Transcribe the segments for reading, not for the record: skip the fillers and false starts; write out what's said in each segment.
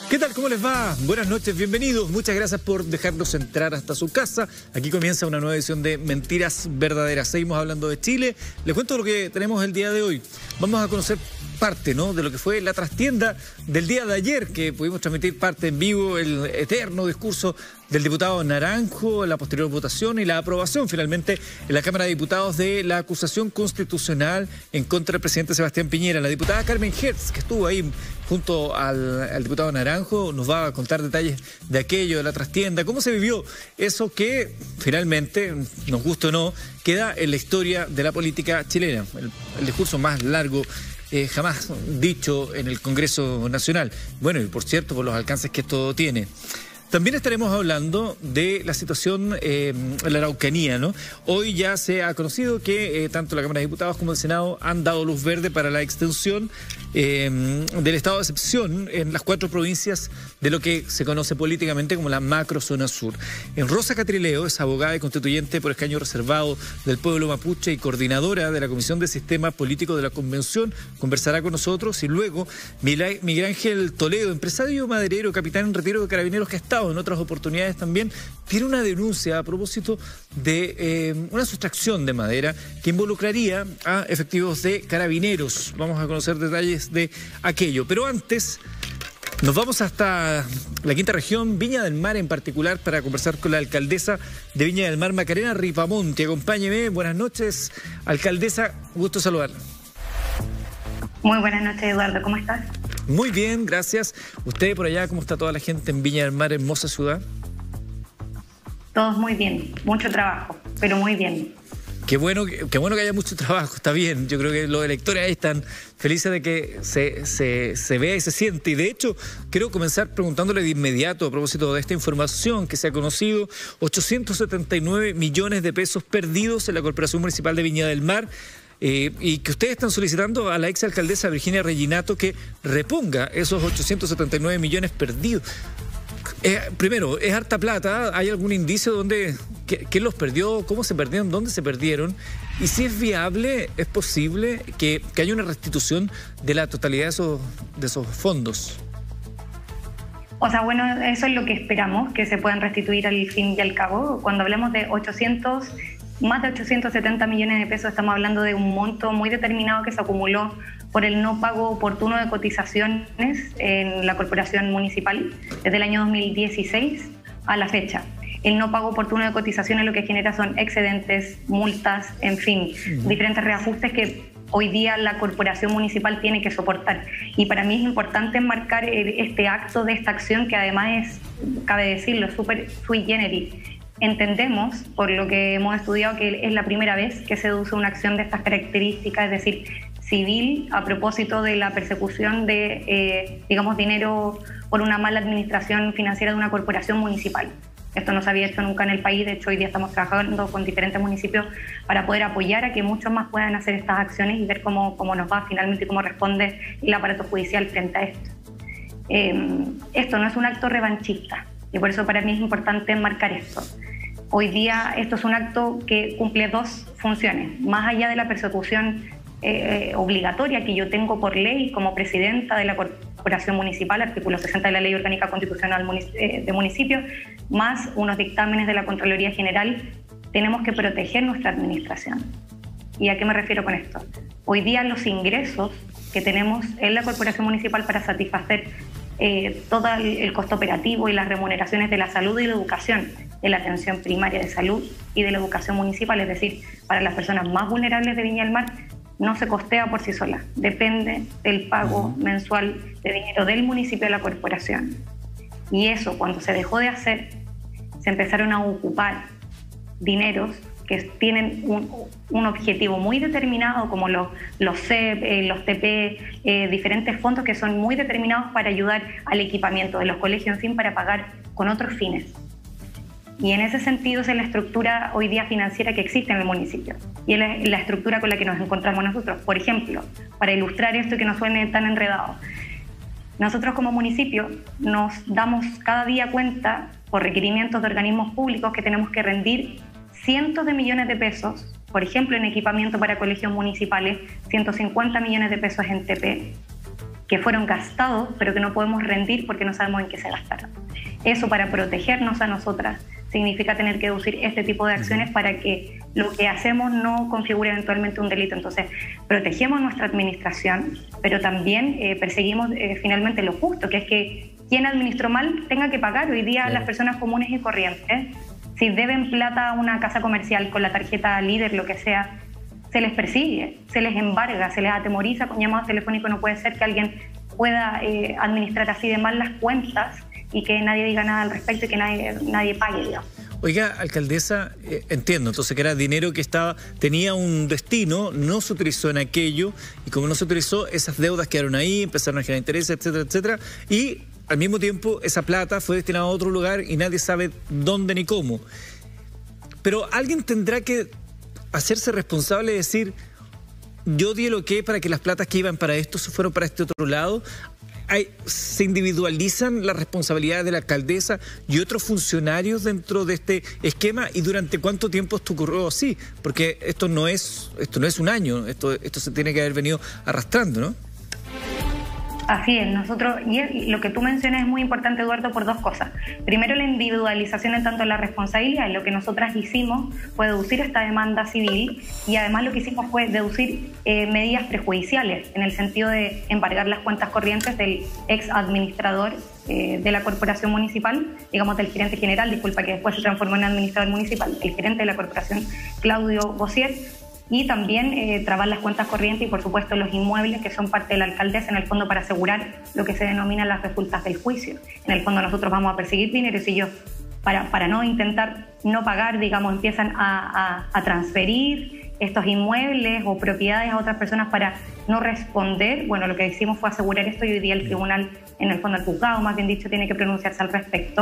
¿Qué tal? ¿Cómo les va? Buenas noches, bienvenidos. Muchas gracias por dejarnos entrar hasta su casa. Aquí comienza una nueva edición de Mentiras Verdaderas. Seguimos hablando de Chile. Les cuento lo que tenemos el día de hoy. Vamos a conocer parte, ¿no?, de lo que fue la trastienda del día de ayer, que pudimos transmitir parte en vivo, el eterno discurso del diputado Naranjo, la posterior votación y la aprobación finalmente en la Cámara de Diputados de la acusación constitucional en contra del presidente Sebastián Piñera. La diputada Carmen Hertz, que estuvo ahí junto al diputado Naranjo, nos va a contar detalles de aquello, de la trastienda, cómo se vivió eso que finalmente, nos guste o no, queda en la historia de la política chilena, el discurso más largo jamás dicho en el Congreso Nacional. Bueno, y por cierto, por los alcances que esto tiene. También estaremos hablando de la situación en la Araucanía, ¿no? Hoy ya se ha conocido que tanto la Cámara de Diputados como el Senado han dado luz verde para la extensión del estado de excepción en las 4 provincias de lo que se conoce políticamente como la macrozona sur. En Rosa Catrileo es abogada y constituyente por escaño reservado del pueblo mapuche y coordinadora de la Comisión de Sistema Político de la Convención. Conversará con nosotros. Y luego Miguel Ángel Toledo, empresario maderero, capitán en retiro de Carabineros que ha estado en otras oportunidades también, tiene una denuncia a propósito de una sustracción de madera que involucraría a efectivos de Carabineros. Vamos a conocer detalles de aquello. Pero antes nos vamos hasta la quinta región, Viña del Mar en particular, para conversar con la alcaldesa de Viña del Mar, Macarena Ripamonte. Acompáñeme. Buenas noches, alcaldesa. Gusto saludarla. Muy buenas noches, Eduardo. ¿Cómo estás? Muy bien, gracias. ¿Usted por allá, cómo está toda la gente en Viña del Mar, hermosa ciudad? Todos muy bien, mucho trabajo, pero muy bien. Qué bueno que haya mucho trabajo, está bien. Yo creo que los electores ahí están felices de que se vea y se siente. Y de hecho, quiero comenzar preguntándole de inmediato a propósito de esta información que se ha conocido: 879 millones de pesos perdidos en la Corporación Municipal de Viña del Mar. Y que ustedes están solicitando a la exalcaldesa Virginia Reginato que reponga esos 879 millones perdidos. Primero, ¿es harta plata? ¿Hay algún indicio de quién los perdió? ¿Cómo se perdieron? ¿Dónde se perdieron? Y si es viable, ¿es posible que haya una restitución de la totalidad de esos fondos? O sea, bueno, eso es lo que esperamos, que se puedan restituir al fin y al cabo. Cuando hablamos de más de 870 millones de pesos, estamos hablando de un monto muy determinado que se acumuló por el no pago oportuno de cotizaciones en la corporación municipal desde el año 2016 a la fecha. El no pago oportuno de cotizaciones lo que genera son excedentes, multas, en fin, diferentes reajustes que hoy día la corporación municipal tiene que soportar. Y para mí es importante enmarcar este acto de esta acción, que además es, cabe decirlo, súper sui generis. Entendemos, por lo que hemos estudiado, que es la primera vez que se usa una acción de estas características, es decir, civil, a propósito de la persecución de, dinero por una mala administración financiera de una corporación municipal. Esto no se había hecho nunca en el país. De hecho, hoy día estamos trabajando con diferentes municipios para poder apoyar a que muchos más puedan hacer estas acciones y ver cómo nos va finalmente y cómo responde el aparato judicial frente a esto. Esto no es un acto revanchista y por eso para mí es importante enmarcar esto. Hoy día esto es un acto que cumple 2 funciones, más allá de la persecución obligatoria que yo tengo por ley como presidenta de la Corporación Municipal, artículo 60 de la Ley Orgánica Constitucional de Municipios, más unos dictámenes de la Contraloría General. Tenemos que proteger nuestra administración. ¿Y a qué me refiero con esto? Hoy día los ingresos que tenemos en la Corporación Municipal para satisfacer todo el costo operativo y las remuneraciones de la salud y la educación, de la atención primaria de salud y de la educación municipal, es decir, para las personas más vulnerables de Viña del Mar, no se costea por sí sola, depende del pago mensual de dinero del municipio a la corporación. Y eso, cuando se dejó de hacer, se empezaron a ocupar dineros que tienen un objetivo muy determinado, como los CEP, los TP, diferentes fondos que son muy determinados para ayudar al equipamiento de los colegios, en fin, para pagar con otros fines. Y en ese sentido es la estructura hoy día financiera que existe en el municipio y es la estructura con la que nos encontramos nosotros. Por ejemplo, para ilustrar esto y que no suene tan enredado, nosotros como municipio nos damos cada día cuenta por requerimientos de organismos públicos que tenemos que rendir cientos de millones de pesos, por ejemplo en equipamiento para colegios municipales, 150 millones de pesos en TP, que fueron gastados, pero que no podemos rendir porque no sabemos en qué se gastaron. Eso, para protegernos a nosotras, significa tener que deducir este tipo de acciones para que lo que hacemos no configure eventualmente un delito. Entonces, protegemos nuestra administración, pero también perseguimos finalmente lo justo, que es que quien administró mal tenga que pagar. Hoy día las personas comunes y corrientes, si deben plata a una casa comercial con la tarjeta líder, lo que sea, se les persigue, se les embarga, se les atemoriza con llamados telefónicos. No puede ser que alguien pueda administrar así de mal las cuentas y que nadie diga nada al respecto y que nadie pague, digamos. Oiga, alcaldesa, entiendo, entonces que era dinero que tenía un destino, no se utilizó en aquello, y como no se utilizó, esas deudas quedaron ahí, empezaron a generar intereses, etcétera, etcétera, y al mismo tiempo esa plata fue destinada a otro lugar y nadie sabe dónde ni cómo. Pero alguien tendrá que hacerse responsable de decir, yo di el ok para que las platas que iban para esto se fueron para este otro lado. ¿Se individualizan las responsabilidades de la alcaldesa y otros funcionarios dentro de este esquema? ¿Y durante cuánto tiempo esto ocurrió así? Porque esto no es un año, esto se tiene que haber venido arrastrando, ¿no? Así es, y lo que tú mencionas es muy importante, Eduardo, por dos cosas. Primero, la individualización en tanto la responsabilidad. Lo que nosotras hicimos fue deducir esta demanda civil, y además lo que hicimos fue deducir medidas prejudiciales, en el sentido de embargar las cuentas corrientes del ex administrador de la corporación municipal, digamos del gerente general, disculpa, que después se transformó en administrador municipal, el gerente de la corporación, Claudio Bossier, y también trabar las cuentas corrientes y, por supuesto, los inmuebles que son parte de la alcaldesa, en el fondo para asegurar lo que se denomina las resultas del juicio. En el fondo nosotros vamos a perseguir dinero, y si ellos, para no intentar no pagar, digamos, empiezan a transferir estos inmuebles o propiedades a otras personas para no responder, bueno, lo que hicimos fue asegurar esto, y hoy día el tribunal, en el fondo el juzgado, más bien dicho, tiene que pronunciarse al respecto.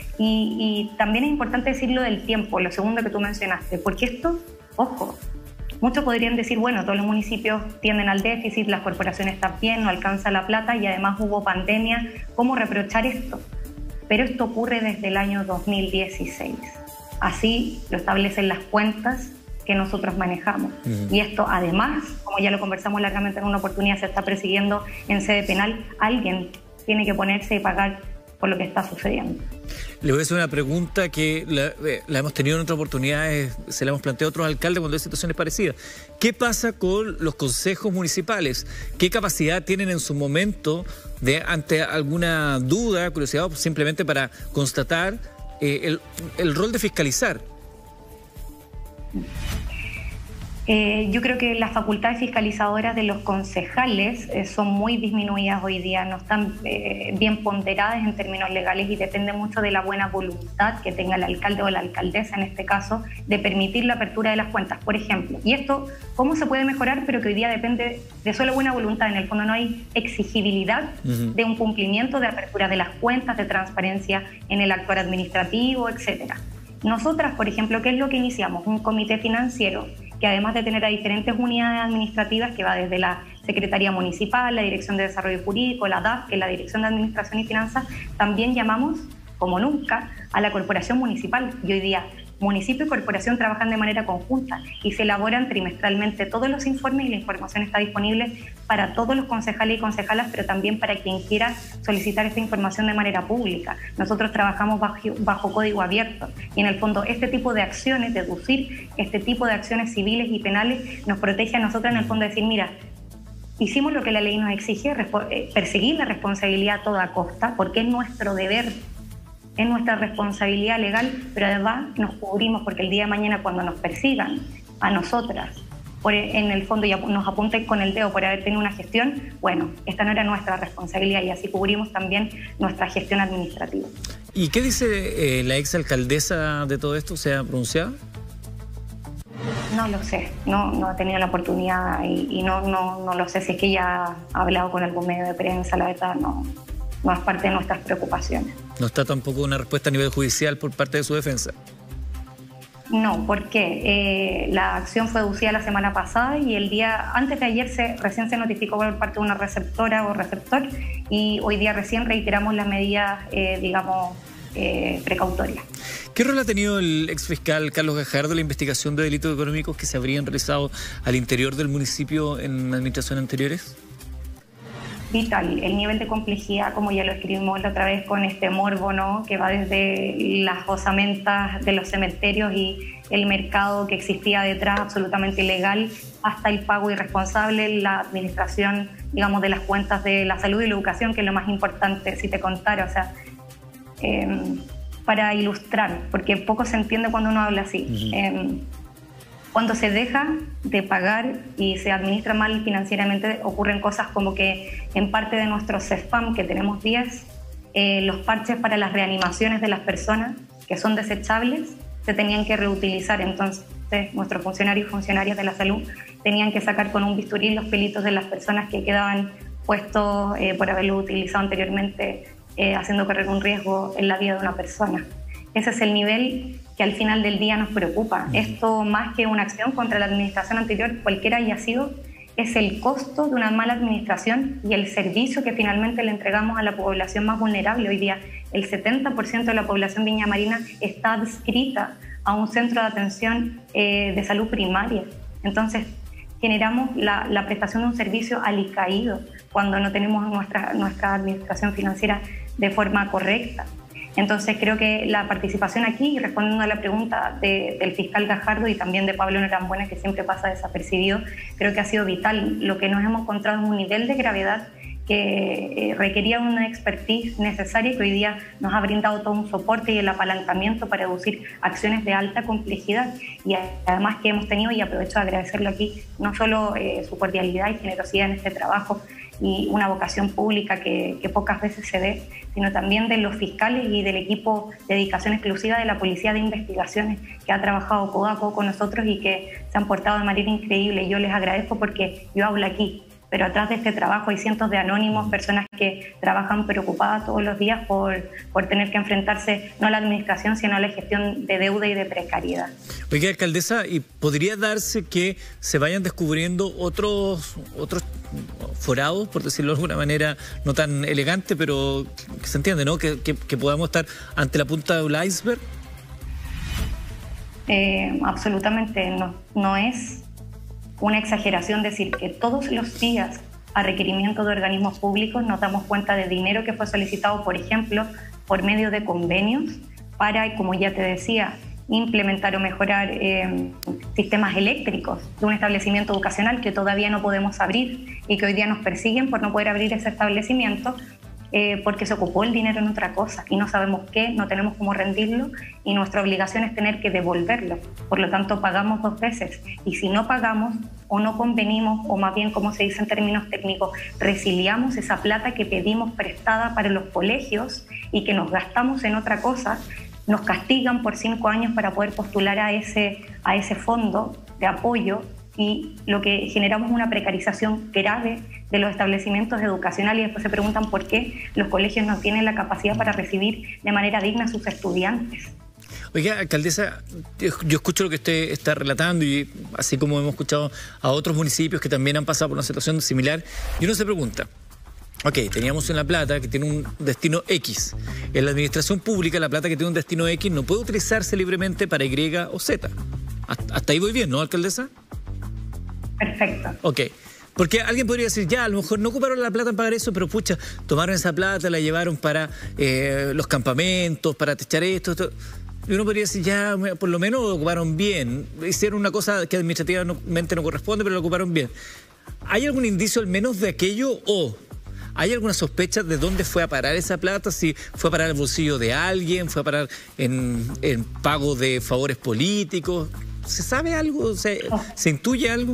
Y también es importante decir lo del tiempo, lo segundo que tú mencionaste, porque esto, ojo, muchos podrían decir, bueno, todos los municipios tienden al déficit, las corporaciones también, no alcanza la plata y además hubo pandemia. ¿Cómo reprochar esto? Pero esto ocurre desde el año 2016. Así lo establecen las cuentas que nosotros manejamos. Y esto, además, como ya lo conversamos largamente en una oportunidad, se está persiguiendo en sede penal. Alguien tiene que ponerse y pagar por lo que está sucediendo. Le voy a hacer una pregunta que la hemos tenido en otras oportunidades, se la hemos planteado a otros alcaldes cuando hay situaciones parecidas. ¿Qué pasa con los consejos municipales? ¿Qué capacidad tienen en su momento ante alguna duda, curiosidad, o simplemente para constatar el rol de fiscalizar? Yo creo que las facultades fiscalizadoras de los concejales son muy disminuidas hoy día, no están bien ponderadas en términos legales, y depende mucho de la buena voluntad que tenga el alcalde o la alcaldesa, en este caso, de permitir la apertura de las cuentas, por ejemplo. Y esto, ¿cómo se puede mejorar? Pero que hoy día depende de solo buena voluntad. En el fondo no hay exigibilidad de un cumplimiento de apertura de las cuentas, de transparencia en el actuar administrativo, etcétera. Nosotras, por ejemplo, ¿qué es lo que iniciamos? Un comité financiero que, además de tener a diferentes unidades administrativas, que va desde la Secretaría Municipal, la Dirección de Desarrollo Jurídico, la DAF, que es la Dirección de Administración y Finanzas, también llamamos, como nunca, a la Corporación Municipal. Y hoy día, municipio y corporación trabajan de manera conjunta y se elaboran trimestralmente todos los informes, y la información está disponible para todos los concejales y concejalas, pero también para quien quiera solicitar esta información de manera pública. Nosotros trabajamos bajo código abierto, y en el fondo este tipo de acciones, deducir este tipo de acciones civiles y penales, nos protege a nosotros, en el fondo, decir, mira, hicimos lo que la ley nos exige, perseguir la responsabilidad a toda costa, porque es nuestro deber, es nuestra responsabilidad legal, pero además nos cubrimos, porque el día de mañana, cuando nos persigan a nosotras, en el fondo ya nos apunten con el dedo por haber tenido una gestión, bueno, esta no era nuestra responsabilidad, y así cubrimos también nuestra gestión administrativa. ¿Y qué dice la exalcaldesa de todo esto? ¿Se ha pronunciado? No lo sé, no he tenido la oportunidad, y no lo sé si es que ella ha hablado con algún medio de prensa. La verdad no es parte de nuestras preocupaciones. ¿No está tampoco una respuesta a nivel judicial por parte de su defensa? No, porque la acción fue deducida la semana pasada, y el día antes de ayer recién se notificó por parte de una receptora o receptor, y hoy día recién reiteramos las medidas, precautorias. ¿Qué rol ha tenido el exfiscal Carlos Gajardo en la investigación de delitos económicos que se habrían realizado al interior del municipio en administraciones anteriores? vital. El nivel de complejidad, como ya lo escribimos la otra vez con este morbo, ¿no?, que va desde las osamentas de los cementerios y el mercado que existía detrás, absolutamente ilegal, hasta el pago irresponsable, la administración, digamos, de las cuentas de la salud y la educación, que es lo más importante, si te contara, o sea, para ilustrar, porque poco se entiende cuando uno habla así. Cuando se deja de pagar y se administra mal financieramente, ocurren cosas como que en parte de nuestros CEFAM, que tenemos 10, los parches para las reanimaciones de las personas que son desechables se tenían que reutilizar. Entonces nuestros funcionarios y funcionarias de la salud tenían que sacar con un bisturí los pelitos de las personas que quedaban puestos por haberlo utilizado anteriormente, haciendo correr un riesgo en la vida de una persona. Ese es el nivel que al final del día nos preocupa. Esto, más que una acción contra la administración anterior, cualquiera haya sido, es el costo de una mala administración y el servicio que finalmente le entregamos a la población más vulnerable. Hoy día el 70% de la población viñamarina está adscrita a un centro de atención de salud primaria. Entonces generamos la prestación de un servicio alicaído cuando no tenemos nuestra administración financiera de forma correcta. Entonces creo que la participación aquí, respondiendo a la pregunta del fiscal Gajardo y también de Pablo Norambuena, que siempre pasa desapercibido, creo que ha sido vital. Lo que nos hemos encontrado es un nivel de gravedad que requería una expertise necesaria, que hoy día nos ha brindado todo un soporte y el apalancamiento para reducir acciones de alta complejidad. Y además que hemos tenido, y aprovecho de agradecerle aquí, no solo su cordialidad y generosidad en este trabajo y una vocación pública que pocas veces se ve, sino también de los fiscales y del equipo de dedicación exclusiva de la Policía de Investigaciones, que ha trabajado codo a codo con nosotros y que se han portado de manera increíble. Yo les agradezco porque yo hablo aquí, pero atrás de este trabajo hay cientos de anónimos, personas que trabajan preocupadas todos los días por tener que enfrentarse no a la administración, sino a la gestión de deuda y de precariedad. Oiga, alcaldesa, ¿y podría darse que se vayan descubriendo otros forados, por decirlo de alguna manera no tan elegante, pero que se entiende, ¿no? Que podamos estar ante la punta del iceberg? Absolutamente no es una exageración decir que todos los días, a requerimiento de organismos públicos, nos damos cuenta de dinero que fue solicitado, por ejemplo, por medio de convenios para, como ya te decía, implementar o mejorar sistemas eléctricos de un establecimiento educacional que todavía no podemos abrir y que hoy día nos persiguen por no poder abrir ese establecimiento porque se ocupó el dinero en otra cosa y no sabemos qué, no tenemos cómo rendirlo y nuestra obligación es tener que devolverlo. Por lo tanto, pagamos 2 veces y si no pagamos o no convenimos, o más bien, como se dice en términos técnicos, resiliamos esa plata que pedimos prestada para los colegios y que nos gastamos en otra cosa, nos castigan por 5 años para poder postular a ese fondo de apoyo, y lo que generamos es una precarización grave de los establecimientos educacionales y después se preguntan por qué los colegios no tienen la capacidad para recibir de manera digna a sus estudiantes. Oiga, alcaldesa, yo escucho lo que usted está relatando y así como hemos escuchado a otros municipios que también han pasado por una situación similar, y uno se pregunta, ok, teníamos una plata que tiene un destino X. En la administración pública, la plata que tiene un destino X no puede utilizarse libremente para Y o Z. Hasta ahí voy bien, ¿no, alcaldesa? Perfecto. Ok. Porque alguien podría decir, ya, a lo mejor no ocuparon la plata en pagar eso, pero pucha, tomaron esa plata, la llevaron para los campamentos, para techar esto. Y uno podría decir, ya, por lo menos lo ocuparon bien. Hicieron una cosa que administrativamente no corresponde, pero lo ocuparon bien. ¿Hay algún indicio al menos de aquello o hay alguna sospecha de dónde fue a parar esa plata? Si fue a parar el bolsillo de alguien, fue a parar en pago de favores políticos. ¿Se sabe algo? ¿Se intuye algo?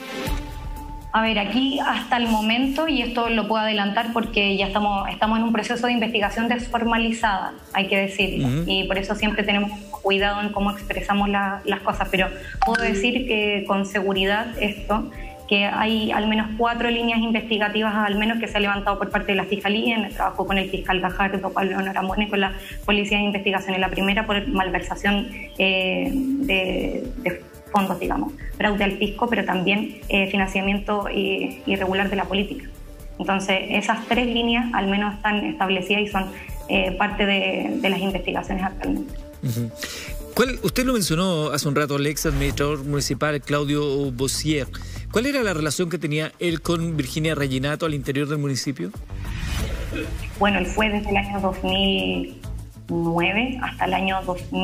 A ver, aquí hasta el momento, y esto lo puedo adelantar porque ya estamos en un proceso de investigación desformalizada, hay que decirlo, y por eso siempre tenemos cuidado en cómo expresamos las cosas, pero puedo decir que con seguridad que hay al menos 4 líneas investigativas al menos que se ha levantado por parte de la Fiscalía en el trabajo con el fiscal Gajardo, Pablo Norambuena y con la Policía de Investigaciones. La primera por malversación de fondos, digamos, fraude al fisco, pero también financiamiento irregular de la política. Entonces, esas 3 líneas al menos están establecidas y son parte de las investigaciones actualmente. Usted lo mencionó hace un rato, el ex administrador municipal Claudio Bossier. ¿Cuál era la relación que tenía él con Virginia Reginato al interior del municipio? Bueno, él fue desde el año 2009 hasta el año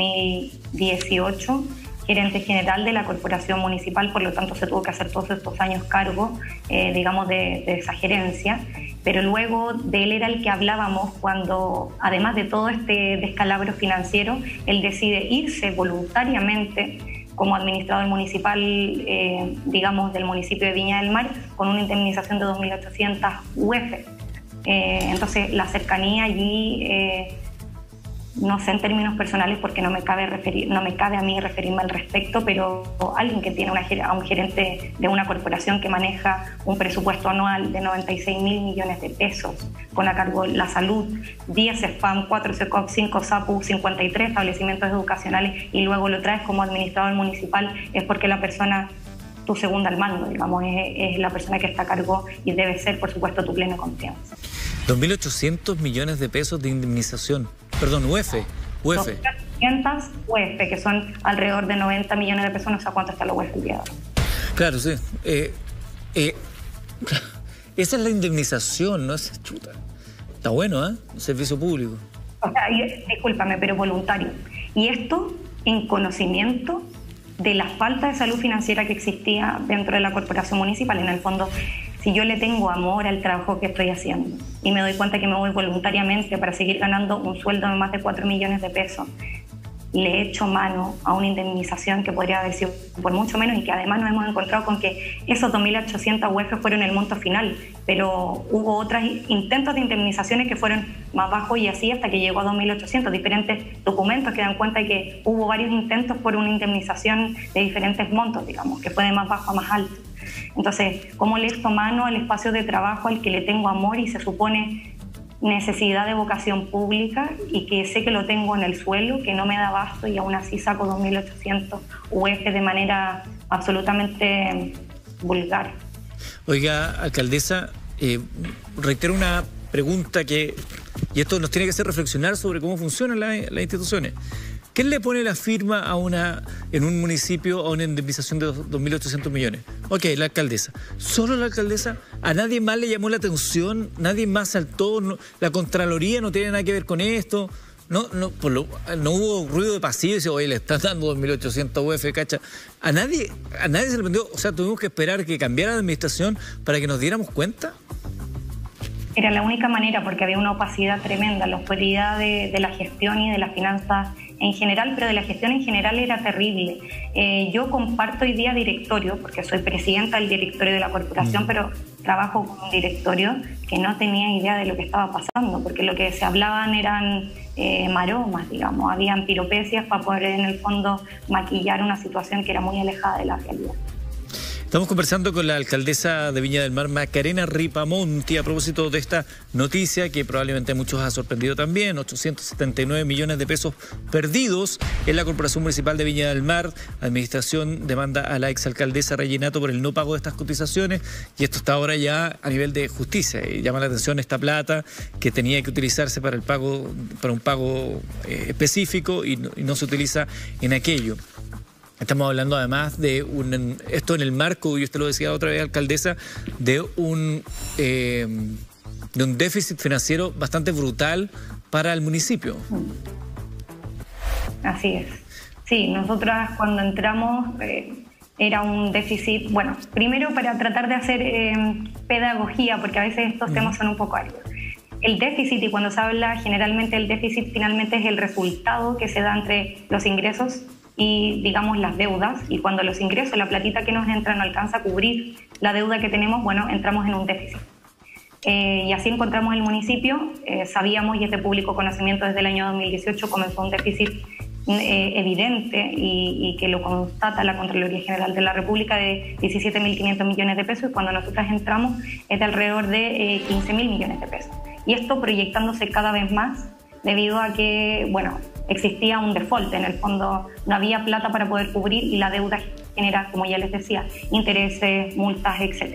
2018 gerente general de la corporación municipal, por lo tanto se tuvo que hacer todos estos años cargo, digamos, de esa gerencia. Pero luego de él era el que hablábamos cuando, además de todo este descalabro financiero, él decide irse voluntariamente como administrador municipal, digamos, del municipio de Viña del Mar, con una indemnización de 2.800 UF. Entonces, la cercanía allí, no sé en términos personales porque no me cabe a mí referirme al respecto, pero alguien que tiene a un gerente de una corporación que maneja un presupuesto anual de 96.000 millones de pesos, con a cargo la salud, 10 SFAM, 4 SECOP, 5 SAPU, 53 establecimientos educacionales, y luego lo traes como administrador municipal, es porque la persona, tu segunda al mando, digamos, es la persona que está a cargo y debe ser, por supuesto, tu plena confianza. 2.800 millones de pesos de indemnización. Perdón, UF. 2.800 UF, que son alrededor de 90 millones de pesos, no sé cuánto está la UF el día de hoy. Claro, sí. Esa es la indemnización, no es chuta. Está bueno, ¿eh? Servicio público. O sea, discúlpame, pero voluntario. Y esto en conocimiento de la falta de salud financiera que existía dentro de la corporación municipal. En el fondo, si yo le tengo amor al trabajo que estoy haciendo y me doy cuenta que me voy voluntariamente para seguir ganando un sueldo de más de 4 millones de pesos, le echo mano a una indemnización que podría haber sido por mucho menos, y que además nos hemos encontrado con que esos 2.800 UF fueron el monto final, pero hubo otros intentos de indemnizaciones que fueron más bajos y así hasta que llegó a 2.800. Diferentes documentos que dan cuenta de que hubo varios intentos por una indemnización de diferentes montos, digamos, que fue de más bajo a más alto. Entonces, ¿cómo le echo mano al espacio de trabajo al que le tengo amor y se supone necesidad de vocación pública, y que sé que lo tengo en el suelo, que no me da abasto, y aún así saco 2.800 UF de manera absolutamente vulgar? Oiga, alcaldesa, reitero una pregunta y esto nos tiene que hacer reflexionar sobre cómo funcionan las instituciones. ¿Quién le pone la firma en un municipio a una indemnización de 2.800 millones? Ok, la alcaldesa. ¿Solo la alcaldesa? ¿A nadie más le llamó la atención? ¿Nadie más saltó? ¿La Contraloría no tiene nada que ver con esto? No hubo ruido de pasillo y dice, oye, le están dando 2.800 UF, cacha. ¿A nadie se le prendió? O sea, tuvimos que esperar que cambiara la administración para que nos diéramos cuenta. Era la única manera, porque había una opacidad tremenda, la oscuridad de la gestión y de las finanzas en general, pero de la gestión en general era terrible. Yo comparto hoy día directorio, porque soy presidenta del directorio de la corporación, pero trabajo con un directorio que no tenía idea de lo que estaba pasando, porque lo que se hablaban eran maromas, digamos, habían piropecias para poder en el fondo maquillar una situación que era muy alejada de la realidad. Estamos conversando con la alcaldesa de Viña del Mar, Macarena Ripamonti, a propósito de esta noticia que probablemente a muchos ha sorprendido también. 879 millones de pesos perdidos en la Corporación Municipal de Viña del Mar. La administración demanda a la exalcaldesa Reginato por el no pago de estas cotizaciones, y esto está ahora ya a nivel de justicia. Y llama la atención esta plata que tenía que utilizarse para un pago específico y no se utiliza en aquello. Estamos hablando además de esto en el marco, y usted lo decía otra vez, alcaldesa, de un déficit financiero bastante brutal para el municipio. Así es. Sí, nosotras cuando entramos era un déficit, bueno, primero para tratar de hacer pedagogía, porque a veces estos temas son un poco áridos. El déficit, y cuando se habla generalmente el déficit, finalmente es el resultado que se da entre los ingresos y, digamos, las deudas, y cuando los ingresos, la platita que nos entra no alcanza a cubrir la deuda que tenemos, bueno, entramos en un déficit. Y así encontramos el municipio, sabíamos, y es de público conocimiento, desde el año 2018 comenzó un déficit evidente y que lo constata la Contraloría General de la República, de 17.500 millones de pesos, y cuando nosotras entramos es de alrededor de 15.000 millones de pesos. Y esto proyectándose cada vez más debido a que, bueno, existía un default, en el fondo no había plata para poder cubrir, y la deuda genera, como ya les decía, intereses, multas, etc.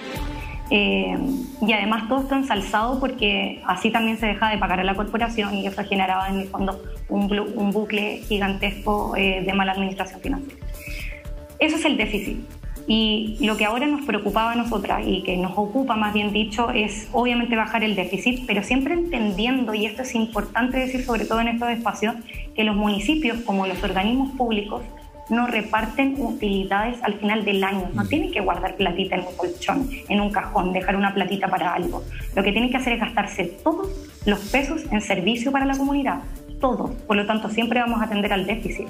Y además todo esto ensalzado porque así también se deja de pagar a la corporación, y eso generaba en el fondo un bucle gigantesco de mala administración financiera. Eso es el déficit. Y lo que ahora nos preocupaba a nosotras y que nos ocupa, más bien dicho, es obviamente bajar el déficit, pero siempre entendiendo, y esto es importante decir sobre todo en estos espacios, que los municipios, como los organismos públicos, no reparten utilidades al final del año. No tienen que guardar platita en un colchón, en un cajón, dejar una platita para algo. Lo que tienen que hacer es gastarse todos los pesos en servicio para la comunidad. Todos. Por lo tanto, siempre vamos a tender al déficit.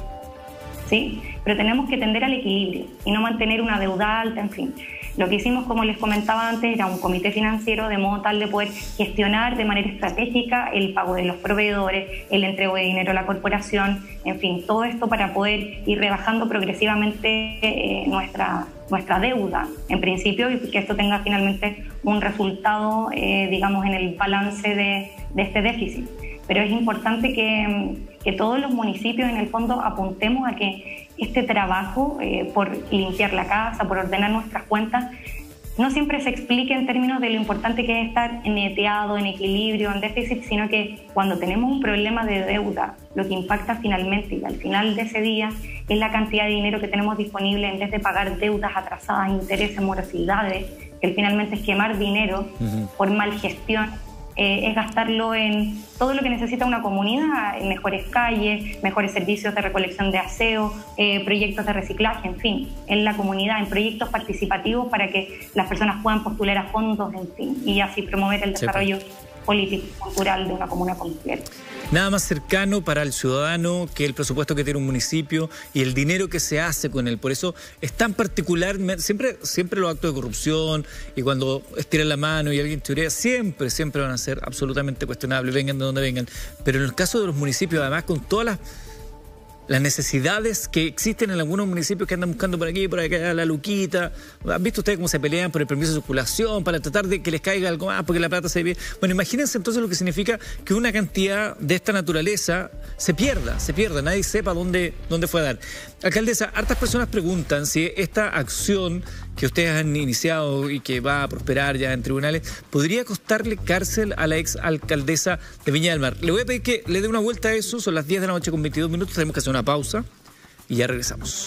¿Sí? Pero tenemos que tender al equilibrio y no mantener una deuda alta, en fin. Lo que hicimos, como les comentaba antes, era un comité financiero de modo tal de poder gestionar de manera estratégica el pago de los proveedores, el entrego de dinero a la corporación, en fin, todo esto para poder ir rebajando progresivamente nuestra deuda, en principio, y que esto tenga finalmente un resultado, digamos, en el balance de este déficit. Pero es importante que todos los municipios, en el fondo, apuntemos a que este trabajo por limpiar la casa, por ordenar nuestras cuentas, no siempre se explique en términos de lo importante que es estar neteado, en equilibrio, en déficit, sino que cuando tenemos un problema de deuda, lo que impacta finalmente y al final de ese día es la cantidad de dinero que tenemos disponible en vez de pagar deudas atrasadas, intereses, morosidades, que finalmente es quemar dinero por mal gestión. Es gastarlo en todo lo que necesita una comunidad, en mejores calles, mejores servicios de recolección de aseo, proyectos de reciclaje, en fin, en la comunidad, en proyectos participativos para que las personas puedan postular a fondos, en fin, y así promover el desarrollo político y cultural de una comuna completa. Nada más cercano para el ciudadano que el presupuesto que tiene un municipio y el dinero que se hace con él. Por eso es tan particular, siempre los actos de corrupción y cuando estiran la mano y alguien chorea, siempre van a ser absolutamente cuestionables, vengan de donde vengan. Pero en el caso de los municipios, además, con todas las necesidades que existen en algunos municipios que andan buscando por aquí y por acá la luquita. ¿Han visto ustedes cómo se pelean por el permiso de circulación para tratar de que les caiga algo más porque la plata se ve? Bueno, imagínense entonces lo que significa que una cantidad de esta naturaleza se pierda, nadie sepa dónde fue a dar. Alcaldesa, hartas personas preguntan si esta acción que ustedes han iniciado y que va a prosperar ya en tribunales, podría costarle cárcel a la ex alcaldesa de Viña del Mar. Le voy a pedir que le dé una vuelta a eso, son las 10 de la noche con 22 minutos, tenemos que hacer una pausa y ya regresamos.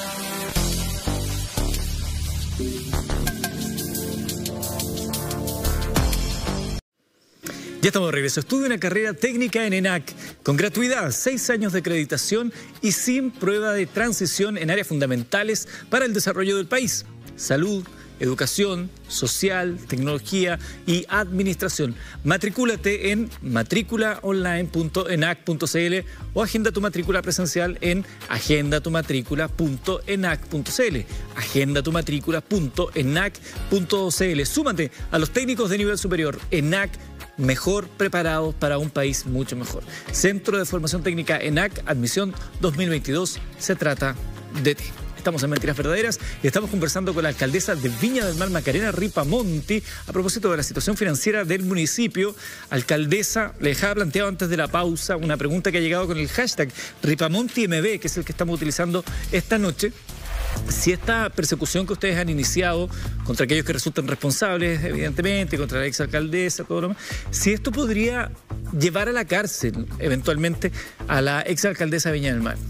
Ya estamos de regreso. Estudio una carrera técnica en ENAC con gratuidad, 6 años de acreditación y sin prueba de transición en áreas fundamentales para el desarrollo del país. Salud, educación, social, tecnología y administración. Matricúlate en matriculaonline.enac.cl o agenda tu matrícula presencial en agendatumatricula.enac.cl. agendatumatricula.enac.cl. Súmate a los técnicos de nivel superior. ENAC, mejor preparados para un país mucho mejor. Centro de Formación Técnica ENAC, admisión 2022. Se trata de ti. Estamos en Mentiras Verdaderas y estamos conversando con la alcaldesa de Viña del Mar, Macarena Ripamonti, a propósito de la situación financiera del municipio. Alcaldesa, le dejaba planteado antes de la pausa una pregunta que ha llegado con el hashtag RipamontiMB, que es el que estamos utilizando esta noche. Si esta persecución que ustedes han iniciado contra aquellos que resultan responsables, evidentemente, contra la exalcaldesa, todo lo demás, si esto podría llevar a la cárcel, eventualmente, a la exalcaldesa de Viña del Mar.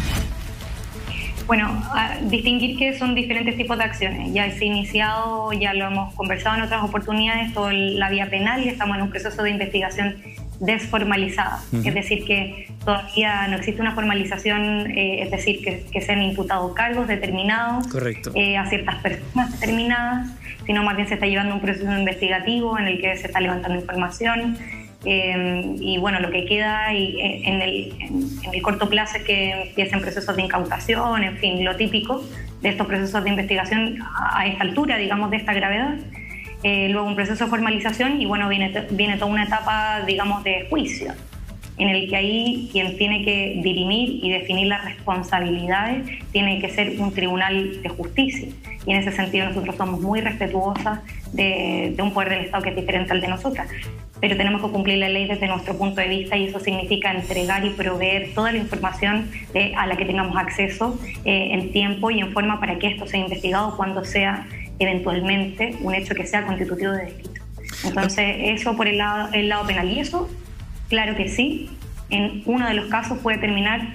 Bueno, distinguir que son diferentes tipos de acciones. Ya se ha iniciado, ya lo hemos conversado en otras oportunidades, toda la vía penal y estamos en un proceso de investigación desformalizada. Es decir, que todavía no existe una formalización, es decir, que se han imputado cargos determinados a ciertas personas determinadas, sino más bien se está llevando un proceso investigativo en el que se está levantando información. Y bueno, lo que queda en el corto plazo es que empiecen procesos de incautación, en fin, lo típico de estos procesos de investigación a esta altura, digamos, de esta gravedad. Luego un proceso de formalización y bueno, viene toda una etapa, digamos, de juicio, en el que ahí quien tiene que dirimir y definir las responsabilidades tiene que ser un tribunal de justicia. Y en ese sentido nosotros somos muy respetuosas de un poder del Estado que es diferente al de nosotras. Pero tenemos que cumplir la ley desde nuestro punto de vista y eso significa entregar y proveer toda la información a la que tengamos acceso en tiempo y en forma para que esto sea investigado cuando sea eventualmente un hecho que sea constitutivo de delito. Entonces, eso por el lado penal. Y eso, claro que sí, en uno de los casos puede terminar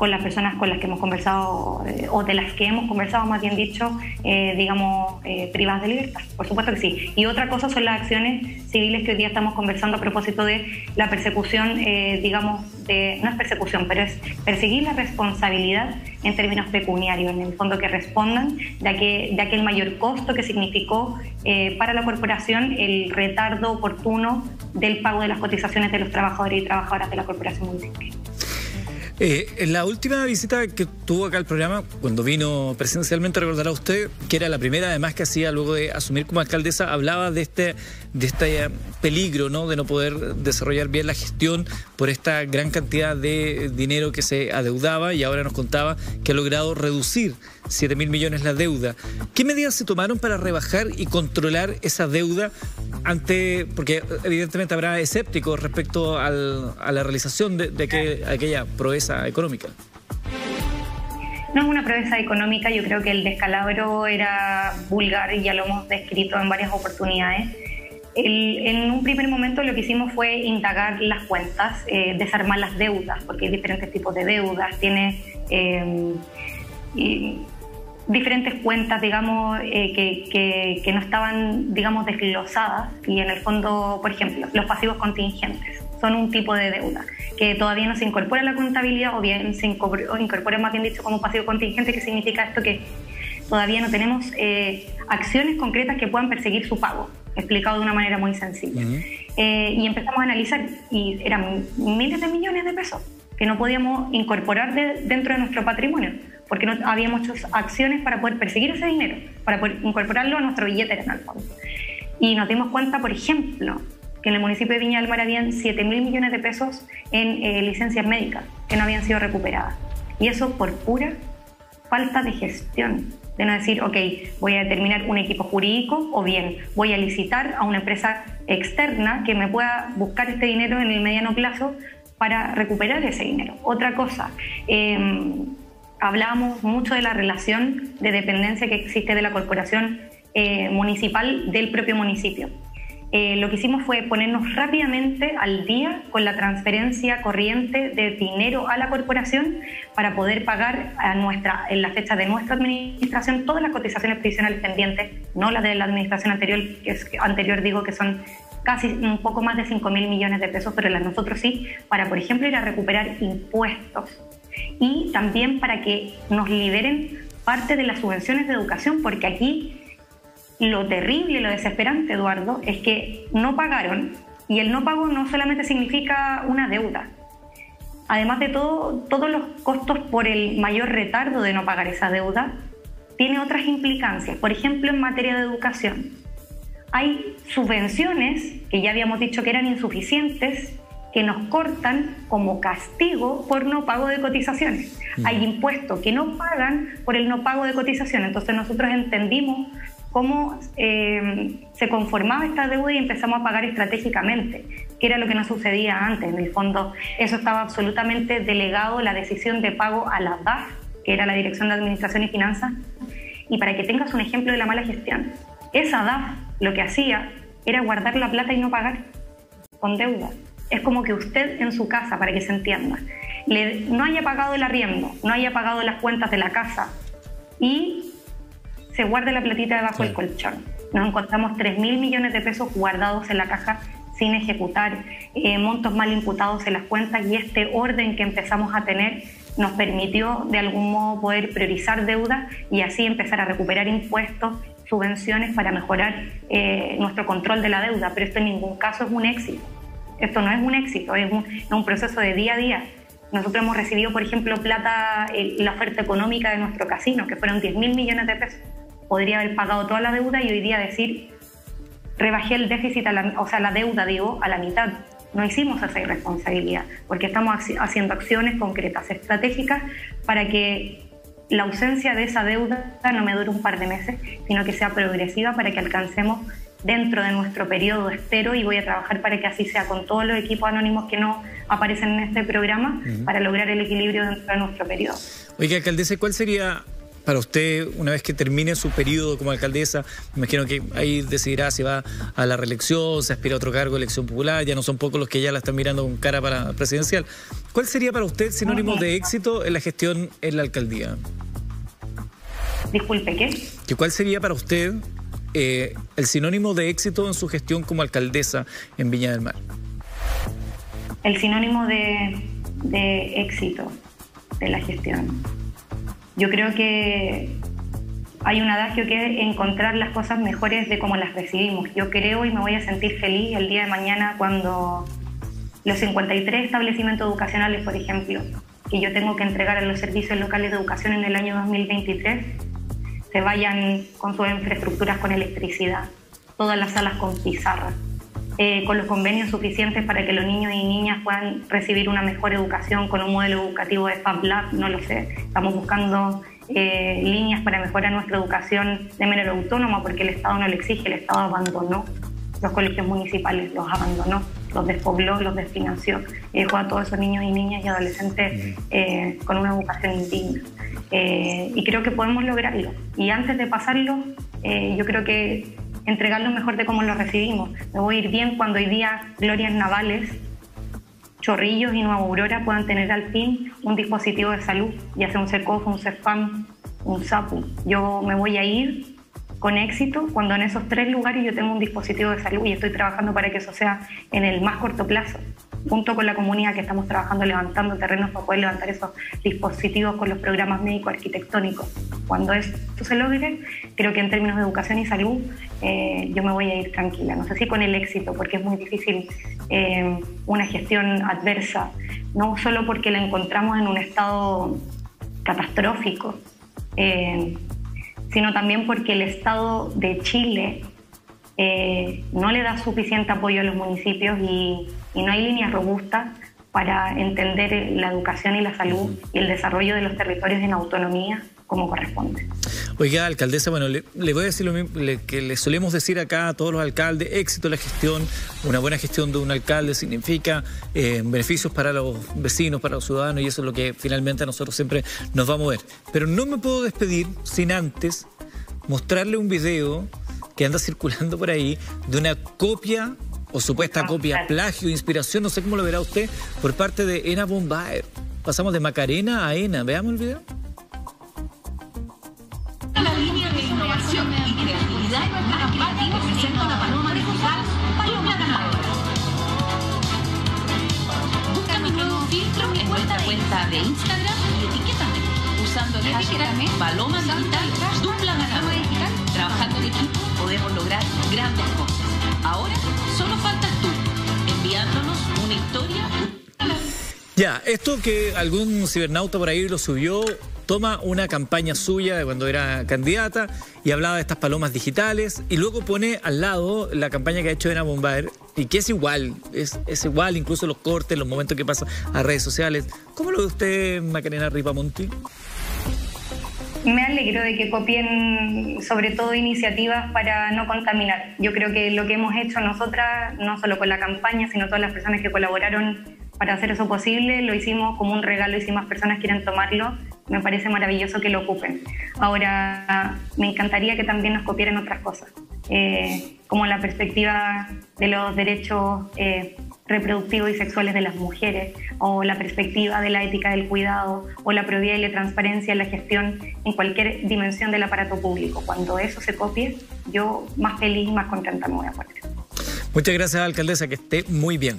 con las personas con las que hemos conversado, o de las que hemos conversado, más bien dicho, privadas de libertad. Por supuesto que sí. Y otra cosa son las acciones civiles que hoy día estamos conversando a propósito de la persecución, no es persecución, pero es perseguir la responsabilidad en términos pecuniarios, en el fondo que respondan de aquel mayor costo que significó para la corporación el retardo oportuno del pago de las cotizaciones de los trabajadores y trabajadoras de la corporación municipal. En la última visita que tuvo acá al programa, cuando vino presencialmente, recordará usted que era la primera además que hacía luego de asumir como alcaldesa, hablaba de este peligro, ¿no?, de no poder desarrollar bien la gestión por esta gran cantidad de dinero que se adeudaba, y ahora nos contaba que ha logrado reducir 7.000 millones la deuda. ¿Qué medidas se tomaron para rebajar y controlar esa deuda porque evidentemente habrá escépticos respecto a la realización de aquella proeza económica? No es una proeza económica, yo creo que el descalabro era vulgar y ya lo hemos descrito en varias oportunidades. En un primer momento lo que hicimos fue indagar las cuentas, desarmar las deudas, porque hay diferentes tipos de deudas, tiene diferentes cuentas, digamos, que no estaban, digamos, desglosadas, y en el fondo, por ejemplo, los pasivos contingentes son un tipo de deuda que todavía no se incorpora a la contabilidad, o bien se incorpora, más bien dicho, como pasivo contingente, que significa esto, que todavía no tenemos acciones concretas que puedan perseguir su pago, explicado de una manera muy sencilla. Y empezamos a analizar, y eran miles de millones de pesos que no podíamos incorporar dentro de nuestro patrimonio, porque no había muchas acciones para poder perseguir ese dinero, para poder incorporarlo a nuestro billete en el fondo. Y nos dimos cuenta, por ejemplo, que en el municipio de Viña del Mar habían 7.000 millones de pesos en licencias médicas que no habían sido recuperadas. Y eso por pura falta de gestión, de no decir, ok, voy a determinar un equipo jurídico, o bien voy a licitar a una empresa externa que me pueda buscar este dinero en el mediano plazo para recuperar ese dinero. Otra cosa, hablábamos mucho de la relación de dependencia que existe de la corporación municipal del propio municipio. Lo que hicimos fue ponernos rápidamente al día con la transferencia corriente de dinero a la corporación para poder pagar en la fecha de nuestra administración todas las cotizaciones previsionales pendientes, no las de la administración anterior, digo que son casi un poco más de 5.000 millones de pesos, pero las nosotros sí, para, por ejemplo, ir a recuperar impuestos, y también para que nos liberen parte de las subvenciones de educación, porque aquí lo terrible y lo desesperante, Eduardo, es que no pagaron, y el no pago no solamente significa una deuda. Además de todo, todos los costos por el mayor retardo de no pagar esa deuda tiene otras implicancias. Por ejemplo, en materia de educación, hay subvenciones que ya habíamos dicho que eran insuficientes, que nos cortan como castigo por no pago de cotizaciones. Hay impuestos que no pagan por el no pago de cotizaciones. Entonces nosotros entendimos cómo se conformaba esta deuda y empezamos a pagar estratégicamente, que era lo que no sucedía antes. En el fondo, eso estaba absolutamente delegado, la decisión de pago, a la DAF, que era la Dirección de Administración y Finanzas. Y para que tengas un ejemplo de la mala gestión, esa DAF lo que hacía era guardar la plata y no pagar con deuda. Es como que usted en su casa, para que se entienda, no haya pagado el arriendo, no haya pagado las cuentas de la casa y se guarde la platita debajo del colchón. Nos encontramos 3.000 millones de pesos guardados en la caja sin ejecutar, montos mal imputados en las cuentas, y este orden que empezamos a tener nos permitió de algún modo poder priorizar deudas y así empezar a recuperar impuestos, subvenciones, para mejorar nuestro control de la deuda. Pero esto en ningún caso es un éxito. Esto no es un éxito, es un proceso de día a día. Nosotros hemos recibido, por ejemplo, plata, la oferta económica de nuestro casino, que fueron 10.000 millones de pesos. Podría haber pagado toda la deuda y hoy día decir, rebajé el déficit, la deuda, a la mitad. No hicimos esa irresponsabilidad, porque estamos haciendo acciones concretas, estratégicas, para que la ausencia de esa deuda no me dure un par de meses, sino que sea progresiva, para que alcancemos dentro de nuestro periodo, espero, y voy a trabajar para que así sea con todos los equipos anónimos que no aparecen en este programa, para lograr el equilibrio dentro de nuestro periodo. Oiga, alcaldesa, ¿cuál sería para usted, una vez que termine su periodo como alcaldesa, me imagino que ahí decidirá si va a la reelección, se aspira a otro cargo de elección popular, ya no son pocos los que ya la están mirando con cara para presidencial. ¿Cuál sería para usted sinónimo de éxito en la gestión en la alcaldía? Disculpe, ¿qué? ¿Cuál sería para usted el sinónimo de éxito en su gestión como alcaldesa en Viña del Mar? El sinónimo de éxito de la gestión. Yo creo que hay un adagio que es encontrar las cosas mejores de cómo las recibimos. Yo creo y me voy a sentir feliz el día de mañana cuando los 53 establecimientos educacionales, por ejemplo, que yo tengo que entregar a los servicios locales de educación en el año 2023, se vayan con sus infraestructuras con electricidad, todas las salas con pizarra, con los convenios suficientes para que los niños y niñas puedan recibir una mejor educación con un modelo educativo de Fab Lab, no lo sé. Estamos buscando líneas para mejorar nuestra educación de manera autónoma porque el Estado no lo exige, el Estado abandonó los colegios municipales, los abandonó, los despobló, los desfinanció, dejó a todos esos niños y niñas y adolescentes con una educación indigna. Y creo que podemos lograrlo. Y antes de pasarlo, yo creo que entregar lo mejor de cómo lo recibimos. Me voy a ir bien cuando hoy día Glorias Navales, Chorrillos y Nueva Aurora puedan tener al fin un dispositivo de salud, ya sea un CECOF, un CEFAM, un SAPU. Yo me voy a ir con éxito cuando en esos 3 lugares yo tengo un dispositivo de salud y estoy trabajando para que eso sea en el más corto plazo, junto con la comunidad que estamos trabajando levantando terrenos para poder levantar esos dispositivos con los programas médico-arquitectónicos. Cuando esto se logre, creo que en términos de educación y salud yo me voy a ir tranquila. No sé si con el éxito, porque es muy difícil una gestión adversa, no solo porque la encontramos en un estado catastrófico, sino también porque el Estado de Chile no le da suficiente apoyo a los municipios y no hay líneas robustas para entender la educación y la salud y el desarrollo de los territorios en autonomía como corresponde. Oiga, alcaldesa, bueno, le voy a decir lo mismo que le solemos decir acá a todos los alcaldes: éxito en la gestión, una buena gestión de un alcalde significa beneficios para los vecinos, para los ciudadanos, y eso es lo que finalmente a nosotros siempre nos va a mover. Pero no me puedo despedir sin antes mostrarle un video que anda circulando por ahí de una copia o supuesta copia, plagio, inspiración, no sé cómo lo verá usted, por parte de Ena Bombaer. Pasamos de Macarena a Ena. Veamos el video. La línea de innovación y creatividad de nuestra campaña presenta una paloma digital, paloma ganadora. Busca nuestro nuevo filtro en nuestra cuenta de Instagram y etiquétame usando el hashtag paloma digital dupla ganadora. Trabajando en equipo podemos lograr grandes cosas. Ahora solo faltas tú, enviándonos una historia. Ya, esto que algún cibernauta por ahí lo subió, toma una campaña suya de cuando era candidata y hablaba de estas palomas digitales y luego pone al lado la campaña que ha hecho Ena Bombaer y que es igual, es igual, incluso los cortes, los momentos que pasan a redes sociales. ¿Cómo lo ve usted, Macarena Ripamonti? Me alegro de que copien sobre todo iniciativas para no contaminar. Yo creo que lo que hemos hecho nosotras, no solo con la campaña, sino todas las personas que colaboraron para hacer eso posible, lo hicimos como un regalo y si más personas quieren tomarlo, me parece maravilloso que lo ocupen. Ahora, me encantaría que también nos copiaran otras cosas, como la perspectiva de los derechos reproductivos y sexuales de las mujeres, o la perspectiva de la ética del cuidado, o la probidad y la transparencia en la gestión en cualquier dimensión del aparato público. Cuando eso se copie, yo más feliz y más contenta me voy a poner. Muchas gracias, alcaldesa, que esté muy bien.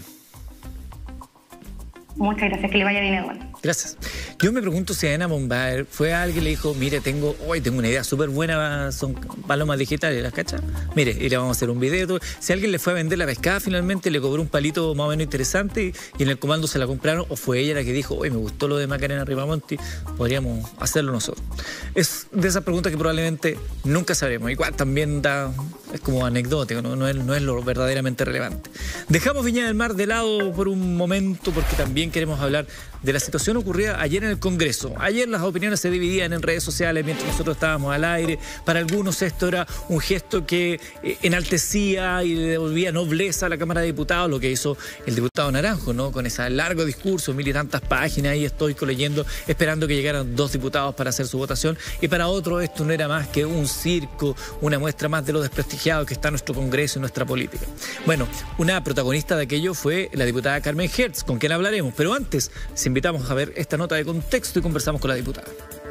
Muchas gracias, que le vaya bien, Eduardo. Gracias. Yo me pregunto si a Ena Bombaer fue alguien que le dijo: mire, tengo una idea súper buena, son palomas digitales, ¿las cachas? Mire, y le vamos a hacer un video. Todo. Si alguien le fue a vender la pescada, finalmente le cobró un palito más o menos interesante y en el comando se la compraron, o fue ella la que dijo: oye, me gustó lo de Macarena Ripamonti, podríamos hacerlo nosotros. Es de esas preguntas que probablemente nunca sabremos. Igual también es como anecdótico, no es lo verdaderamente relevante. Dejamos Viña del Mar de lado por un momento porque también queremos hablar de la situación ocurrida ayer en el Congreso. Ayer las opiniones se dividían en redes sociales mientras nosotros estábamos al aire. Para algunos esto era un gesto que enaltecía y le devolvía nobleza a la Cámara de Diputados, lo que hizo el diputado Naranjo, ¿no? Con ese largo discurso, 1000 y tantas páginas, ahí estoico leyendo, esperando que llegaran 2 diputados para hacer su votación. Y para otros esto no era más que un circo, una muestra más de lo desprestigiado que está nuestro Congreso y nuestra política. Bueno, una protagonista de aquello fue la diputada Carmen Hertz, con quien hablaremos. Pero antes, les invitamos a ver esta nota de contexto y conversamos con la diputada.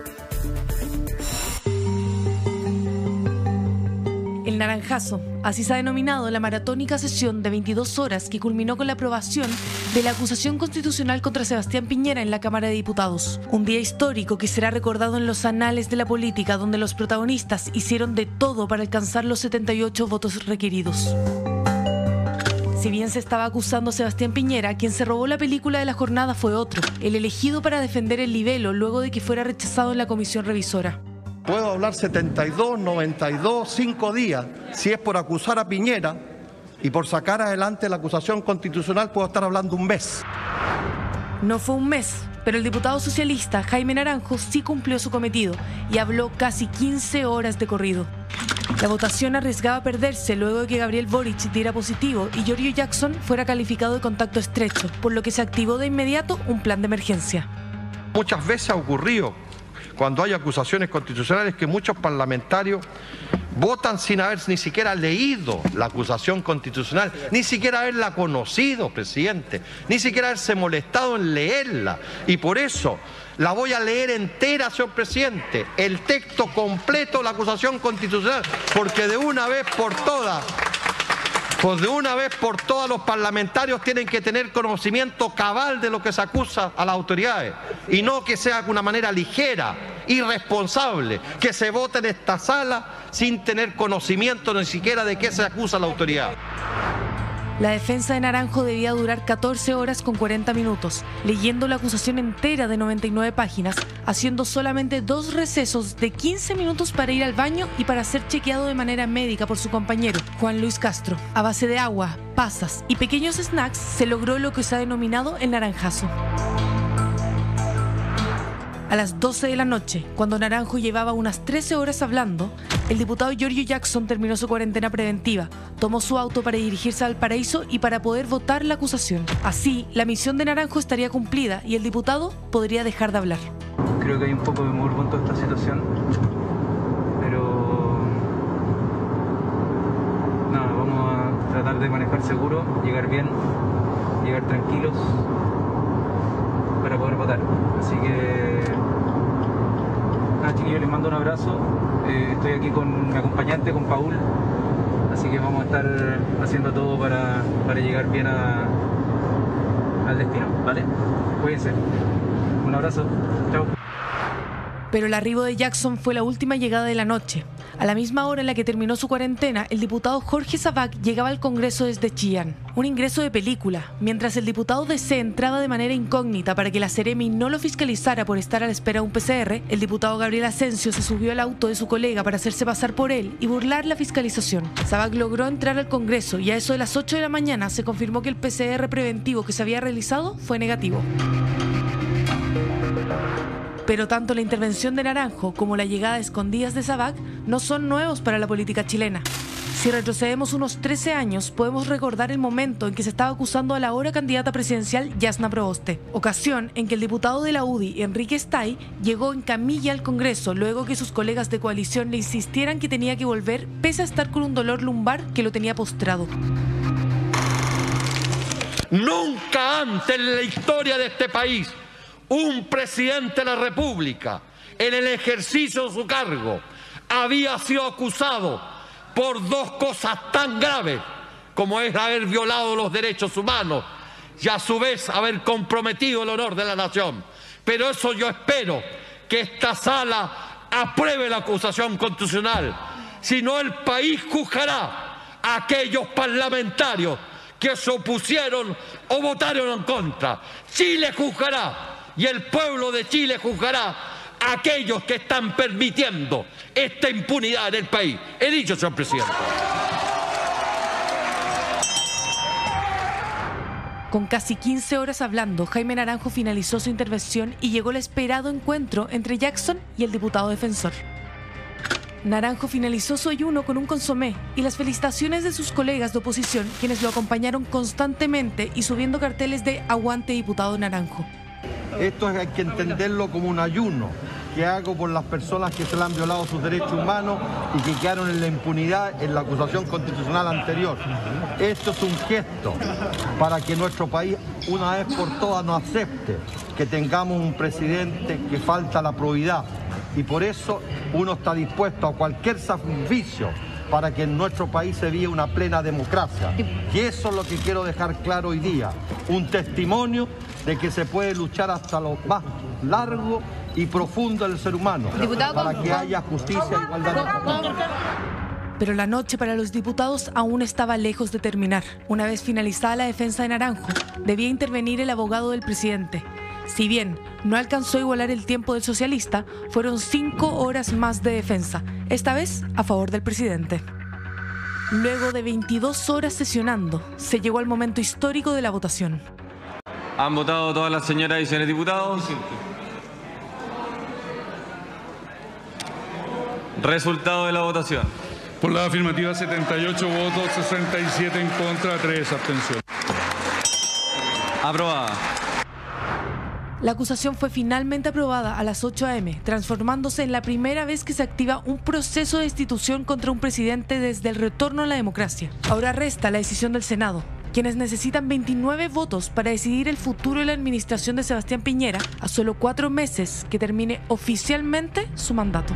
El Naranjazo, así se ha denominado la maratónica sesión de 22 horas que culminó con la aprobación de la acusación constitucional contra Sebastián Piñera en la Cámara de Diputados. Un día histórico que será recordado en los anales de la política, donde los protagonistas hicieron de todo para alcanzar los 78 votos requeridos. Si bien se estaba acusando a Sebastián Piñera, quien se robó la película de la jornada fue otro, el elegido para defender el libelo luego de que fuera rechazado en la comisión revisora. Puedo hablar 72, 92, 5 días. Si es por acusar a Piñera y por sacar adelante la acusación constitucional, puedo estar hablando un mes. No fue un mes, pero el diputado socialista Jaime Naranjo sí cumplió su cometido y habló casi 15 horas de corrido. La votación arriesgaba perderse luego de que Gabriel Boric diera positivo y Giorgio Jackson fuera calificado de contacto estrecho, por lo que se activó de inmediato un plan de emergencia. Muchas veces ha ocurrido, cuando hay acusaciones constitucionales, que muchos parlamentarios votan sin haber ni siquiera leído la acusación constitucional, ni siquiera haberla conocido, presidente, ni siquiera haberse molestado en leerla. Y por eso la voy a leer entera, señor presidente, el texto completo de la acusación constitucional, porque de una vez por todas, los parlamentarios tienen que tener conocimiento cabal de lo que se acusa a las autoridades y no que sea de una manera ligera, irresponsable, que se vote en esta sala sin tener conocimiento ni siquiera de qué se acusa a la autoridad. La defensa de Naranjo debía durar 14 horas con 40 minutos, leyendo la acusación entera de 99 páginas, haciendo solamente 2 recesos de 15 minutos para ir al baño y para ser chequeado de manera médica por su compañero, Juan Luis Castro. A base de agua, pasas y pequeños snacks se logró lo que se ha denominado el Naranjazo. A las 12 de la noche, cuando Naranjo llevaba unas 13 horas hablando, el diputado Giorgio Jackson terminó su cuarentena preventiva, tomó su auto para dirigirse a Valparaíso y para poder votar la acusación. Así, la misión de Naranjo estaría cumplida y el diputado podría dejar de hablar. Creo que hay un poco de humor con toda esta situación, pero nada, vamos a tratar de manejar seguro, llegar bien, llegar tranquilos para poder votar. Así que chiquillos, les mando un abrazo. Estoy aquí con mi acompañante, con Paul, así que vamos a estar haciendo todo para llegar bien al destino, ¿vale? Cuídense. Un abrazo. Chao. Pero el arribo de Jackson fue la última llegada de la noche. A la misma hora en la que terminó su cuarentena, el diputado Jorge Sabac llegaba al Congreso desde Chillán. Un ingreso de película. Mientras el diputado DC entraba de manera incógnita para que la Seremi no lo fiscalizara por estar a la espera de un PCR, el diputado Gabriel Asensio se subió al auto de su colega para hacerse pasar por él y burlar la fiscalización. Sabac logró entrar al Congreso y a eso de las 8 de la mañana se confirmó que el PCR preventivo que se había realizado fue negativo. Pero tanto la intervención de Naranjo como la llegada a escondidas de Sabac no son nuevos para la política chilena. Si retrocedemos unos 13 años, podemos recordar el momento en que se estaba acusando a la ahora candidata presidencial Jasna Proboste, ocasión en que el diputado de la UDI, Enrique Stay, llegó en camilla al Congreso luego que sus colegas de coalición le insistieran que tenía que volver pese a estar con un dolor lumbar que lo tenía postrado. Nunca antes en la historia de este país un presidente de la República, en el ejercicio de su cargo, había sido acusado por 2 cosas tan graves como es haber violado los derechos humanos y a su vez haber comprometido el honor de la nación. Pero eso yo espero que esta sala apruebe la acusación constitucional, si no el país juzgará a aquellos parlamentarios que se opusieron o votaron en contra. Chile juzgará. Y el pueblo de Chile juzgará a aquellos que están permitiendo esta impunidad en el país. He dicho, señor presidente. Con casi 15 horas hablando, Jaime Naranjo finalizó su intervención y llegó el esperado encuentro entre Jackson y el diputado defensor. Naranjo finalizó su ayuno con un consomé y las felicitaciones de sus colegas de oposición, quienes lo acompañaron constantemente y subiendo carteles de "Aguante diputado Naranjo". Esto hay que entenderlo como un ayuno que hago por las personas que se le han violado sus derechos humanos y que quedaron en la impunidad en la acusación constitucional anterior. Esto es un gesto para que nuestro país una vez por todas nos acepte que tengamos un presidente que falta a la probidad, y por eso uno está dispuesto a cualquier sacrificio para que en nuestro país se viva una plena democracia. Y eso es lo que quiero dejar claro hoy día, un testimonio de que se puede luchar hasta lo más largo y profundo del ser humano, para que haya justicia e igualdad. Pero la noche para los diputados aún estaba lejos de terminar. Una vez finalizada la defensa de Naranjo, debía intervenir el abogado del presidente. Si bien no alcanzó a igualar el tiempo del socialista, fueron 5 horas más de defensa, esta vez a favor del presidente. Luego de 22 horas sesionando, se llegó al momento histórico de la votación. ¿Han votado todas las señoras y señores diputados? Resultado de la votación. Por la afirmativa 78 votos, 67 en contra, 3 abstenciones. Aprobada. La acusación fue finalmente aprobada a las 8 a.m., transformándose en la primera vez que se activa un proceso de destitución contra un presidente desde el retorno a la democracia. Ahora resta la decisión del Senado, quienes necesitan 29 votos para decidir el futuro de la administración de Sebastián Piñera a solo 4 meses que termine oficialmente su mandato.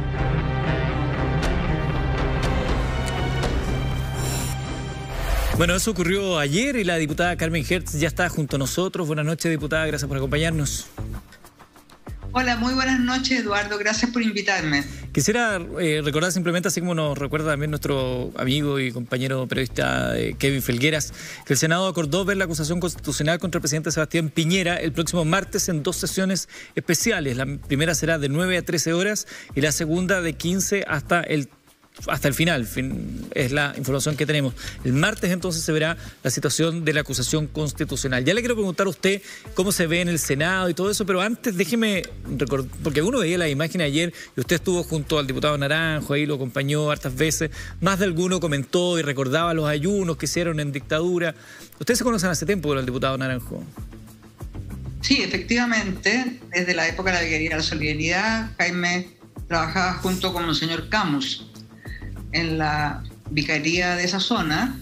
Bueno, eso ocurrió ayer y la diputada Carmen Hertz ya está junto a nosotros. Buenas noches, diputada, gracias por acompañarnos. Hola, muy buenas noches, Eduardo, gracias por invitarme. Quisiera recordar simplemente, así como nos recuerda también nuestro amigo y compañero periodista Kevin Felgueras, que el Senado acordó ver la acusación constitucional contra el presidente Sebastián Piñera el próximo martes en 2 sesiones especiales. La primera será de 9 a 13 horas y la segunda de 15 hasta el final, es la información que tenemos. El martes entonces se verá la situación de la acusación constitucional. Ya le quiero preguntar a usted cómo se ve en el Senado y todo eso, pero antes déjeme recordar, porque uno veía la imagen ayer y usted estuvo junto al diputado Naranjo, ahí lo acompañó hartas veces, más de alguno comentó y recordaba los ayunos que hicieron en dictadura. Ustedes se conocen hace tiempo con el diputado Naranjo. Sí, efectivamente, desde la época de la Vicaría de la Solidaridad, Jaime trabajaba junto con el señor Camus en la vicaría de esa zona,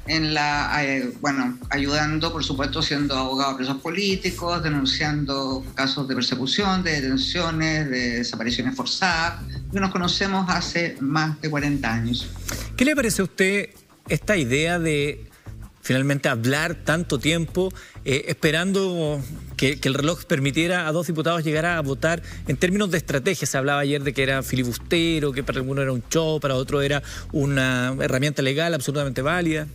ayudando, por supuesto, siendo abogado de presos políticos, denunciando casos de persecución, de detenciones, de desapariciones forzadas, que nos conocemos hace más de 40 años. ¿Qué le parece a usted esta idea de finalmente hablar tanto tiempo esperando que el reloj permitiera a 2 diputados llegar a votar en términos de estrategia? Se hablaba ayer de que era filibustero, que para algunos era un show, para otros era una herramienta legal absolutamente válida.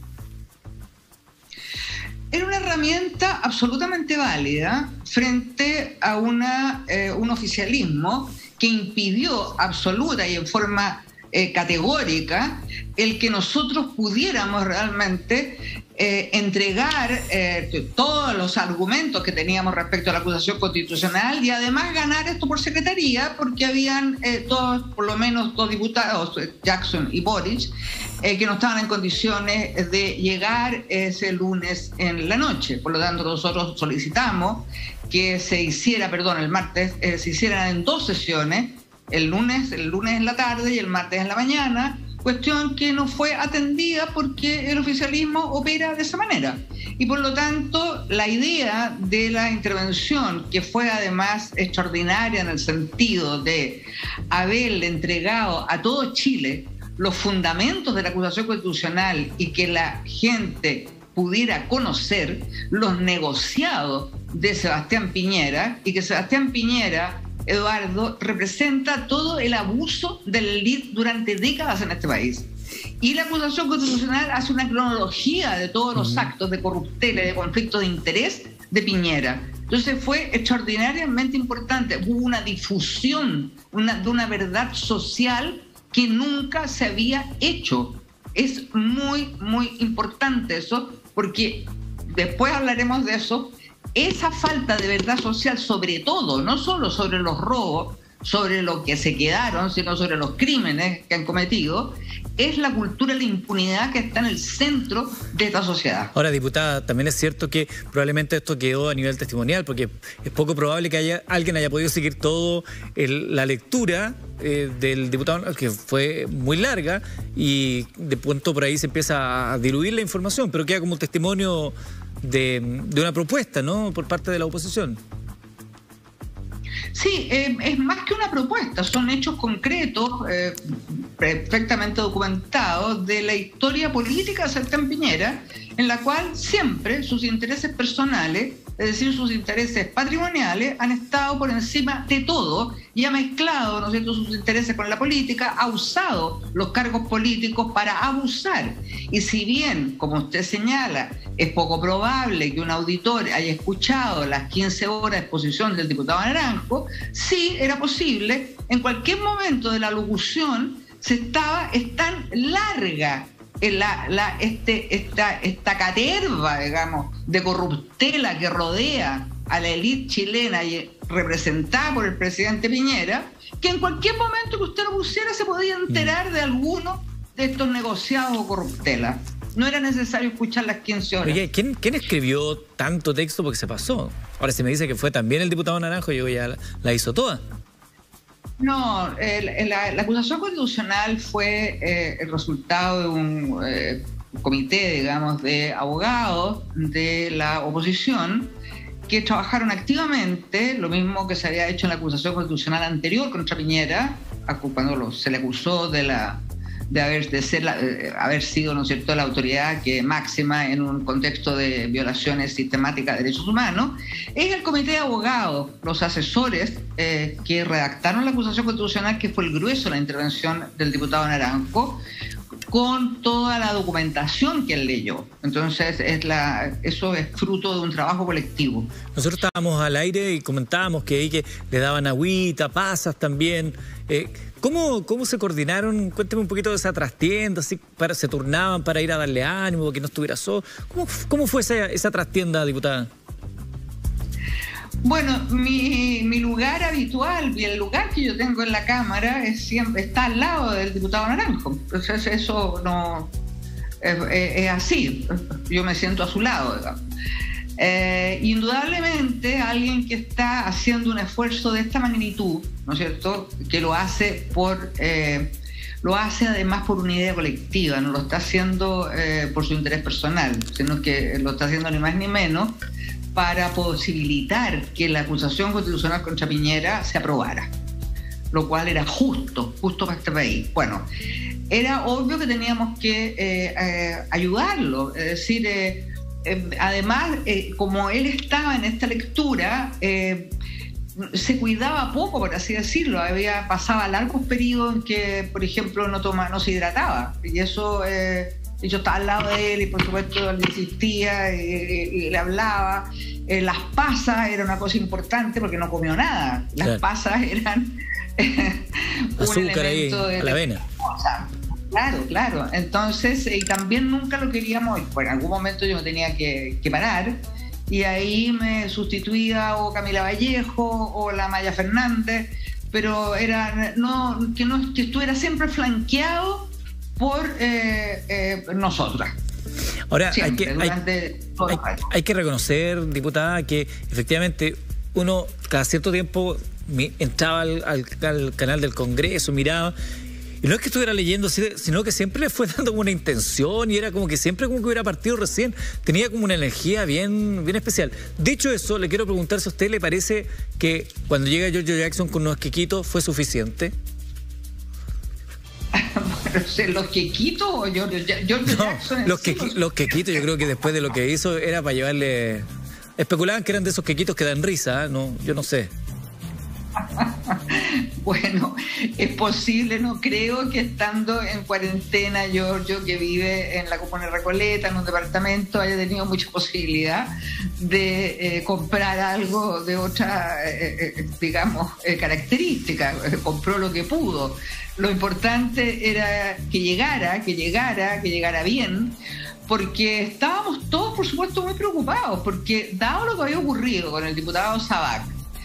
Era una herramienta absolutamente válida frente a un oficialismo que impidió absoluta y en forma categórica el que nosotros pudiéramos realmente entregar todos los argumentos que teníamos respecto a la acusación constitucional y además ganar esto por secretaría, porque habían por lo menos 2 diputados, Jackson y Boric, que no estaban en condiciones de llegar ese lunes en la noche. Por lo tanto, nosotros solicitamos que se hiciera, el martes, se hicieran en 2 sesiones, el lunes en la tarde y el martes en la mañana, cuestión que no fue atendida porque el oficialismo opera de esa manera. Y por lo tanto, la idea de la intervención, que fue además extraordinaria en el sentido de haberle entregado a todo Chile los fundamentos de la acusación constitucional y que la gente pudiera conocer los negociados de Sebastián Piñera, y que Sebastián Piñera, Eduardo, representa todo el abuso del élite durante décadas en este país. Y la acusación constitucional hace una cronología de todos los actos de corruptela, de conflictos de interés de Piñera. Entonces fue extraordinariamente importante. Hubo una difusión de una verdad social que nunca se había hecho. Es muy, muy importante eso, porque después hablaremos de eso, esa falta de verdad social, sobre todo, no solo sobre los robos, sobre lo que se quedaron, sino sobre los crímenes que han cometido, es la cultura de la impunidad que está en el centro de esta sociedad. Ahora, diputada, también es cierto que probablemente esto quedó a nivel testimonial, porque es poco probable que alguien haya podido seguir todo la lectura del diputado, que fue muy larga, y de pronto por ahí se empieza a diluir la información, pero queda como un testimonio de una propuesta, ¿no?, por parte de la oposición. Sí, es más que una propuesta, son hechos concretos, perfectamente documentados, de la historia política de Sebastián Piñera, en la cual siempre sus intereses personales, es decir, sus intereses patrimoniales, han estado por encima de todo y ha mezclado, ¿no es cierto?, sus intereses con la política, ha usado los cargos políticos para abusar. Y si bien, como usted señala, es poco probable que un auditor haya escuchado las 15 horas de exposición del diputado Naranjo, sí era posible, en cualquier momento de la locución, es tan larga esta caterva, digamos, de corruptela que rodea a la élite chilena y representada por el presidente Piñera, que en cualquier momento que usted lo pusiera se podía enterar de alguno de estos negociados o corruptelas. No era necesario escuchar las 15 horas. Oye, ¿quién escribió tanto texto? Porque se pasó. Ahora, si me dice que fue también el diputado Naranjo, yo ya la hizo toda. No, la acusación constitucional fue el resultado de un comité, digamos, de abogados de la oposición que trabajaron activamente, lo mismo que se había hecho en la acusación constitucional anterior contra Piñera, cuando se le acusó de haber sido, ¿no es cierto?, la autoridad máxima en un contexto de violaciones sistemáticas de derechos humanos. Es el comité de abogados, los asesores que redactaron la acusación constitucional, que fue el grueso de la intervención del diputado Naranjo, con toda la documentación que él leyó. Entonces, eso es fruto de un trabajo colectivo. Nosotros estábamos al aire y comentábamos que le daban agüita, pasas también. ¿Cómo se coordinaron? Cuénteme un poquito de esa trastienda, ¿sí? ¿Se turnaban para ir a darle ánimo, que no estuviera solo? ¿Cómo fue esa trastienda, diputada? Bueno, mi lugar habitual y el lugar que yo tengo en la Cámara está al lado del diputado Naranjo. Entonces eso no es así. Yo me siento a su lado, digamos. Indudablemente alguien que está haciendo un esfuerzo de esta magnitud, ¿no es cierto?, que lo hace además por una idea colectiva, no lo está haciendo por su interés personal, sino que lo está haciendo ni más ni menos para posibilitar que la acusación constitucional contra Piñera se aprobara, lo cual era justo para este país. Bueno, era obvio que teníamos que ayudarlo, es decir, además, como él estaba en esta lectura, se cuidaba poco, por así decirlo. Pasaba largos periodos en que, por ejemplo, no se hidrataba. Y eso, yo estaba al lado de él y, por supuesto, le insistía y le hablaba. Las pasas era una cosa importante porque no comió nada. Las pasas eran un elemento ahí, de la avena. Claro. Entonces, y también nunca lo queríamos. Bueno, en algún momento yo me tenía que parar, y ahí me sustituía o Camila Vallejo o la Maya Fernández, pero que estuviera siempre flanqueado por nosotras. Ahora, siempre, hay que reconocer, diputada, que efectivamente uno cada cierto tiempo entraba al canal del Congreso, miraba. Y no es que estuviera leyendo, sino que siempre le fue dando como una intención, y era como que siempre como que hubiera partido recién. Tenía como una energía bien especial. Dicho eso, le quiero preguntar si a usted le parece que cuando llega Giorgio Jackson con unos quequitos fue suficiente. ¿Los quequitos o Giorgio Jackson? Los quequitos, yo creo que después de lo que hizo era para llevarle... Especulaban que eran de esos quequitos que dan risa, ¿eh? No, yo no sé. Bueno, es posible, no creo que estando en cuarentena Giorgio, que vive en la Comuna de Recoleta, en un departamento, haya tenido mucha posibilidad de comprar algo de otra, digamos, característica. Compró lo que pudo. Lo importante era que llegara bien, porque estábamos todos, por supuesto, muy preocupados, porque dado lo que había ocurrido con el diputado Sabac,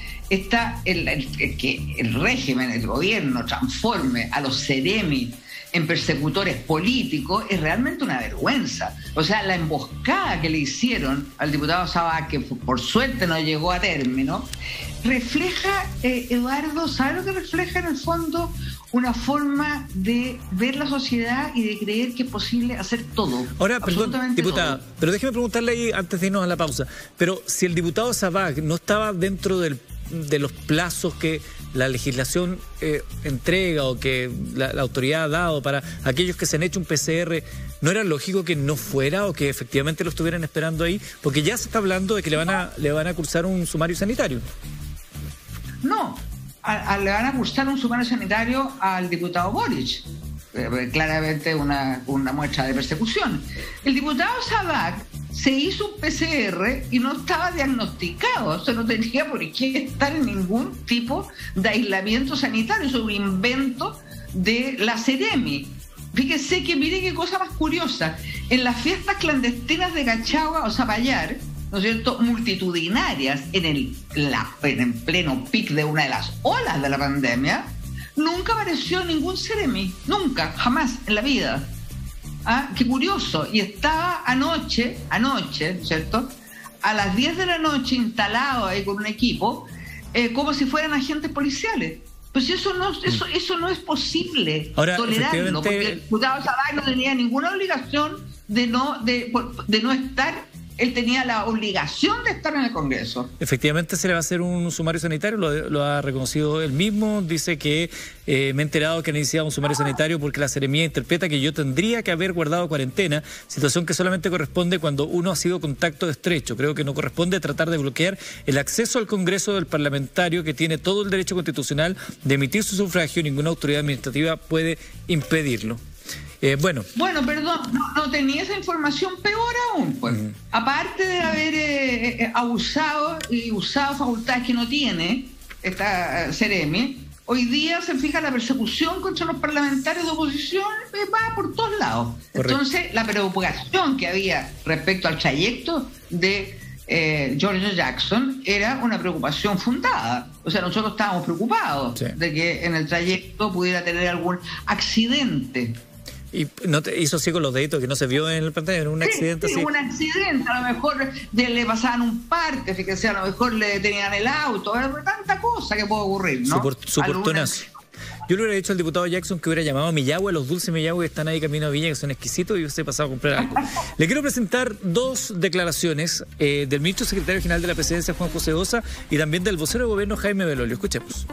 que el régimen, el gobierno transforme a los seremi en persecutores políticos es realmente una vergüenza. O sea, la emboscada que le hicieron al diputado Sabac, que por suerte no llegó a término, refleja, Eduardo, ¿sabe lo que refleja en el fondo? Una forma de ver la sociedad y de creer que es posible hacer todo. Ahora, perdón, diputada, pero déjeme preguntarle ahí antes de irnos a la pausa, pero si el diputado Sabac no estaba dentro de los plazos que la legislación entrega o que la autoridad ha dado para aquellos que se han hecho un PCR, ¿no era lógico que no fuera o que efectivamente lo estuvieran esperando ahí? Porque ya se está hablando de que le van a cursar un sumario sanitario. No, le van a cursar un sumario sanitario al diputado Boric. Claramente una muestra de persecución. El diputado Sabac se hizo un PCR y no estaba diagnosticado, o sea, no tenía por qué estar en ningún tipo de aislamiento sanitario. Eso es un invento de la Seremi. Fíjese que mire qué cosa más curiosa. En las fiestas clandestinas de Cachagua o Zapallar, ¿no es cierto?, multitudinarias en pleno pic de una de las olas de la pandemia, nunca apareció ningún Seremi, nunca, jamás en la vida. Ah, qué curioso. Y estaba anoche, ¿cierto?, a las 10 de la noche instalado ahí con un equipo, como si fueran agentes policiales. Pues eso no es posible. Ahora, tolerarlo, porque el diputado Sabac no tenía ninguna obligación de no estar. Él tenía la obligación de estar en el Congreso. Efectivamente se le va a hacer un sumario sanitario, lo ha reconocido él mismo, dice que me he enterado que han iniciado un sumario sanitario porque la Seremía interpreta que yo tendría que haber guardado cuarentena, situación que solamente corresponde cuando uno ha sido contacto estrecho. Creo que no corresponde tratar de bloquear el acceso al Congreso del parlamentario, que tiene todo el derecho constitucional de emitir su sufragio, ninguna autoridad administrativa puede impedirlo. Bueno, perdón, no tenía esa información, peor aún, pues. Aparte de haber abusado y usado facultades que no tiene esta Seremi, hoy día se fija la persecución contra los parlamentarios de oposición, va por todos lados. Correcto. Entonces, la preocupación que había respecto al trayecto de George Jackson era una preocupación fundada. O sea, nosotros estábamos preocupados de que en el trayecto pudiera tener algún accidente. Y no hizo así con los deditos que no se vio en el pantalla, en un accidente así. Un accidente, a lo mejor le pasaban un parte, fíjese, a lo mejor le detenían el auto, tanta cosa que puede ocurrir, ¿no? Su portonazo. Yo le hubiera dicho al diputado Jackson que hubiera llamado a Millahue, a los dulces Millahue que están ahí camino a Viña, que son exquisitos, y hubiese pasado a comprar algo. Le quiero presentar dos declaraciones del ministro secretario general de la Presidencia, Juan José Ossa, y también del vocero de gobierno, Jaime Belolio. Escuchemos.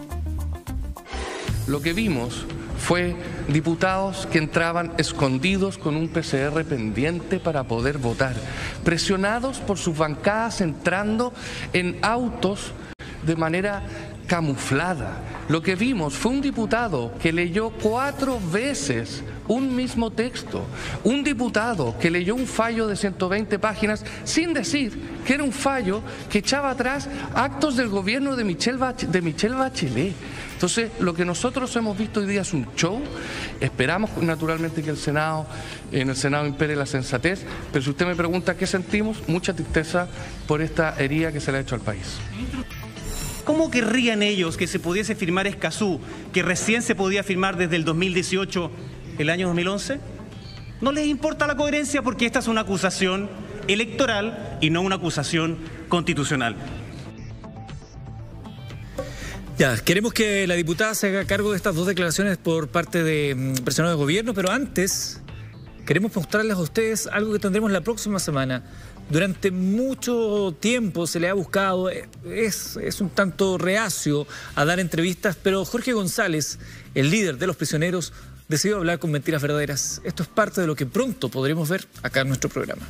Lo que vimos fue diputados que entraban escondidos con un PCR pendiente para poder votar, presionados por sus bancadas entrando en autos de manera camuflada. Lo que vimos fue un diputado que leyó 4 veces un mismo texto, un diputado que leyó un fallo de 120 páginas sin decir que era un fallo que echaba atrás actos del gobierno de Michelle Bachelet. Entonces, lo que nosotros hemos visto hoy día es un show. Esperamos naturalmente que en el Senado impere la sensatez, pero si usted me pregunta qué sentimos, mucha tristeza por esta herida que se le ha hecho al país. ¿Cómo querrían ellos que se pudiese firmar Escazú, que recién se podía firmar desde el 2018, el año 2011? No les importa la coherencia porque esta es una acusación electoral y no una acusación constitucional. Ya, queremos que la diputada se haga cargo de estas dos declaraciones por parte de personal de gobierno, pero antes queremos mostrarles a ustedes algo que tendremos la próxima semana. Durante mucho tiempo se le ha buscado, es un tanto reacio a dar entrevistas, pero Jorge González, el líder de los prisioneros, decidió hablar con Mentiras Verdaderas. Esto es parte de lo que pronto podremos ver acá en nuestro programa.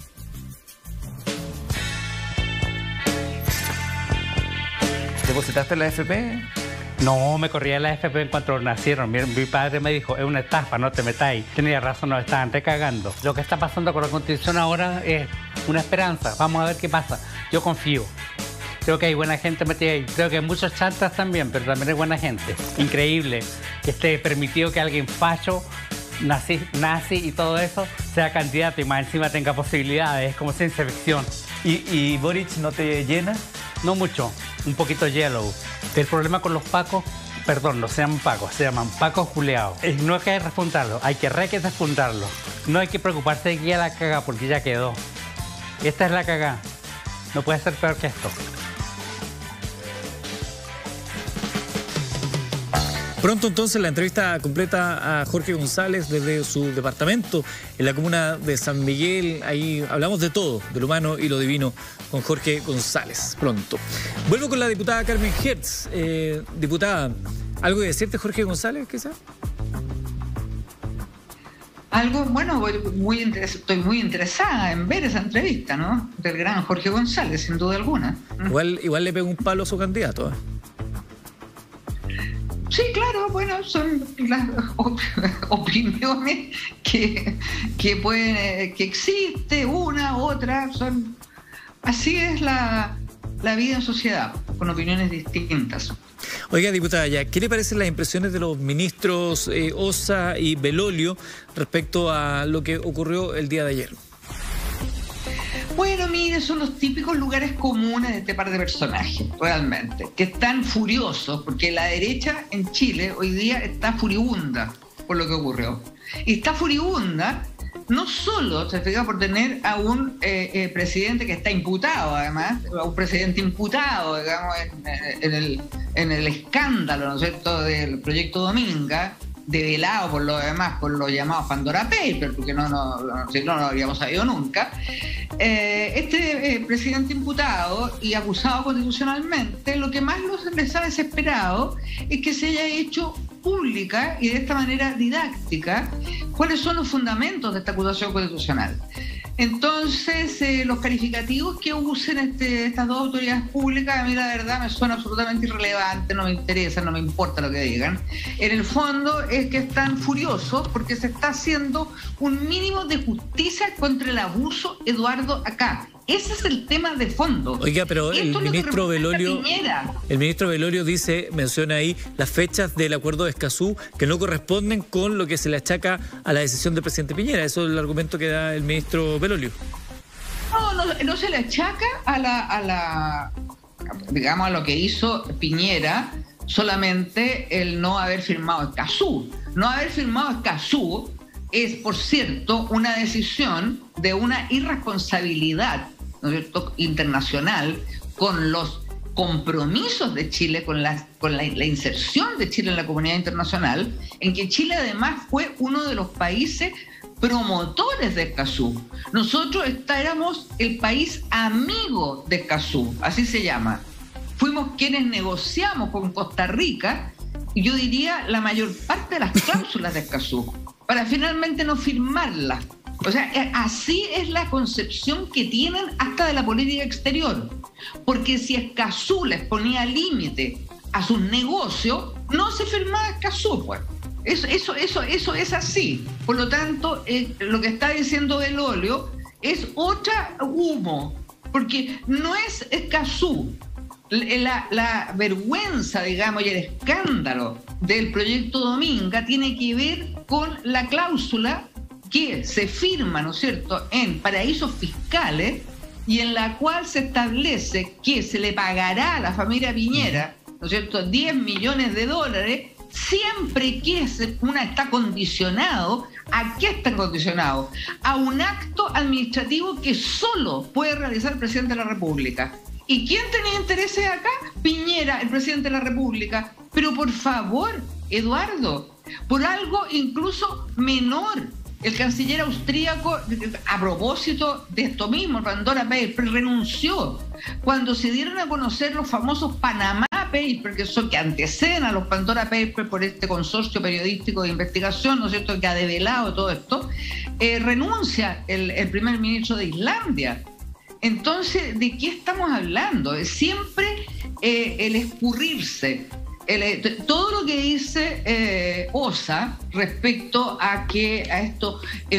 ¿Depositaste en la AFP? No, me corría la AFP en cuanto nacieron. Mi padre me dijo, es una estafa, no te metáis. Tenía razón, nos estaban recagando. Lo que está pasando con la Constitución ahora es una esperanza. Vamos a ver qué pasa. Yo confío. Creo que hay buena gente metida ahí. Creo que hay muchos chantas también, pero también hay buena gente. Increíble que esté permitido que alguien facho nazi y todo eso, sea candidato y más encima tenga posibilidades, es como ciencia ficción. ¿Y Boric no te llena? No mucho, un poquito yellow. El problema con los pacos, perdón, no se llaman pacos, se llaman pacos culeados. No hay que refundarlo, hay que refundarlo. No hay que preocuparse de que ya la caga porque ya quedó. Esta es la cagá. No puede ser peor que esto. Pronto entonces la entrevista completa a Jorge González desde su departamento en la comuna de San Miguel. Ahí hablamos de todo, de lo humano y lo divino con Jorge González. Pronto. Vuelvo con la diputada Carmen Hertz. Diputada, ¿algo que decirte Jorge González quizás? Algo, bueno, estoy muy interesada en ver esa entrevista, ¿no? Del gran Jorge González, sin duda alguna. Igual le pego un palo a su candidato, ¿eh? Sí, claro, bueno, son las opiniones que existe, una, otra, son... Así es la vida en sociedad, con opiniones distintas. Oiga, diputada, ¿qué le parecen las impresiones de los ministros Ossa y Belolio respecto a lo que ocurrió el día de ayer? Bueno, mire, son los típicos lugares comunes de este par de personajes, realmente, que están furiosos, porque la derecha en Chile hoy día está furibunda por lo que ocurrió. Y está furibunda no solo, se fija, por tener a un presidente que está imputado, además, a un presidente imputado, digamos, en el escándalo, ¿no es cierto?, del proyecto Dominga, develado por lo demás, por los llamados Pandora Papers, porque no lo habríamos sabido nunca. Este presidente imputado y acusado constitucionalmente, lo que más les ha desesperado es que se haya hecho pública y de esta manera didáctica cuáles son los fundamentos de esta acusación constitucional. Entonces, los calificativos que usen estas dos autoridades públicas, a mí la verdad me suena absolutamente irrelevante, no me interesa, no me importa lo que digan. En el fondo es que están furiosos porque se está haciendo un mínimo de justicia contra el abuso Eduardo acá. Ese es el tema de fondo. Oiga, pero el ministro Belolio menciona ahí las fechas del acuerdo de Escazú que no corresponden con lo que se le achaca a la decisión del presidente Piñera. Eso es el argumento que da el ministro Belolio. No se le achaca digamos, a lo que hizo Piñera, solamente el no haber firmado Escazú. No haber firmado Escazú es, por cierto, una decisión de una irresponsabilidad, ¿no es cierto?, internacional, con los compromisos de Chile, con la inserción de Chile en la comunidad internacional, en que Chile además fue uno de los países promotores de Escazú. Nosotros éramos el país amigo de Escazú, así se llama. Fuimos quienes negociamos con Costa Rica, y yo diría la mayor parte de las cláusulas de Escazú, para finalmente no firmarlas. O sea, así es la concepción que tienen hasta de la política exterior. Porque si Escazú les ponía límite a sus negocios, no se firmaba Escazú, pues. Eso es así. Por lo tanto, lo que está diciendo Belolio es otra humo, porque no es Escazú. La vergüenza, digamos, y el escándalo del proyecto Dominga tiene que ver con la cláusula que se firma, ¿no es cierto?, en paraísos fiscales, y en la cual se establece que se le pagará a la familia Piñera, ¿no es cierto?, 10 millones de dólares, siempre que está condicionado. ¿A qué está condicionado? A un acto administrativo que solo puede realizar el presidente de la República. ¿Y quién tenía intereses acá? Piñera, el presidente de la República. Pero por favor, Eduardo, por algo incluso menor, el canciller austríaco, a propósito de esto mismo, Pandora Papers, renunció cuando se dieron a conocer los famosos Panamá Papers, que anteceden a los Pandora Papers por este consorcio periodístico de investigación, ¿no es cierto?, que ha develado todo esto. Renuncia el primer ministro de Islandia. Entonces, ¿de qué estamos hablando? Siempre el escurrirse. Todo lo que dice Ossa respecto a esto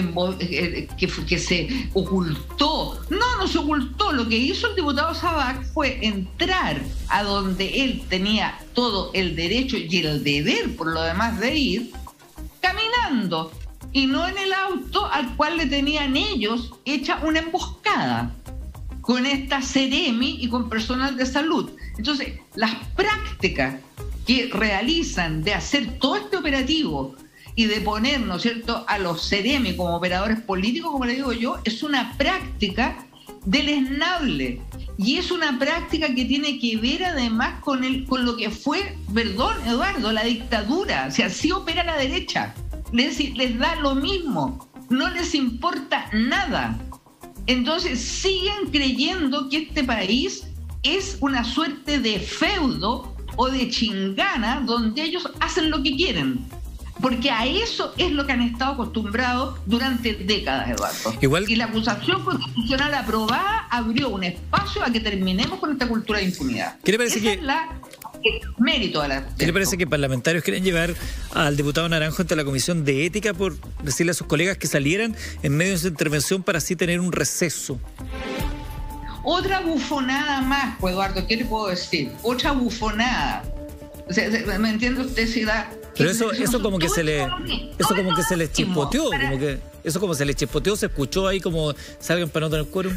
que se ocultó. No se ocultó. Lo que hizo el diputado Sabac fue entrar a donde él tenía todo el derecho y el deber, por lo demás, de ir caminando. y no en el auto al cual le tenían ellos hecha una emboscada con esta Seremi y con personal de salud. Entonces, las prácticas que realizan de hacer todo este operativo y de poner, ¿no es cierto?, a los Seremi como operadores políticos, como le digo yo, es una práctica deleznable. Y es una práctica que tiene que ver además con lo que fue, perdón, Eduardo, la dictadura. O sea, así opera la derecha. Les da lo mismo, no les importa nada. Entonces siguen creyendo que este país es una suerte de feudo o de chingana donde ellos hacen lo que quieren. Porque a eso es lo que han estado acostumbrados durante décadas, Eduardo. Igual... Y la acusación constitucional aprobada abrió un espacio a que terminemos con esta cultura de impunidad. ¿Qué le parece Ese es el mérito de la... ¿Qué le parece que parlamentarios quieren llevar al diputado Naranjo ante la Comisión de Ética por decirle a sus colegas que salieran en medio de su intervención para así tener un receso? Otra bufonada más, pues, Eduardo, ¿qué le puedo decir? Otra bufonada. O sea, ¿me entiende usted si da... Pero eso como que se le chispoteó, como que eso como se le chispoteó, se escuchó ahí como salgan para no tener quórum.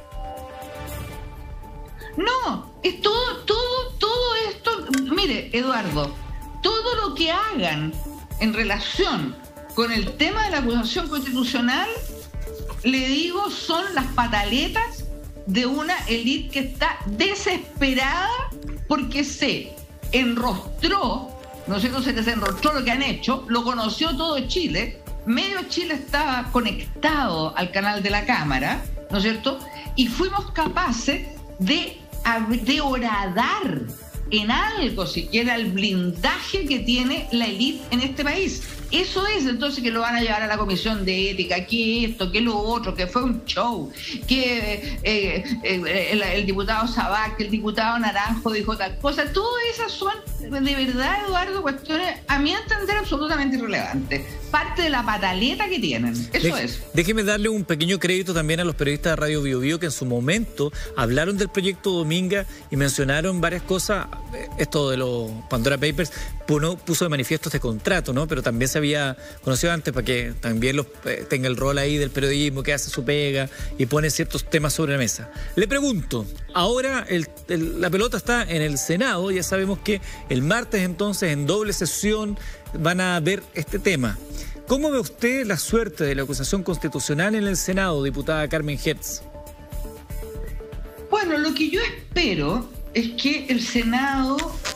No, es todo esto, mire, Eduardo, todo lo que hagan en relación con el tema de la acusación constitucional, le digo, son las pataletas de una élite que está desesperada porque se enrostró, ¿no es cierto? Se desenrostró lo que han hecho, lo conoció todo Chile, medio Chile estaba conectado al canal de la Cámara, ¿no es cierto? Y fuimos capaces de horadar en algo siquiera el blindaje que tiene la élite en este país. Eso es, entonces, que lo van a llevar a la Comisión de Ética, que esto, que lo otro, que fue un show, que el diputado Sabac, que el diputado Naranjo dijo tal cosa. Todas esas son, de verdad, Eduardo, cuestiones, a mi entender, absolutamente irrelevantes. Parte de la pataleta que tienen. Eso es. Déjeme darle un pequeño crédito también a los periodistas de Radio Bio Bio que en su momento hablaron del proyecto Dominga y mencionaron varias cosas. Esto de los Pandora Papers puso de manifiesto este contrato, ¿no? Pero también se había conocido antes para que también tenga el rol ahí del periodismo que hace su pega y pone ciertos temas sobre la mesa. Le pregunto, ahora la pelota está en el Senado, ya sabemos que el martes entonces en doble sesión van a ver este tema. ¿Cómo ve usted la suerte de la acusación constitucional en el Senado, diputada Carmen Hertz? Bueno, lo que yo espero es que el Senado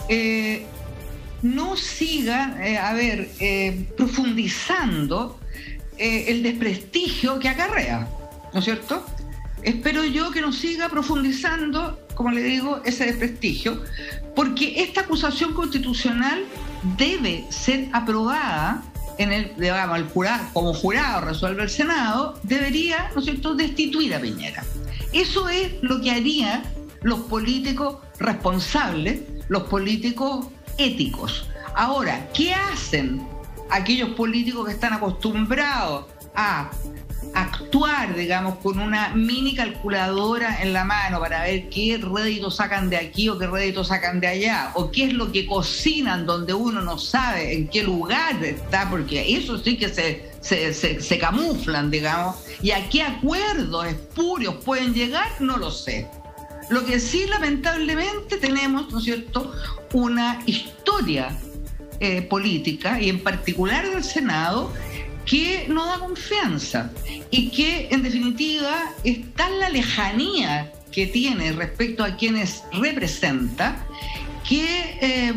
no siga, profundizando el desprestigio que acarrea, ¿no es cierto? Espero yo que no siga profundizando, como le digo, ese desprestigio, porque esta acusación constitucional debe ser aprobada en el jurado, como jurado resuelve el Senado, debería, ¿no es cierto?, destituir a Piñera. Eso es lo que harían los políticos responsables, los políticos éticos. Ahora, ¿qué hacen aquellos políticos que están acostumbrados a actuar, digamos, con una mini calculadora en la mano para ver qué rédito sacan de aquí o qué rédito sacan de allá, o qué es lo que cocinan donde uno no sabe en qué lugar está, porque eso sí que se camuflan, digamos, y a qué acuerdos espurios pueden llegar, no lo sé. Lo que sí, lamentablemente, tenemos, ¿no es cierto?, una historia política, y en particular del Senado, que no da confianza y que, en definitiva, está en la lejanía que tiene respecto a quienes representa, que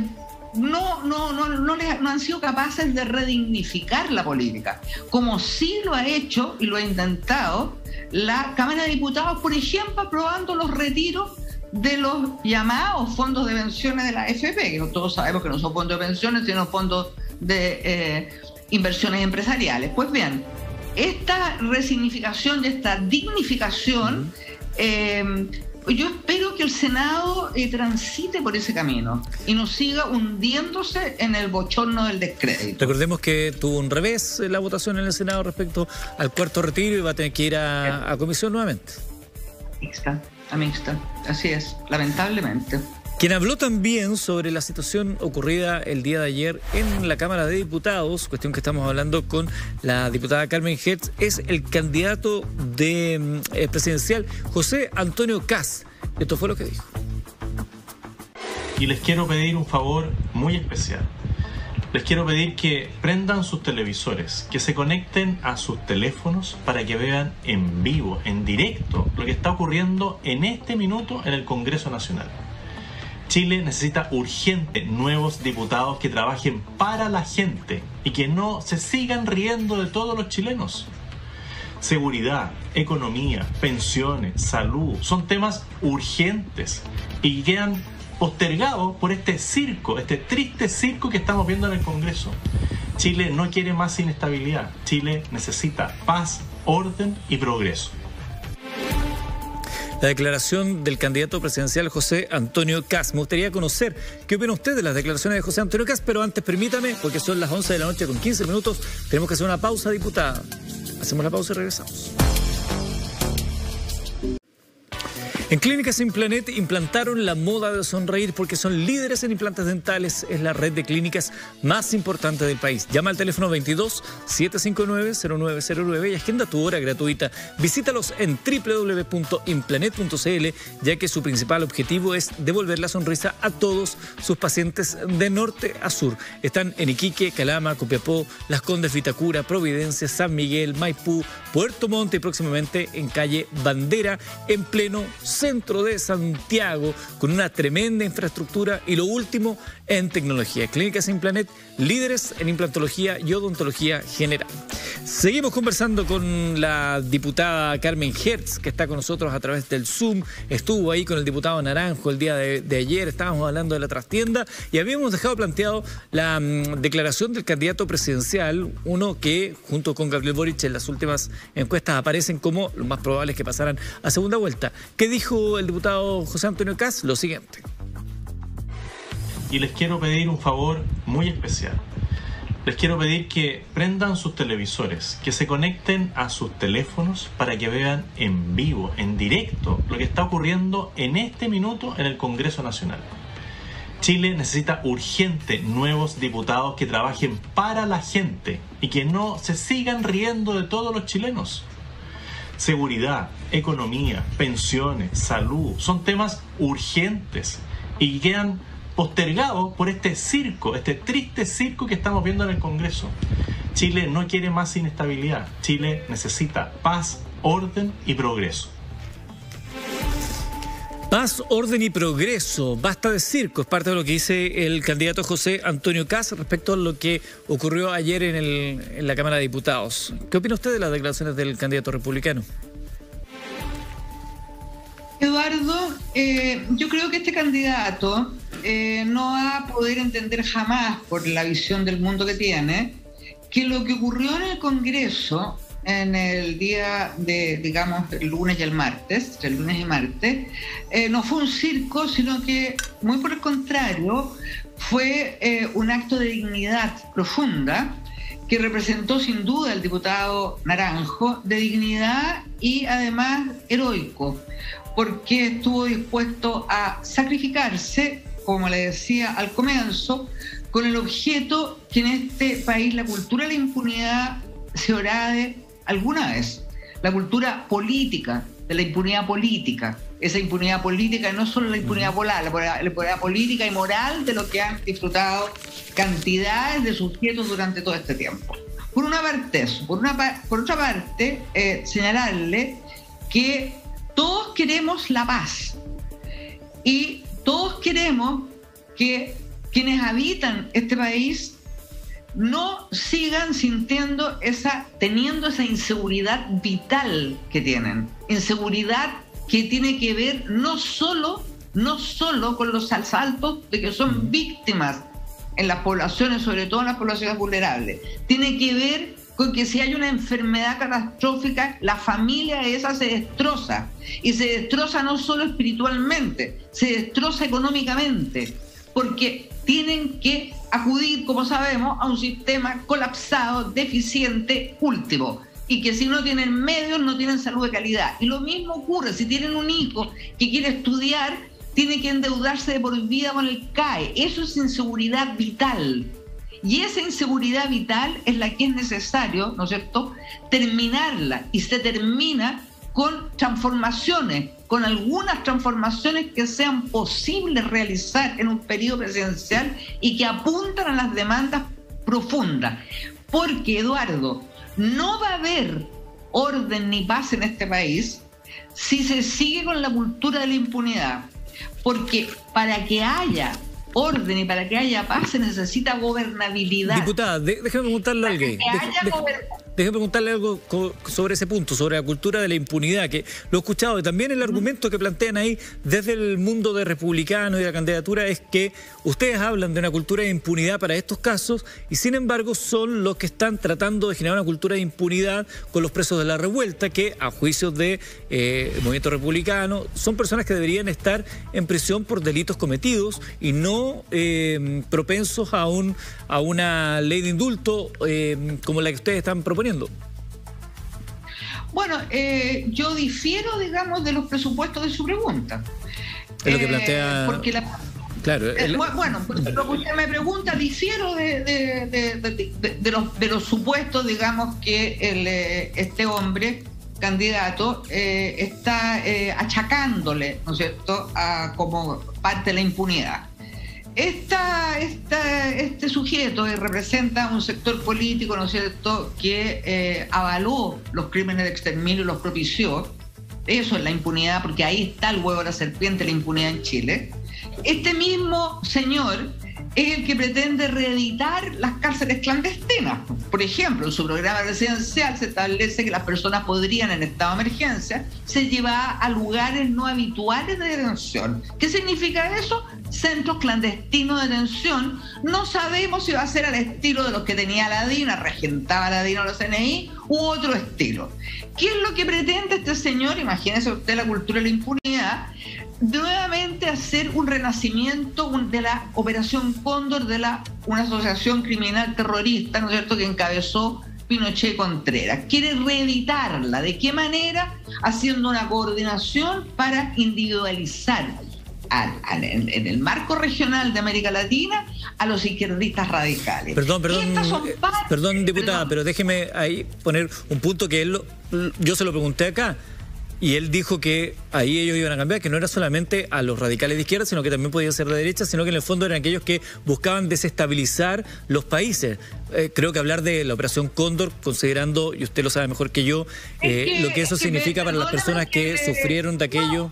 no han sido capaces de redignificar la política, como sí lo ha hecho y lo ha intentado la Cámara de Diputados, por ejemplo, aprobando los retiros de los llamados fondos de pensiones de la AFP, que todos sabemos que no son fondos de pensiones, sino fondos de inversiones empresariales. Pues bien, esta resignificación, esta dignificación, yo espero que el Senado transite por ese camino y no siga hundiéndose en el bochorno del descrédito. Recordemos que tuvo un revés la votación en el Senado respecto al cuarto retiro y va a tener que ir a comisión nuevamente. A mixta, así es, lamentablemente. Quien habló también sobre la situación ocurrida el día de ayer en la Cámara de Diputados, cuestión que estamos hablando con la diputada Carmen Hertz, es el candidato presidencial José Antonio Kast. Esto fue lo que dijo. Y les quiero pedir un favor muy especial. Les quiero pedir que prendan sus televisores, que se conecten a sus teléfonos para que vean en vivo, en directo, lo que está ocurriendo en este minuto en el Congreso Nacional. Chile necesita urgente nuevos diputados que trabajen para la gente y que no se sigan riendo de todos los chilenos. Seguridad, economía, pensiones, salud, son temas urgentes y quedan postergados por este circo, este triste circo que estamos viendo en el Congreso. Chile no quiere más inestabilidad. Chile necesita paz, orden y progreso. La declaración del candidato presidencial José Antonio Kast. Me gustaría conocer qué opina usted de las declaraciones de José Antonio Kast, pero antes permítame, porque son las 11 de la noche con 15 minutos, tenemos que hacer una pausa, diputada. Hacemos la pausa y regresamos. En Clínicas Implanet implantaron la moda de sonreír porque son líderes en implantes dentales. Es la red de clínicas más importante del país. Llama al teléfono 22-759-0909 y agenda tu hora gratuita. Visítalos en www.implanet.cl, ya que su principal objetivo es devolver la sonrisa a todos sus pacientes de norte a sur. Están en Iquique, Calama, Copiapó, Las Condes, Vitacura, Providencia, San Miguel, Maipú, Puerto Montt y próximamente en calle Bandera, en pleno centro de Santiago, con una tremenda infraestructura y lo último en tecnología. Clínicas Implanet, líderes en implantología y odontología general. Seguimos conversando con la diputada Carmen Hertz, que está con nosotros a través del Zoom. Estuvo ahí con el diputado Naranjo el día de ayer, estábamos hablando de la trastienda y habíamos dejado planteado la declaración del candidato presidencial, uno que junto con Gabriel Boric en las últimas encuestas aparecen como lo más probable es que pasaran a segunda vuelta. ¿Qué dijo el diputado José Antonio Kast? Lo siguiente. Y les quiero pedir un favor muy especial. Les quiero pedir que prendan sus televisores, que se conecten a sus teléfonos para que vean en vivo, en directo, lo que está ocurriendo en este minuto en el Congreso Nacional. Chile necesita urgente nuevos diputados que trabajen para la gente y que no se sigan riendo de todos los chilenos. Seguridad, economía, pensiones, salud, son temas urgentes y quedan postergados por este circo, este triste circo que estamos viendo en el Congreso. Chile no quiere más inestabilidad. Chile necesita paz, orden y progreso. Paz, orden y progreso. Basta de circo. Es parte de lo que dice el candidato José Antonio Kast respecto a lo que ocurrió ayer en la Cámara de Diputados. ¿Qué opina usted de las declaraciones del candidato republicano? Eduardo, yo creo que este candidato no va a poder entender jamás, por la visión del mundo que tiene, que lo que ocurrió en el Congreso en el día de, digamos, el lunes y el martes, entre el lunes y martes, no fue un circo, sino que, muy por el contrario, fue un acto de dignidad profunda que representó sin duda el diputado Naranjo, de dignidad y además heroico, porque estuvo dispuesto a sacrificarse, como le decía al comienzo, con el objeto que en este país la cultura de la impunidad se orade alguna vez, la cultura política, de la impunidad política. Esa impunidad política, no solo la impunidad moral, la impunidad política y moral de lo que han disfrutado cantidades de sujetos durante todo este tiempo. Por una parte eso, por otra parte, señalarle que todos queremos la paz y todos queremos que quienes habitan este país no sigan teniendo esa inseguridad vital que tienen. Inseguridad que tiene que ver no solo con los asaltos de que son víctimas en las poblaciones, sobre todo en las poblaciones vulnerables. Tiene que ver con que si hay una enfermedad catastrófica, la familia esa se destroza. Y se destroza no solo espiritualmente, se destroza económicamente, porque tienen que acudir, como sabemos, a un sistema colapsado, deficiente, último, y que si no tienen medios, no tienen salud de calidad. Y lo mismo ocurre si tienen un hijo que quiere estudiar, tiene que endeudarse de por vida con el CAE. Eso es inseguridad vital. Y esa inseguridad vital es la que es necesario, ¿no es cierto?, terminarla. Y se termina con transformaciones, con algunas transformaciones que sean posibles realizar en un periodo presidencial y que apuntan a las demandas profundas. Porque, Eduardo, no va a haber orden ni paz en este país si se sigue con la cultura de la impunidad. Porque para que haya orden y para que haya paz se necesita gobernabilidad. Diputada, déjeme preguntarle algo. Déjeme preguntarle algo sobre ese punto, sobre la cultura de la impunidad, que lo he escuchado, y también el argumento que plantean ahí desde el mundo de republicanos y de la candidatura es que ustedes hablan de una cultura de impunidad para estos casos y sin embargo son los que están tratando de generar una cultura de impunidad con los presos de la revuelta, que a juicio de movimiento republicano son personas que deberían estar en prisión por delitos cometidos y no propensos a una ley de indulto como la que ustedes están proponiendo. Bueno, yo difiero, digamos, de los presupuestos de su pregunta. Es lo que plantea... Porque claro. Bueno, pues lo que usted me pregunta, difiero de los supuestos, digamos, que este hombre, candidato, está achacándole, ¿no es cierto?, como parte de la impunidad. Este sujeto representa un sector político, ¿no es cierto?, que avaló los crímenes de exterminio y los propició. Eso es la impunidad, porque ahí está el huevo de la serpiente, la impunidad en Chile. Este mismo señor es el que pretende reeditar las cárceles clandestinas. Por ejemplo, en su programa presidencial se establece que las personas podrían, en estado de emergencia, ser llevadas a lugares no habituales de detención. ¿Qué significa eso? Centros clandestinos de detención. No sabemos si va a ser al estilo de los que tenía Aladino, regentaba Aladino los CNI, u otro estilo. ¿Qué es lo que pretende este señor? Imagínese usted la cultura de la impunidad. Nuevamente hacer un renacimiento de la Operación Cóndor, de una asociación criminal terrorista, ¿no es cierto?, que encabezó Pinochet Contreras. Quiere reeditarla. ¿De qué manera? Haciendo una coordinación para individualizar en el marco regional de América Latina a los izquierdistas radicales. Perdón, diputada, pero déjeme ahí poner un punto que yo se lo pregunté acá. Y él dijo que ahí ellos iban a cambiar, que no era solamente a los radicales de izquierda, sino que también podían ser de derecha, sino que en el fondo eran aquellos que buscaban desestabilizar los países. Creo que hablar de la Operación Cóndor, considerando, y usted lo sabe mejor que yo, lo que eso significa para las personas que sufrieron de aquello.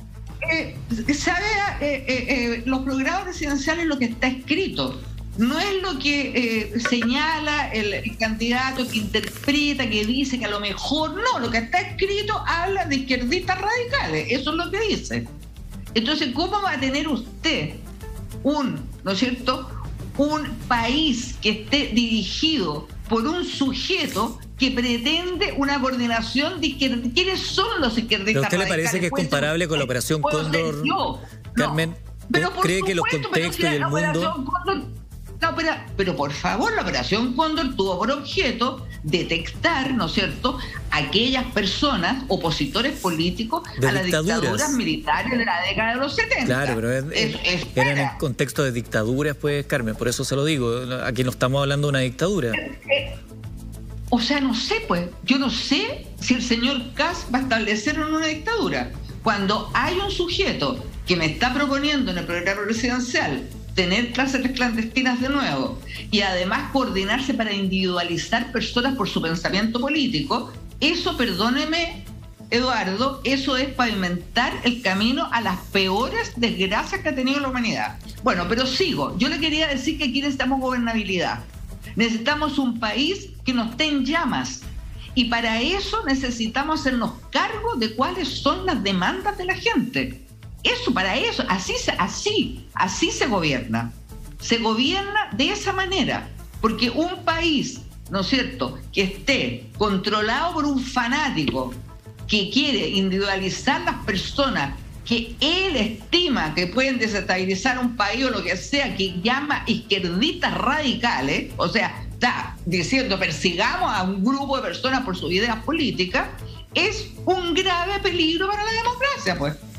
Los programas presidenciales, lo que está escrito, no es lo que señala el candidato, que interpreta, que dice que a lo mejor no. Lo que está escrito habla de izquierdistas radicales. Eso es lo que dice. Entonces, ¿cómo va a tener usted ¿no es cierto?, un país que esté dirigido por un sujeto que pretende una coordinación de izquierda? ¿Quiénes son los izquierdistas radicales? ¿Pero a usted le parece que es comparable con la Operación Cóndor, Carmen? ¿Cree que los contextos y el mundo... No, pero por favor, la Operación Cóndor tuvo por objeto detectar, ¿no es cierto?, aquellas personas, opositores políticos a las dictaduras militares de la década de los 70. Claro, pero era en el contexto de dictaduras, pues, Carmen, por eso se lo digo. Aquí no estamos hablando de una dictadura. O sea, no sé, pues, yo no sé si el señor Kast va a establecer una dictadura. Cuando hay un sujeto que me está proponiendo en el programa presidencial tener cárceles clandestinas de nuevo y además coordinarse para individualizar personas por su pensamiento político, eso, perdóneme, Eduardo, eso es pavimentar el camino a las peores desgracias que ha tenido la humanidad. Bueno, pero sigo. Yo le quería decir que aquí necesitamos gobernabilidad. Necesitamos un país que no esté en llamas. Y para eso necesitamos hacernos cargo de cuáles son las demandas de la gente. Eso, para eso, así se gobierna. Se gobierna de esa manera. Porque un país, ¿no es cierto?, que esté controlado por un fanático que quiere individualizar las personas que él estima que pueden desestabilizar un país o lo que sea, que llama izquierdistas radicales, o sea, está diciendo persigamos a un grupo de personas por sus ideas políticas, es un grave peligro para la democracia, pues.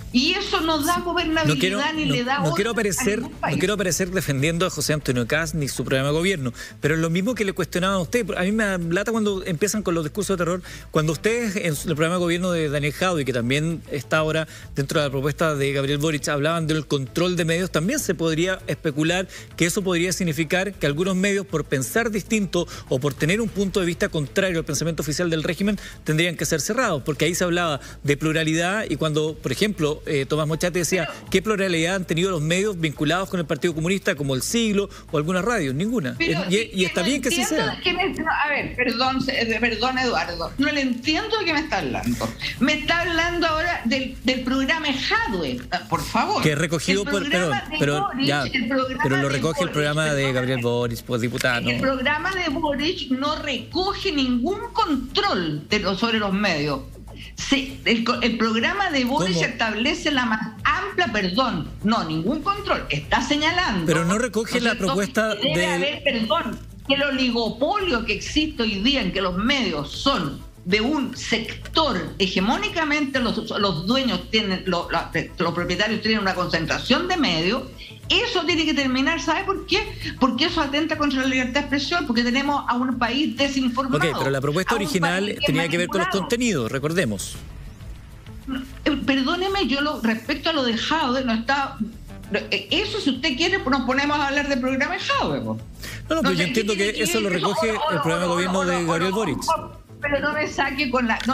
Y eso no da gobernabilidad ni le da no quiero aparecer defendiendo a José Antonio Kast ni su programa de gobierno, pero es lo mismo que le cuestionaban a usted. A mí me lata cuando empiezan con los discursos de terror, cuando ustedes en el programa de gobierno de Daniel Jadue, que también está ahora dentro de la propuesta de Gabriel Boric, hablaban del control de medios. También se podría especular que eso podría significar que algunos medios, por pensar distinto o por tener un punto de vista contrario al pensamiento oficial del régimen, tendrían que ser cerrados, porque ahí se hablaba de pluralidad, y cuando, por ejemplo, Tomás Mochate decía, ¿qué pluralidad han tenido los medios vinculados con el Partido Comunista, como El Siglo o algunas radios? Ninguna. Y está bien que así sea. A ver, perdón Eduardo, no le entiendo de qué me está hablando. Me está hablando ahora del programa Jadue, por favor. Que es recogido pero lo recoge el programa de Gabriel Boric, pues diputado. El programa de Boric no recoge ningún control sobre los medios. El programa de Boric establece la más amplia, ningún control, está señalando. Pero no recoge la propuesta que el oligopolio que existe hoy día en que los medios son de un sector, hegemónicamente los dueños tienen, los propietarios tienen una concentración de medios. Eso tiene que terminar, ¿sabe por qué? Porque eso atenta contra la libertad de expresión, porque tenemos a un país desinformado. Ok, pero la propuesta original tenía que ver con los contenidos, recordemos. Perdóneme, respecto a lo de Jadue, no está... Eso, si usted quiere, nos ponemos a hablar del programa de Jadue. No, pero yo entiendo que eso lo recoge el programa de gobierno de Gabriel Boric. Pero no me saque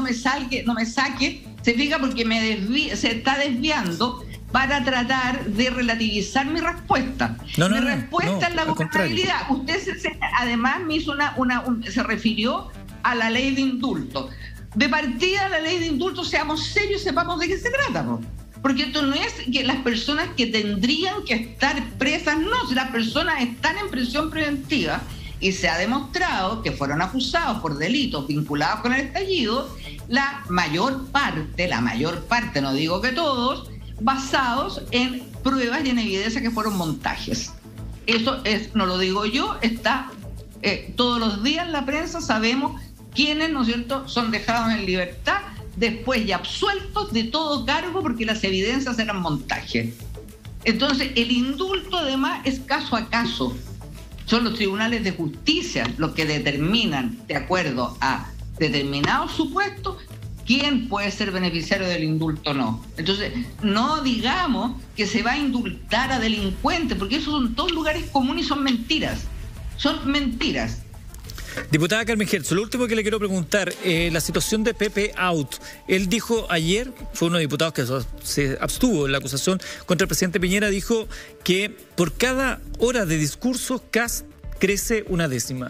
se fija, porque se está desviando para tratar de relativizar mi respuesta. Mi respuesta es la gobernabilidad. Usted además me hizo se refirió a la ley de indulto. De partida, la ley de indulto, seamos serios y sepamos de qué se trata, ¿no? Porque esto no es que las personas que tendrían que estar presas, no, si las personas están en prisión preventiva y se ha demostrado que fueron acusados por delitos vinculados con el estallido, la mayor parte, no digo que todos, basados en pruebas y en evidencia que fueron montajes. Eso no lo digo yo, está todos los días en la prensa, sabemos quiénes, ¿no es cierto?, son dejados en libertad después y absueltos de todo cargo porque las evidencias eran montajes. Entonces, el indulto además es caso a caso. Son los tribunales de justicia los que determinan, de acuerdo a determinados supuestos, quién puede ser beneficiario del indulto o no. Entonces, no digamos que se va a indultar a delincuentes, porque esos son todos lugares comunes y son mentiras. Son mentiras. Diputada Carmen Hertz, lo último que le quiero preguntar, la situación de Pepe Out. Él dijo ayer, fue uno de los diputados que se abstuvo en la acusación contra el presidente Piñera, dijo que por cada hora de discurso Kast crece 1/10.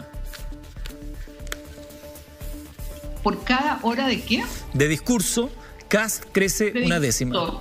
¿Por cada hora de qué? De discurso, Kast crece 1/10.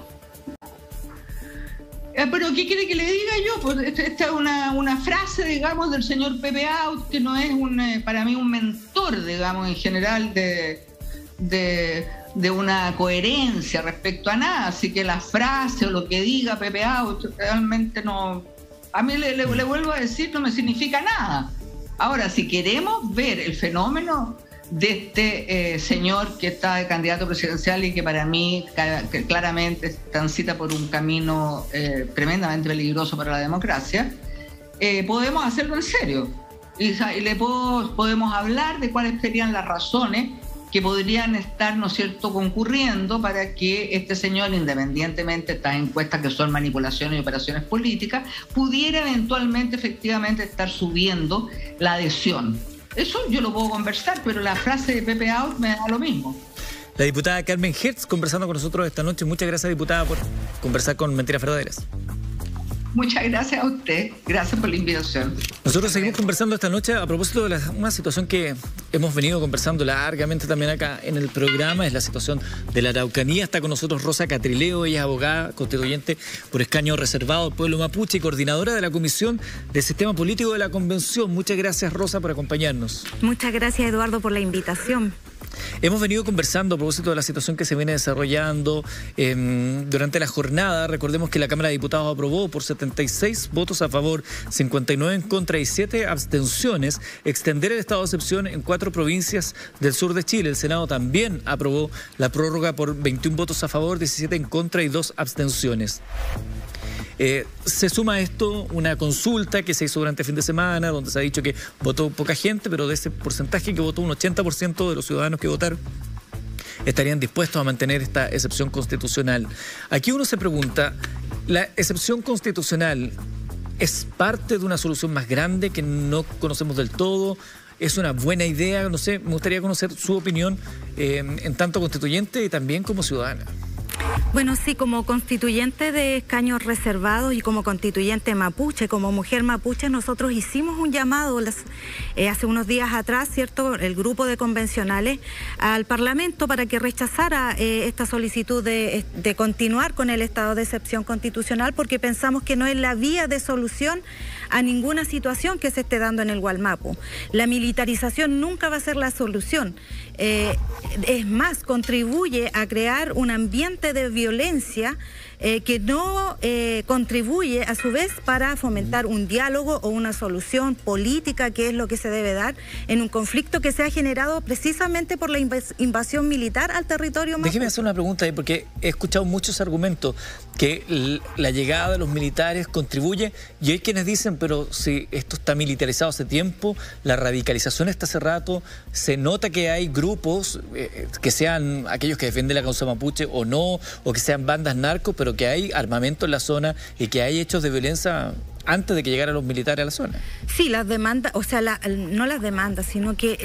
Pero ¿qué quiere que le diga yo? Pues esta es una frase, digamos, del señor Pepe Out, que no es para mí un mentor, digamos, en general de una coherencia respecto a nada. Así que la frase o lo que diga Pepe Out realmente no... A mí le vuelvo a decir, no me significa nada. Ahora, si queremos ver el fenómeno de este señor que está de candidato presidencial y que para mí claramente transita por un camino tremendamente peligroso para la democracia, podemos hacerlo en serio y podemos hablar de cuáles serían las razones que podrían estar, ¿no es cierto?, concurriendo para que este señor, independientemente de estas encuestas que son manipulaciones y operaciones políticas, pudiera eventualmente efectivamente estar subiendo la adhesión. Eso yo lo puedo conversar, pero la frase de Pepe Out me da lo mismo. La diputada Carmen Hertz conversando con nosotros esta noche. Muchas gracias, diputada, por conversar con Mentiras Verdaderas. Muchas gracias a usted. Gracias por la invitación. Nosotros seguimos conversando esta noche a propósito de una situación que hemos venido conversando largamente también acá en el programa. Es la situación de la Araucanía. Está con nosotros Rosa Catrileo. Ella es abogada constituyente por escaño reservado al pueblo mapuche y coordinadora de la Comisión del Sistema Político de la Convención. Muchas gracias, Rosa, por acompañarnos. Muchas gracias, Eduardo, por la invitación. Hemos venido conversando a propósito de la situación que se viene desarrollando durante la jornada. Recordemos que la Cámara de Diputados aprobó por 76 votos a favor, 59 en contra y 7 abstenciones extender el estado de excepción en 4 provincias del sur de Chile. El Senado también aprobó la prórroga por 21 votos a favor, 17 en contra y 2 abstenciones. Se suma a esto una consulta que se hizo durante el fin de semana, donde se ha dicho que votó poca gente, pero de ese porcentaje que votó, un 80% de los ciudadanos que votaron estarían dispuestos a mantener esta excepción constitucional. Aquí uno se pregunta, ¿la excepción constitucional es parte de una solución más grande que no conocemos del todo? ¿Es una buena idea? No sé, me gustaría conocer su opinión en tanto constituyente y también como ciudadana. Bueno, sí, como constituyente de escaños reservados y como constituyente mapuche, como mujer mapuche, nosotros hicimos un llamado hace unos días atrás, ¿cierto?, el grupo de convencionales al Parlamento para que rechazara esta solicitud de continuar con el estado de excepción constitucional, porque pensamos que no es la vía de solución a ninguna situación que se esté dando en el Gualmapu. La militarización nunca va a ser la solución. Es más, contribuye a crear un ambiente de violencia que no contribuye a su vez para fomentar un diálogo o una solución política, que es lo que se debe dar en un conflicto que se ha generado precisamente por la invasión militar al territorio mapuche. Déjeme hacer una pregunta ahí, porque he escuchado muchos argumentos que la llegada de los militares contribuye, y hay quienes dicen, pero si esto está militarizado hace tiempo, la radicalización está hace rato, se nota que hay grupos, que sean aquellos que defienden la causa mapuche o no, o que sean bandas narcos, pero que hay armamento en la zona y que hay hechos de violencia antes de que llegaran los militares a la zona. Sí, las demandas, o sea, no las demandas, sino que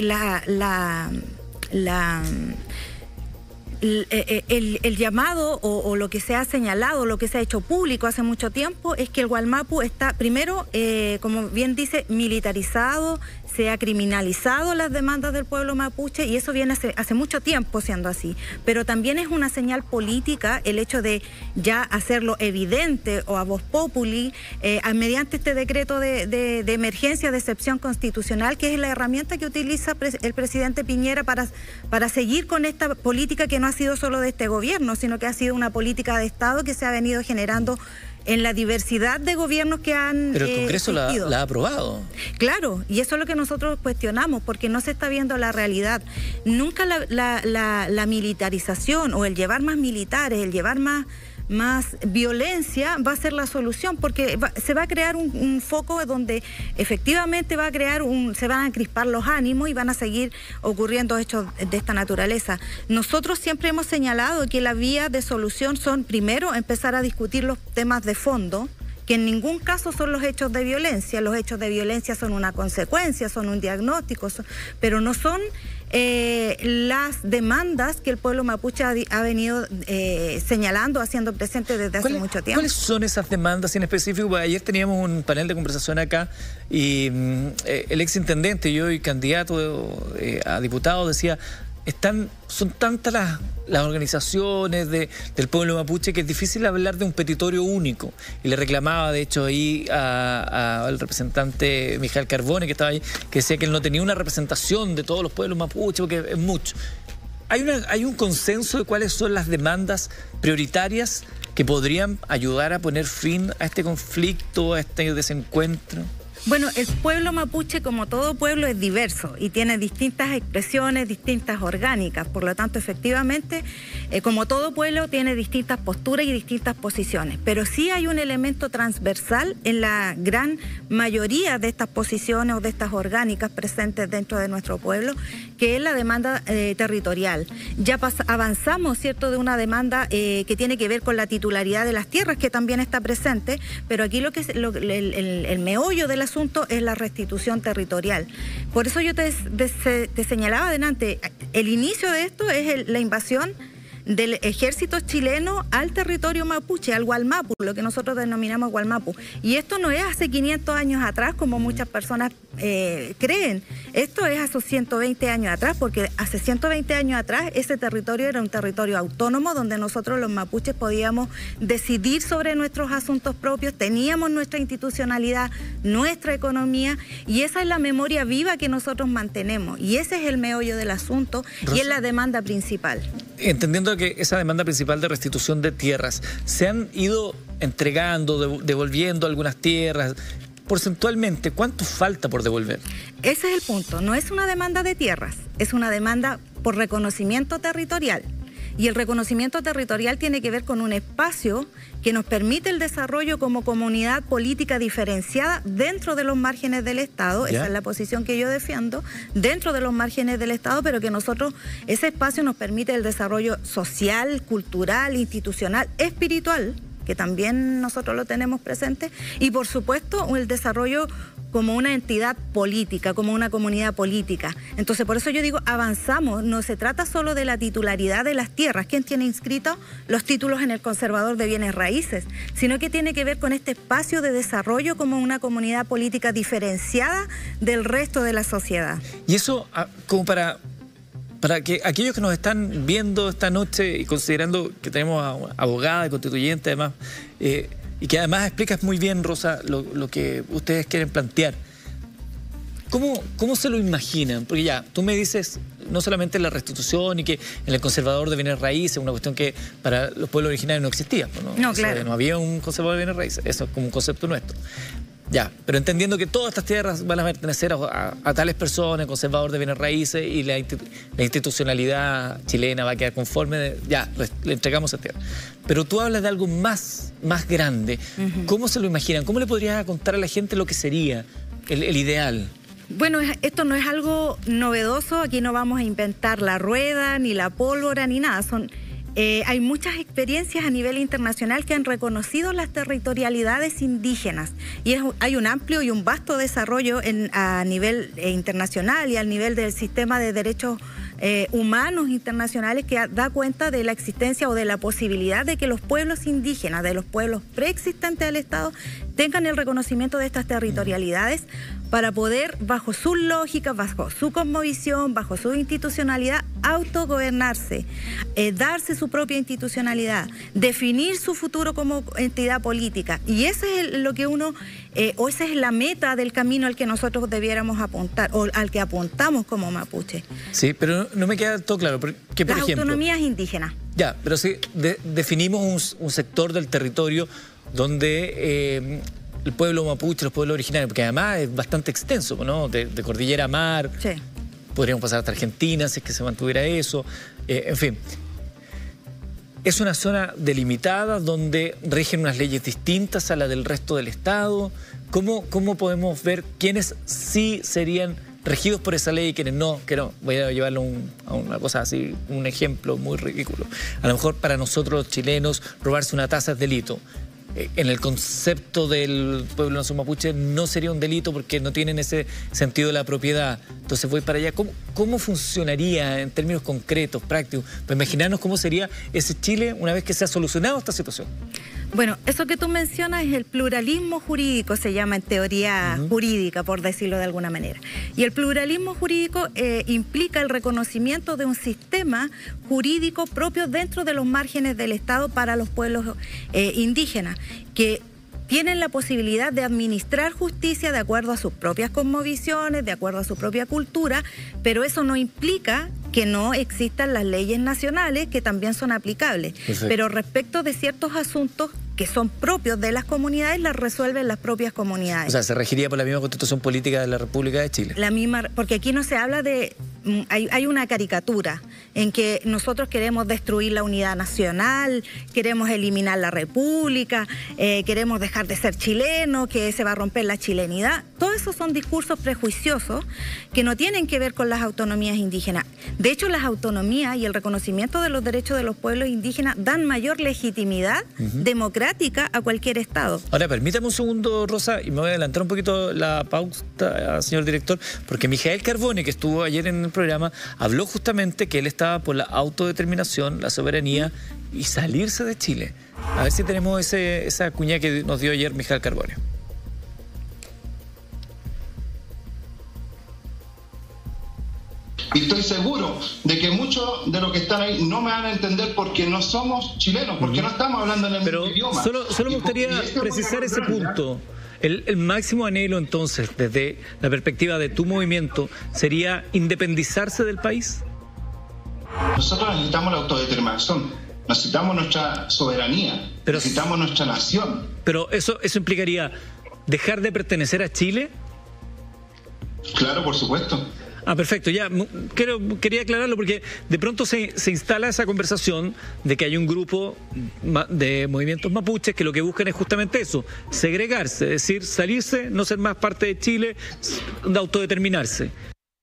el llamado o lo que se ha señalado, lo que se ha hecho público hace mucho tiempo, es que el Gualmapu está, primero, como bien dice, militarizado, se ha criminalizado las demandas del pueblo mapuche, y eso viene hace mucho tiempo siendo así. Pero también es una señal política el hecho de ya hacerlo evidente o a voz populi mediante este decreto de emergencia de excepción constitucional, que es la herramienta que utiliza el presidente Piñera para seguir con esta política que no ha sido solo de este gobierno, sino que ha sido una política de Estado que se ha venido generando en la diversidad de gobiernos que han Pero el Congreso la ha aprobado. Claro, y eso es lo que nosotros cuestionamos, porque no se está viendo la realidad. Nunca la militarización o el llevar más militares, el llevar más violencia va a ser la solución, porque se va a crear un foco donde efectivamente se van a crispar los ánimos y van a seguir ocurriendo hechos de esta naturaleza. Nosotros siempre hemos señalado que la vía de solución son, primero, empezar a discutir los temas de fondo, que en ningún caso son los hechos de violencia. Los hechos de violencia son una consecuencia, son un diagnóstico, pero no son las demandas que el pueblo mapuche ha venido señalando, haciendo presente desde hace mucho tiempo. ¿Cuáles son esas demandas en específico? Ayer teníamos un panel de conversación acá y el exintendente y hoy candidato a diputado decía, son tantas las organizaciones del pueblo mapuche que es difícil hablar de un petitorio único. Y le reclamaba, de hecho, ahí al representante Mijael Carbone, que estaba ahí, que decía que él no tenía una representación de todos los pueblos mapuche, porque es mucho. ¿Hay un consenso de cuáles son las demandas prioritarias que podrían ayudar a poner fin a este conflicto, a este desencuentro? Bueno, el pueblo mapuche, como todo pueblo, es diverso y tiene distintas expresiones, distintas orgánicas. Por lo tanto, efectivamente, como todo pueblo, tiene distintas posturas y distintas posiciones. Pero sí hay un elemento transversal en la gran mayoría de estas posiciones o de estas orgánicas presentes dentro de nuestro pueblo, que es la demanda territorial. Ya avanzamos, ¿cierto?, de una demanda que tiene que ver con la titularidad de las tierras, que también está presente, pero aquí el meollo del asunto es la restitución territorial. Por eso yo te señalaba adelante, el inicio de esto es la invasión del ejército chileno al territorio mapuche, al Gualmapu, lo que nosotros denominamos Gualmapu. Y esto no es hace 500 años atrás, como muchas personas creen. Esto es hace 120 años atrás, porque hace 120 años atrás ese territorio era un territorio autónomo donde nosotros los mapuches podíamos decidir sobre nuestros asuntos propios, teníamos nuestra institucionalidad, nuestra economía, y esa es la memoria viva que nosotros mantenemos. Y ese es el meollo del asunto, Rosa, y es la demanda principal. Entendiendo que esa demanda principal de restitución de tierras, ¿se han ido entregando, devolviendo algunas tierras? Porcentualmente, ¿cuánto falta por devolver? Ese es el punto. No es una demanda de tierras, es una demanda por reconocimiento territorial. Y el reconocimiento territorial tiene que ver con un espacio que nos permite el desarrollo como comunidad política diferenciada dentro de los márgenes del Estado. ¿Ya? Esa es la posición que yo defiendo, dentro de los márgenes del Estado, pero que nosotros, ese espacio nos permite el desarrollo social, cultural, institucional, espiritual, que también nosotros lo tenemos presente, y por supuesto el desarrollo como una entidad política, como una comunidad política. Entonces, por eso yo digo, avanzamos, no se trata solo de la titularidad de las tierras, ¿quién tiene inscritos los títulos en el conservador de bienes raíces? Sino que tiene que ver con este espacio de desarrollo como una comunidad política diferenciada del resto de la sociedad. Y eso, como para que aquellos que nos están viendo esta noche y considerando que tenemos a abogada y constituyente además, y que además explicas muy bien, Rosa, lo que ustedes quieren plantear. ¿Cómo se lo imaginan? Porque ya, tú me dices no solamente la restitución y que en el conservador de bienes raíces, una cuestión que para los pueblos originarios no existía, ¿no? No, claro. No había un conservador de bienes raíces, eso es como un concepto nuestro. Ya, pero entendiendo que todas estas tierras van a pertenecer a tales personas, el conservador de bienes raíces, y la institucionalidad chilena va a quedar conforme, ya, le entregamos esa tierra. Pero tú hablas de algo más grande. ¿Cómo se lo imaginan? ¿Cómo le podrías contar a la gente lo que sería el ideal? Bueno, esto no es algo novedoso, aquí no vamos a inventar la rueda, ni la pólvora, ni nada. Hay muchas experiencias a nivel internacional que han reconocido las territorialidades indígenas, y hay un amplio y un vasto desarrollo a nivel internacional y al nivel del sistema de derechos humanos internacionales que da cuenta de la existencia o de la posibilidad de que los pueblos indígenas, de los pueblos preexistentes al Estado, tengan el reconocimiento de estas territorialidades para poder, bajo su lógica, bajo su cosmovisión, bajo su institucionalidad, autogobernarse, darse su propia institucionalidad, definir su futuro como entidad política. Y ese es lo que esa es la meta del camino al que nosotros debiéramos apuntar, o al que apuntamos como mapuche. Sí, pero no me queda todo claro. Que, por las ejemplo, autonomías indígenas. Ya, pero si definimos un sector del territorio donde el pueblo mapuche, los pueblos originarios, porque además es bastante extenso, ¿no? De cordillera a mar, sí. Podríamos pasar hasta Argentina si es que se mantuviera eso, en fin. Es una zona delimitada donde rigen unas leyes distintas a la del resto del Estado. ¿Cómo podemos ver quiénes sí serían regidos por esa ley y quienes no? Que no, voy a llevarlo a una cosa así, un ejemplo muy ridículo. A lo mejor para nosotros los chilenos robarse una taza es delito. En el concepto del pueblo nación mapuche no sería un delito porque no tienen ese sentido de la propiedad. Entonces voy para allá. ¿Cómo funcionaría en términos concretos, prácticos? Para imaginarnos cómo sería ese Chile una vez que se ha solucionado esta situación. Bueno, eso que tú mencionas es el pluralismo jurídico, se llama en teoría jurídica, por decirlo de alguna manera. Y el pluralismo jurídico implica el reconocimiento de un sistema jurídico propio dentro de los márgenes del Estado para los pueblos indígenas, que tienen la posibilidad de administrar justicia de acuerdo a sus propias cosmovisiones, de acuerdo a su propia cultura, pero eso no implica que no existan las leyes nacionales que también son aplicables. Perfecto. Pero respecto de ciertos asuntos que son propios de las comunidades, las resuelven las propias comunidades. O sea, se regiría por la misma Constitución Política de la República de Chile. La misma, porque aquí no se habla de... Hay una caricatura en que nosotros queremos destruir la unidad nacional, queremos eliminar la república, queremos dejar de ser chileno, que se va a romper la chilenidad. Todas esos son discursos prejuiciosos que no tienen que ver con las autonomías indígenas. De hecho, las autonomías y el reconocimiento de los derechos de los pueblos indígenas dan mayor legitimidad democrática a cualquier Estado. Ahora, permítame un segundo, Rosa, y me voy a adelantar un poquito la pauta, señor director, porque Mijael Carbone, que estuvo ayer en el programa, habló justamente que él estaba por la autodeterminación, la soberanía y salirse de Chile. A ver si tenemos esa cuña que nos dio ayer Mijael Carbone. Y estoy seguro de que muchos de los que están ahí no me van a entender porque no somos chilenos, porque no estamos hablando en el mismo idioma. Solo me gustaría precisar ese punto. El máximo anhelo entonces, desde la perspectiva de tu movimiento, ¿sería independizarse del país? Nosotros necesitamos la autodeterminación, necesitamos nuestra soberanía, necesitamos nuestra nación. Pero eso implicaría dejar de pertenecer a Chile. Claro, por supuesto. Ah, perfecto, ya quería aclararlo porque de pronto se instala esa conversación de que hay un grupo de movimientos mapuches que lo que buscan es justamente eso, segregarse, es decir, salirse, no ser más parte de Chile, de autodeterminarse.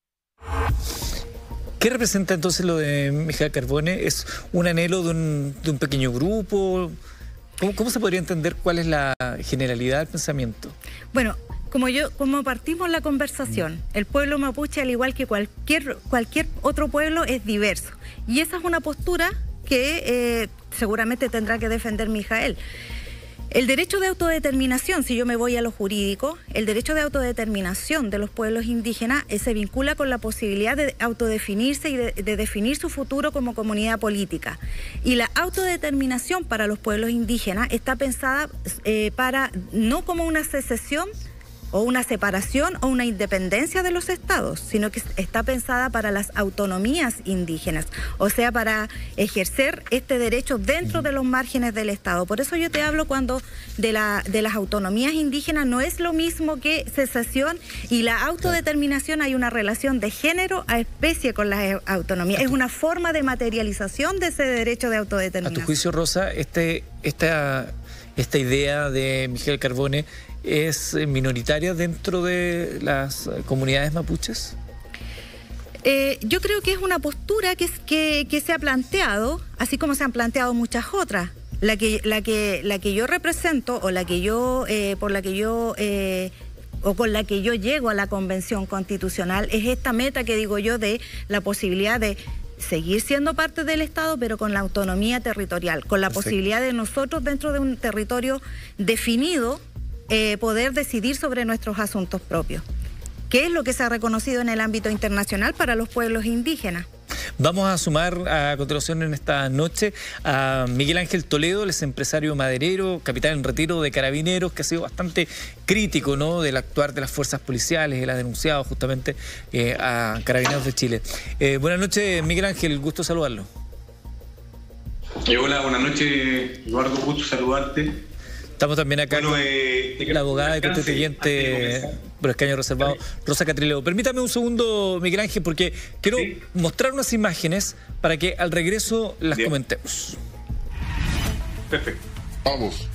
¿Qué representa entonces lo de Mijael Carbone? ¿Es un anhelo de un pequeño grupo? ¿Cómo se podría entender cuál es la generalidad del pensamiento? Bueno, como partimos la conversación, el pueblo mapuche, al igual que cualquier otro pueblo, es diverso. Y esa es una postura que seguramente tendrá que defender Mijael. El derecho de autodeterminación, si yo me voy a lo jurídico, el derecho de autodeterminación de los pueblos indígenas se vincula con la posibilidad de autodefinirse y de definir su futuro como comunidad política. Y la autodeterminación para los pueblos indígenas está pensada no como una secesión o una separación o una independencia de los estados, sino que está pensada para las autonomías indígenas, o sea, para ejercer este derecho dentro de los márgenes del Estado. Por eso yo te hablo cuando de las autonomías indígenas no es lo mismo que secesión y la autodeterminación. Hay una relación de género a especie con las autonomías. Es una forma de materialización de ese derecho de autodeterminación. A tu juicio, Rosa, esta idea de Mijael Carbone ¿es minoritaria dentro de las comunidades mapuches? Yo creo que es una postura que se ha planteado, así como se han planteado muchas otras. La que yo represento o con la que yo llego a la Convención Constitucional es esta meta que digo yo de la posibilidad de seguir siendo parte del Estado, pero con la autonomía territorial, con la posibilidad de nosotros dentro de un territorio definido poder decidir sobre nuestros asuntos propios, que es lo que se ha reconocido en el ámbito internacional para los pueblos indígenas. Vamos a sumar a continuación en esta noche a Miguel Ángel Toledo, él es empresario maderero, capitán en retiro de Carabineros, que ha sido bastante crítico, ¿no?, del actuar de las fuerzas policiales. Él ha denunciado justamente a Carabineros de Chile. Buenas noches, Miguel Ángel, gusto saludarlo. Hola, buenas noches, Eduardo, gusto saludarte. Estamos también acá con la abogada y constituyente por escaño reservado, Rosa Catrileo. Permítame un segundo, Miguel Ángel, porque quiero mostrar unas imágenes para que al regreso las comentemos. Perfecto. Vamos.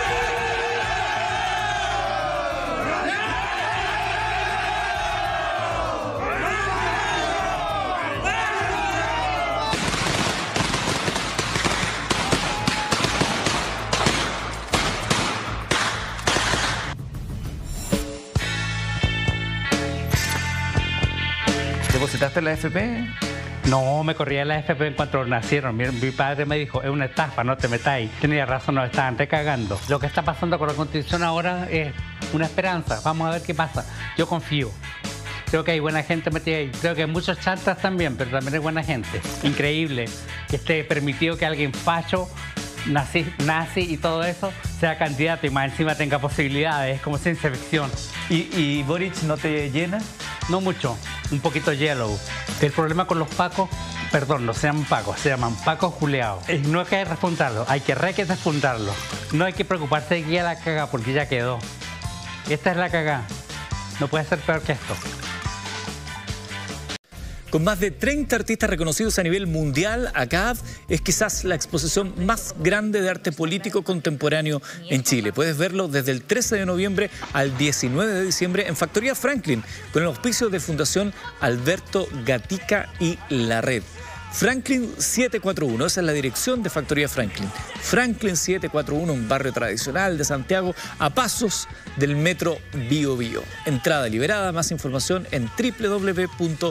¿Depositaste en la AFP? No, me corría la AFP en cuanto nacieron. Mi padre me dijo, es una estafa, no te metáis. Tenía razón, nos estaban recagando. Lo que está pasando con la Constitución ahora es una esperanza. Vamos a ver qué pasa. Yo confío. Creo que hay buena gente metida ahí. Creo que hay muchos chantas también, pero también hay buena gente. Increíble que esté permitido que alguien facho, nazi y todo eso, sea candidato y más encima tenga posibilidades. Es como ciencia ficción. ¿Y Boric no te llena? No mucho, un poquito yellow. El problema con los pacos, perdón, no se llaman pacos, se llaman pacos juleados. No hay que refundarlo, hay que refundarlo. No hay que preocuparse de que ya la caga porque ya quedó. Esta es la cagá. No puede ser peor que esto. Con más de 30 artistas reconocidos a nivel mundial, ACAAV es quizás la exposición más grande de arte político contemporáneo en Chile. Puedes verlo desde el 13 de noviembre al 19 de diciembre en Factoría Franklin, con el auspicio de Fundación Alberto Gatica y La Red. Franklin 741, esa es la dirección de Factoría Franklin. Franklin 741, un barrio tradicional de Santiago, a pasos del metro Bío Bío. Entrada liberada, más información en www.acaav.org.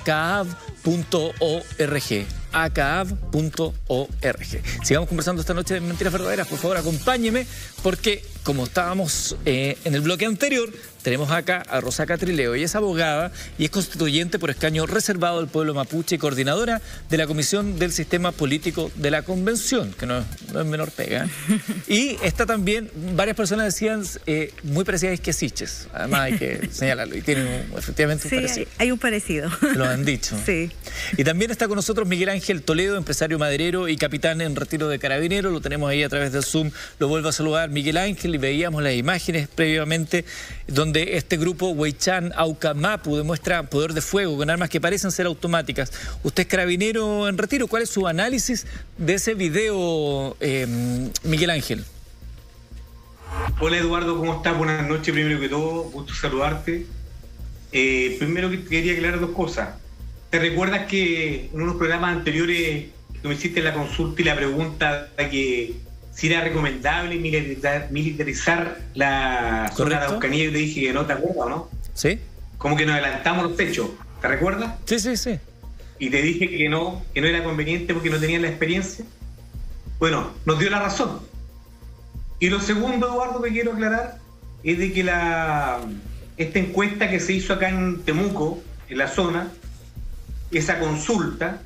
acaav.org. Sigamos conversando esta noche de Mentiras Verdaderas. Por favor, acompáñeme, porque como estábamos en el bloque anterior, tenemos acá a Rosa Catrileo. Ella es abogada y es constituyente por escaño reservado del pueblo mapuche y coordinadora de la Comisión del Sistema Político de la Convención, que no es menor pega. Y está también, varias personas decían, muy parecida a Isquiasiches. Además hay que señalarlo. Y tiene efectivamente un parecido. Sí, hay un parecido. Lo han dicho. Sí. Y también está con nosotros Miguel Ángel Toledo, empresario maderero y capitán en retiro de Carabineros. Lo tenemos ahí a través del Zoom. Lo vuelvo a saludar Miguel Ángel, y veíamos las imágenes previamente donde este grupo Huaychán Aucamapu demuestra poder de fuego con armas que parecen ser automáticas. Usted es carabinero en retiro. ¿Cuál es su análisis de ese video, Miguel Ángel? Hola Eduardo, ¿cómo estás? Buenas noches, primero que todo, gusto saludarte. Primero que quería aclarar dos cosas. ¿Te recuerdas que en unos programas anteriores tú me hiciste la consulta y la pregunta de que si era recomendable militarizar la zona de Araucanía? Yo te dije que no, ¿te acuerdas o no? Sí. Como que nos adelantamos los hechos, ¿te recuerdas? Sí, sí, sí. Y te dije que no era conveniente porque no tenían la experiencia. Bueno, nos dio la razón. Y lo segundo, Eduardo, que quiero aclarar es de que esta encuesta que se hizo acá en Temuco, en la zona, esa consulta,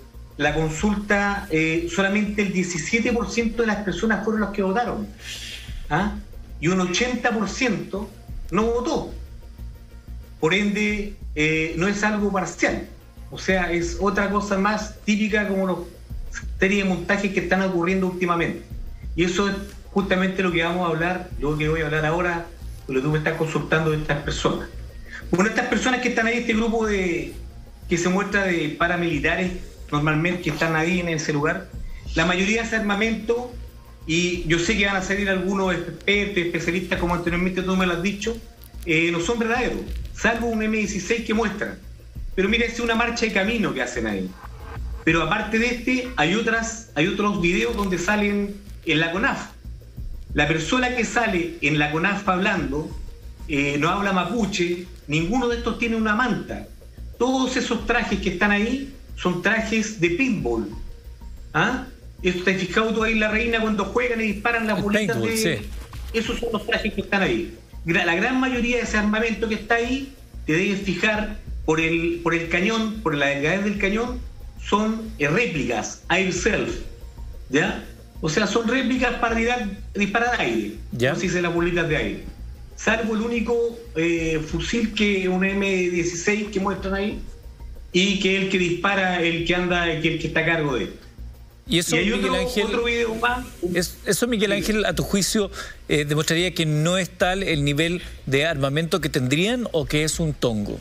solamente el 17% de las personas fueron los que votaron. ¿Ah? Y un 80% no votó. Por ende, no es algo parcial. O sea, es otra cosa más típica como los series de montajes que están ocurriendo últimamente. Y eso es justamente lo que vamos a hablar, lo que voy a hablar ahora, lo que tú me estás consultando de estas personas. Bueno, estas personas que están ahí, este grupo que se muestra de paramilitares, normalmente que están ahí en ese lugar, la mayoría de ese armamento, y yo sé que van a salir algunos expertos, especialistas, como anteriormente tú me lo has dicho, no son verdaderos, salvo un M16 que muestran. Pero mira, es una marcha de camino que hacen ahí. Pero aparte de hay otros videos donde salen en la CONAF. La persona que sale en la CONAF hablando, no habla mapuche, ninguno de estos tiene una manta. Todos esos trajes que están ahí son trajes de paintball. ¿Ah? Esto te has fijado tú ahí en La Reina cuando juegan y disparan las bolitas de... Sí. Esos son los trajes que están ahí. La gran mayoría de ese armamento que está ahí, te debes fijar por el cañón, por la delgadez del cañón, son réplicas, air self, ¿ya? O sea, son réplicas para disparar aire, ¿ya? No se dice las bolitas de aire. Salvo el único fusil que un M16 que muestran ahí, y que el que dispara, el que está a cargo de él. Y eso, hay Miguel Ángel, otro video más. Eso, Miguel Ángel, a tu juicio, demostraría que no es tal el nivel de armamento que tendrían, o que es un tongo.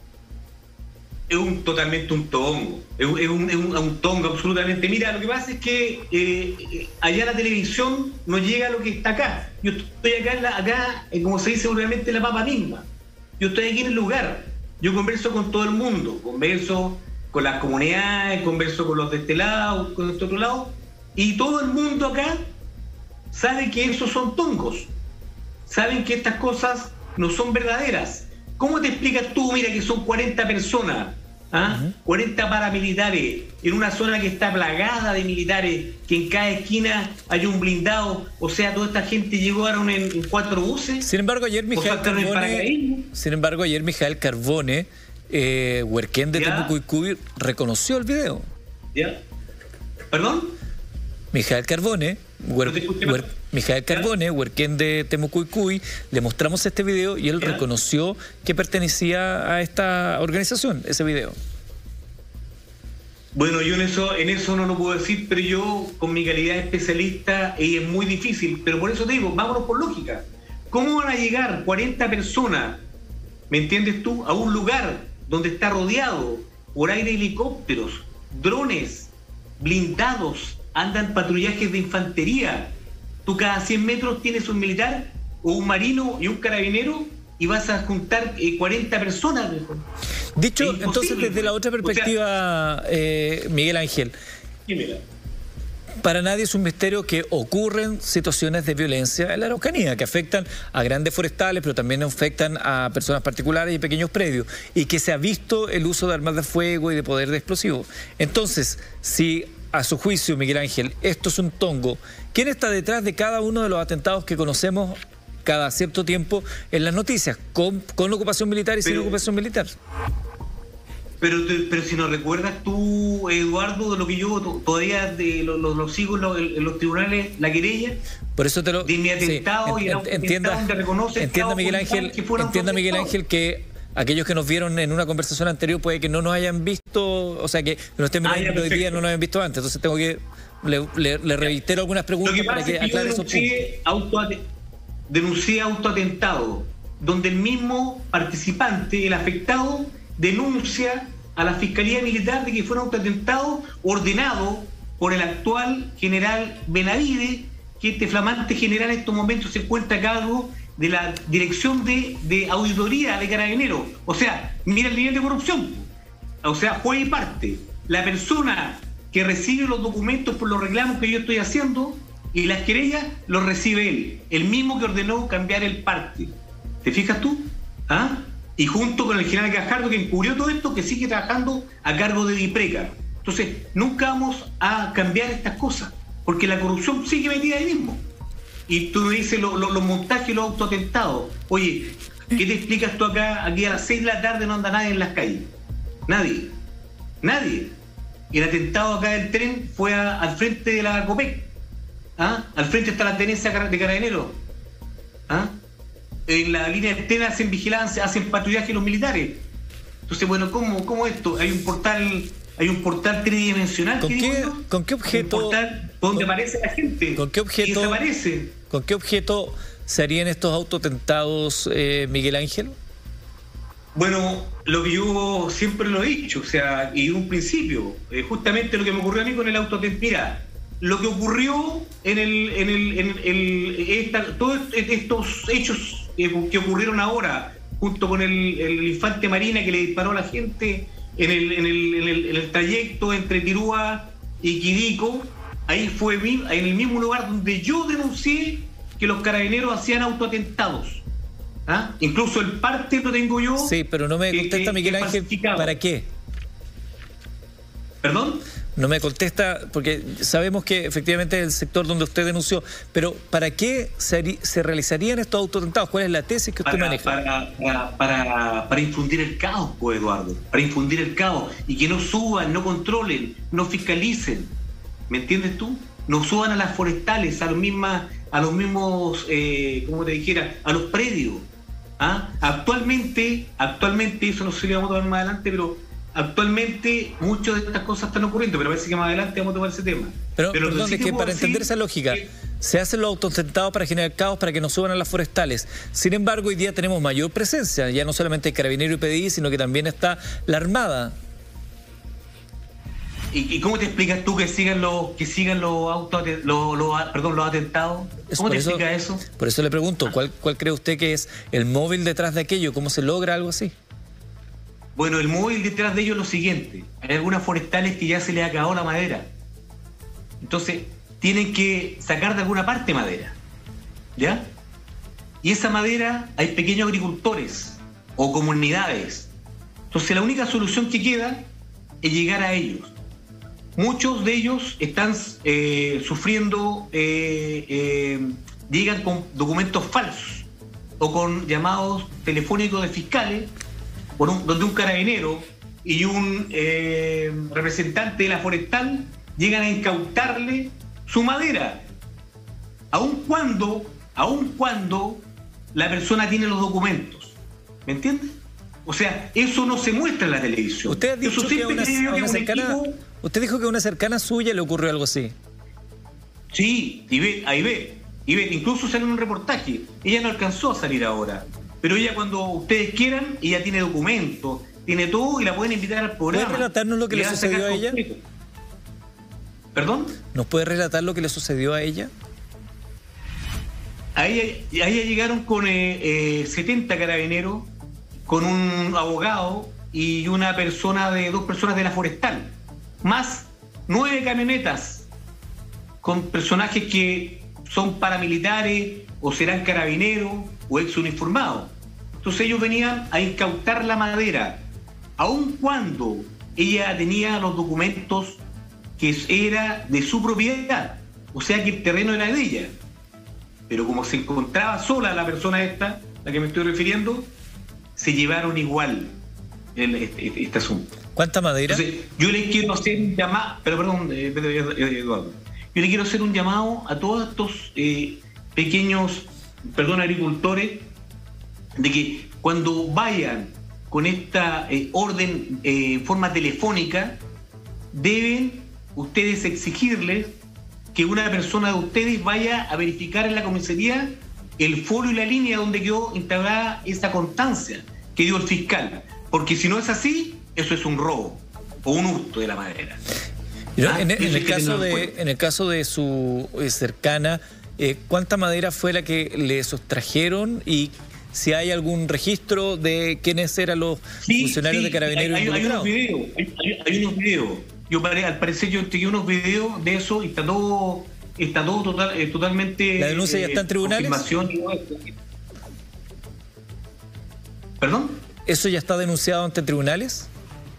Es totalmente un tongo. Es un tongo, absolutamente. Mira, lo que pasa es que allá la televisión no llega a lo que está acá. Yo estoy acá como se dice vulgarmente, la papa misma. Yo estoy aquí en el lugar. Yo converso con todo el mundo. Converso con las comunidades, converso con los de este lado, con este otro lado. Y todo el mundo acá sabe que esos son tongos. Saben que estas cosas no son verdaderas. ¿Cómo te explicas tú, mira, que son 40 personas, 40 paramilitares, en una zona que está plagada de militares, que en cada esquina hay un blindado? O sea, toda esta gente llegaron en 4 buses. Sin embargo, ayer Mijael Carbone, Huerquén de Temuco reconoció el video. ¿Ya? ¿Perdón? Mijael Carbone, Huerquén de Temucuicuy, le mostramos este video y él reconoció que pertenecía a esta organización, ese video. Bueno, yo en eso no lo puedo decir, pero yo con mi calidad de especialista es muy difícil, pero por eso te digo, vámonos por lógica. ¿Cómo van a llegar 40 personas, me entiendes tú, a un lugar donde está rodeado por aire helicópteros, drones, blindados, andan patrullajes de infantería. Tú cada 100 metros tienes un militar o un marino y un carabinero y vas a juntar 40 personas. Dicho entonces desde la otra perspectiva, Miguel Ángel, para nadie es un misterio que ocurren situaciones de violencia en la Araucanía que afectan a grandes forestales, pero también afectan a personas particulares y pequeños predios, y que se ha visto el uso de armas de fuego y de poder de explosivos. Entonces, si a su juicio, Miguel Ángel, esto es un tongo, ¿quién está detrás de cada uno de los atentados que conocemos cada cierto tiempo en las noticias, con ocupación militar y sin ocupación militar? Pero si no recuerdas tú, Eduardo, de lo que yo todavía lo sigo en los tribunales, la querella. Por eso te lo de mi atentado y el entienda, donde reconoce entienda Miguel Ángel que aquellos que nos vieron en una conversación anterior puede que no nos hayan visto, o sea que no estén mirando hoy día, no nos hayan visto antes. Entonces tengo que le reitero algunas preguntas para que aclare esos puntos. Denuncié autoatentado, donde el mismo participante, el afectado, denuncia a la Fiscalía Militar de que fue un autoatentado ordenado por el actual general Benavides, que este flamante general en estos momentos se encuentra a cargo de la Dirección de Auditoría de Carabineros. O sea, mira el nivel de corrupción. O sea, juez y parte. La persona que recibe los documentos por los reclamos que yo estoy haciendo y las querellas los recibe él, el mismo que ordenó cambiar el parte. ¿Te fijas tú? ¿Ah? Y junto con el general Gajardo, que encubrió todo esto, que sigue trabajando a cargo de DIPRECA. Entonces, nunca vamos a cambiar estas cosas, porque la corrupción sigue metida ahí mismo. Y tú me dices los montajes, los autoatentados. Oye, ¿qué te explicas tú acá? Aquí a las 6 de la tarde no anda nadie en las calles. Nadie. Nadie. El atentado acá del tren fue al frente de la COPEC. ¿Ah? Al frente está la tenencia de Carabineros. ¿Ah? En la línea de tren hacen vigilancia, hacen patrullaje los militares. Entonces, bueno, ¿cómo esto? Hay un portal tridimensional. ¿Con qué objeto? Un portal donde aparece la gente. ¿Con qué objeto? Desaparece. ¿Con qué objeto se harían estos autoatentados, Miguel Ángel? Bueno, lo que yo siempre lo he dicho, o sea, y de un principio, justamente lo que me ocurrió a mí con el autoatentado. Mira, lo que ocurrió todos estos hechos que ocurrieron ahora, junto con el infante Marina que le disparó a la gente en el trayecto entre Tirúa y Quidico, ahí fue en el mismo lugar donde yo denuncié que los carabineros hacían autoatentados. ¿Ah? Incluso el parte lo tengo yo. Sí, pero no me contesta Miguel Ángel, ¿para qué? ¿Perdón? No me contesta, porque sabemos que efectivamente es el sector donde usted denunció, pero ¿para qué se realizarían estos autoatentados? ¿Cuál es la tesis que usted maneja? Para infundir el caos, pues, Eduardo, para infundir el caos y que no suban, no controlen, no fiscalicen. ¿Me entiendes tú? No suban a las forestales, a los mismos, como te dijera, a los predios. ¿Ah? Actualmente, eso no sé si lo vamos a tomar más adelante, pero actualmente muchas de estas cosas están ocurriendo, pero parece que más adelante vamos a tomar ese tema. Pero perdón, es que para entender esa lógica, se hacen los autoatentados para generar caos, para que no suban a las forestales. Sin embargo, hoy día tenemos mayor presencia, ya no solamente Carabinero y PDI, sino que también está la Armada. ¿Y cómo te explicas tú que sigan los atentados? ¿Cómo te explicas eso? Por eso le pregunto, ¿cuál cree usted que es el móvil detrás de aquello? ¿Cómo se logra algo así? Bueno, el móvil detrás de ello es lo siguiente. Hay algunas forestales que ya se les ha acabado la madera. Entonces, tienen que sacar de alguna parte madera. ¿Ya? Y esa madera hay pequeños agricultores o comunidades. Entonces, la única solución que queda es llegar a ellos. Muchos de ellos están sufriendo, llegan con documentos falsos o con llamados telefónicos de fiscales, donde un carabinero y un representante de la forestal llegan a incautarle su madera, aun cuando la persona tiene los documentos. ¿Me entiendes? O sea, eso no se muestra en la televisión. Usted ha dicho que usted dijo que a una cercana suya le ocurrió algo así. Sí, ahí ve. Incluso sale en un reportaje. Ella no alcanzó a salir ahora. Pero ella, cuando ustedes quieran, ella tiene documentos, tiene todo y la pueden invitar al programa. ¿Puede relatarnos lo que le sucedió a ella? ¿Perdón? ¿Nos puede relatar lo que le sucedió a ella? A ella llegaron con 70 carabineros, con un abogado y dos personas de la forestal, más 9 camionetas con personajes que son paramilitares o serán carabineros o ex uniformados. Entonces ellos venían a incautar la madera, aun cuando ella tenía los documentos que era de su propiedad, o sea que el terreno era de ella. Pero como se encontraba sola la persona esta, la que me estoy refiriendo, se llevaron igual este asunto. ¿Cuánta madera? Entonces, yo le quiero hacer un llamado, Eduardo, yo le quiero hacer un llamado a todos estos pequeños, agricultores, de que cuando vayan con esta orden en forma telefónica, deben ustedes exigirles que una persona de ustedes vaya a verificar en la comisaría el folio y la línea donde quedó integrada esa constancia que dio el fiscal. Porque si no es así, eso es un robo o un hurto de la madera. En el caso de su cercana, ¿cuánta madera fue la que le sustrajeron y si hay algún registro de quiénes eran los funcionarios de Carabineros involucrados? Hay unos videos. Al parecer yo entregué unos videos de eso y está todo totalmente... ¿La denuncia ya está en tribunales? ¿Perdón? ¿Eso ya está denunciado ante tribunales?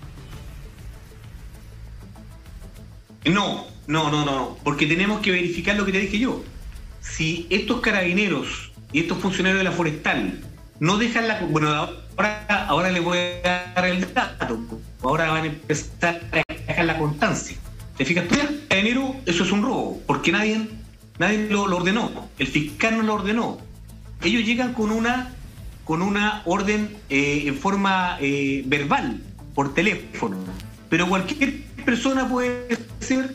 No, porque tenemos que verificar lo que te dije yo. Si estos carabineros y estos funcionarios de la forestal no dejan la... Bueno, ahora les voy a dar el dato. Ahora van a empezar a dejar la constancia. ¿Te fijas tú? Carabinero, eso es un robo, porque nadie lo ordenó. El fiscal no lo ordenó. Ellos llegan con una orden en forma verbal, por teléfono. Pero cualquier persona puede ser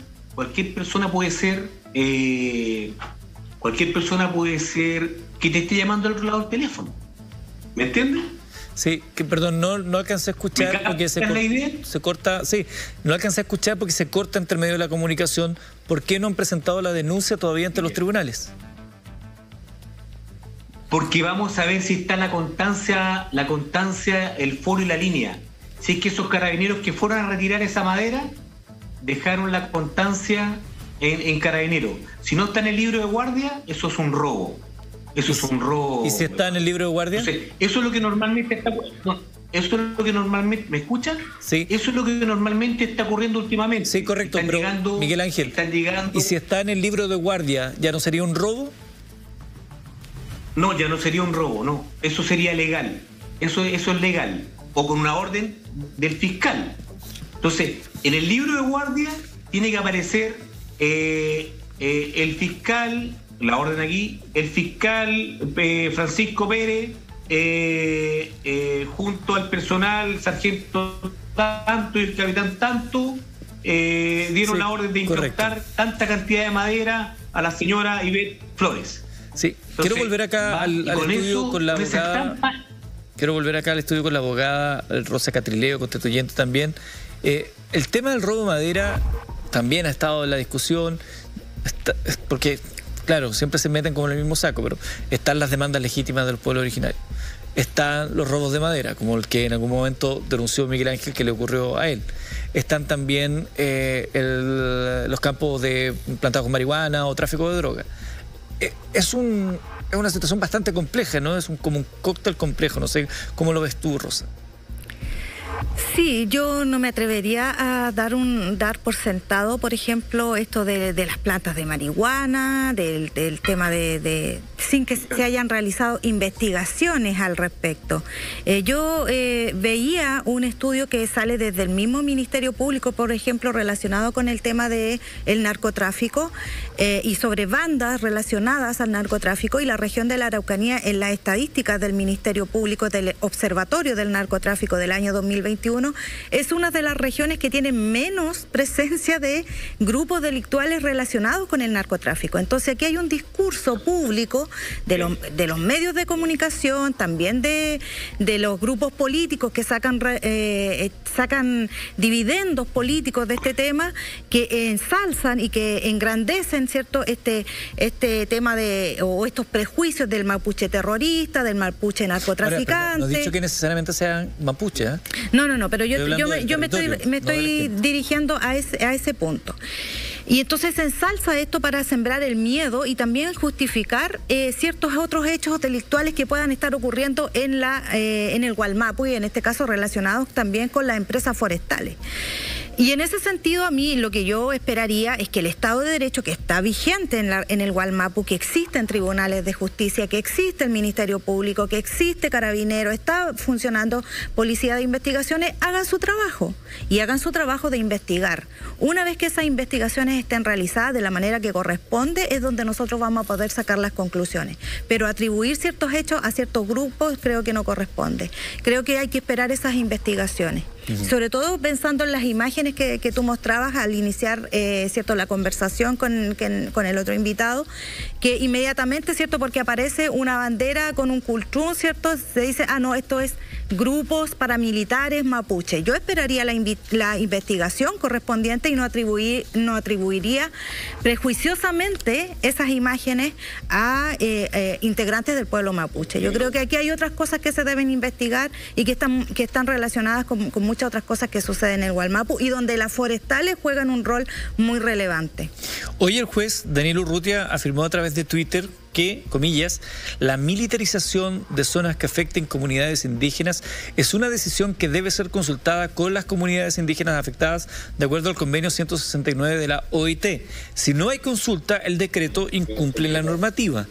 que te esté llamando al otro lado del teléfono. ¿Me entiendes? Sí, perdón, no alcancé a escuchar porque se corta. Sí, no alcancé a escuchar porque se corta entre medio de la comunicación. ¿Por qué no han presentado la denuncia todavía ante los tribunales? Porque vamos a ver si está la constancia, el folio y la línea. Si es que esos carabineros que fueron a retirar esa madera dejaron la constancia en Carabinero. Si no está en el libro de guardia, eso es un robo. Eso es un robo. ¿Y si está en el libro de guardia? Entonces, eso es lo que normalmente está... eso es lo que normalmente... ¿Me escuchan? Sí. Eso es lo que normalmente está ocurriendo últimamente. Sí, correcto, pero Miguel Ángel, ¿y si está en el libro de guardia, ya no sería un robo? No, ya no sería un robo, no. Eso sería legal. Eso es legal. O con una orden del fiscal. Entonces, en el libro de guardia tiene que aparecer el fiscal... La orden aquí, el fiscal Francisco Pérez, junto al personal, sargento tanto y el capitán tanto, dieron la orden de incautar tanta cantidad de madera a la señora Ivette Flores. Sí, entonces, quiero volver acá al estudio con la abogada. Quiero volver acá al estudio con la abogada Rosa Catrileo, constituyente también. El tema del robo de madera también ha estado en la discusión, porque... Claro, siempre se meten como en el mismo saco, pero están las demandas legítimas del pueblo originario. Están los robos de madera, como el que en algún momento denunció Miguel Ángel que le ocurrió a él. Están también los campos de plantados con marihuana o tráfico de droga. Es una situación bastante compleja, ¿no? Es como un cóctel complejo, no sé cómo lo ves tú, Rosa. Sí, yo no me atrevería a dar por sentado, por ejemplo, esto de las plantas de marihuana, del tema sin que se hayan realizado investigaciones al respecto. Yo veía un estudio que sale desde el mismo Ministerio Público, por ejemplo, relacionado con el tema del narcotráfico y sobre bandas relacionadas al narcotráfico, y la región de la Araucanía, en las estadísticas del Ministerio Público del Observatorio del Narcotráfico del año 2021, es una de las regiones que tiene menos presencia de grupos delictuales relacionados con el narcotráfico. Entonces aquí hay un discurso público de los medios de comunicación, también de los grupos políticos que sacan dividendos políticos de este tema, que ensalzan y que engrandecen, ¿cierto?, este tema o estos prejuicios del mapuche terrorista, del mapuche narcotraficante. Ahora, no he dicho que necesariamente sean mapuche, ¿eh? No, pero yo me estoy dirigiendo a ese punto. Y entonces se ensalza esto para sembrar el miedo y también justificar ciertos otros hechos delictuales que puedan estar ocurriendo en el Gualmapu, y en este caso relacionados también con las empresas forestales. Y en ese sentido, a mí lo que yo esperaría es que el Estado de Derecho que está vigente en el Gualmapu, que existen tribunales de justicia, que existe el Ministerio Público, que existe Carabineros, está funcionando Policía de Investigaciones, hagan su trabajo y hagan su trabajo de investigar. Una vez que esas investigaciones estén realizadas de la manera que corresponde, es donde nosotros vamos a poder sacar las conclusiones. Pero atribuir ciertos hechos a ciertos grupos creo que no corresponde. Creo que hay que esperar esas investigaciones. Sobre todo pensando en las imágenes que tú mostrabas al iniciar cierto, la conversación con el otro invitado, que inmediatamente, cierto, porque aparece una bandera con un cultrún, cierto, se dice, no, esto es grupos paramilitares mapuche. Yo esperaría la investigación correspondiente y no atribuiría prejuiciosamente esas imágenes a integrantes del pueblo mapuche. Yo creo que aquí hay otras cosas que se deben investigar y que están relacionadas con muchas otras cosas que suceden en el Gualmapu y donde las forestales juegan un rol muy relevante. Hoy el juez Daniel Urrutia afirmó a través de Twitter que, comillas, la militarización de zonas que afecten comunidades indígenas es una decisión que debe ser consultada con las comunidades indígenas afectadas de acuerdo al convenio 169 de la OIT. Si no hay consulta, el decreto incumple la normativa.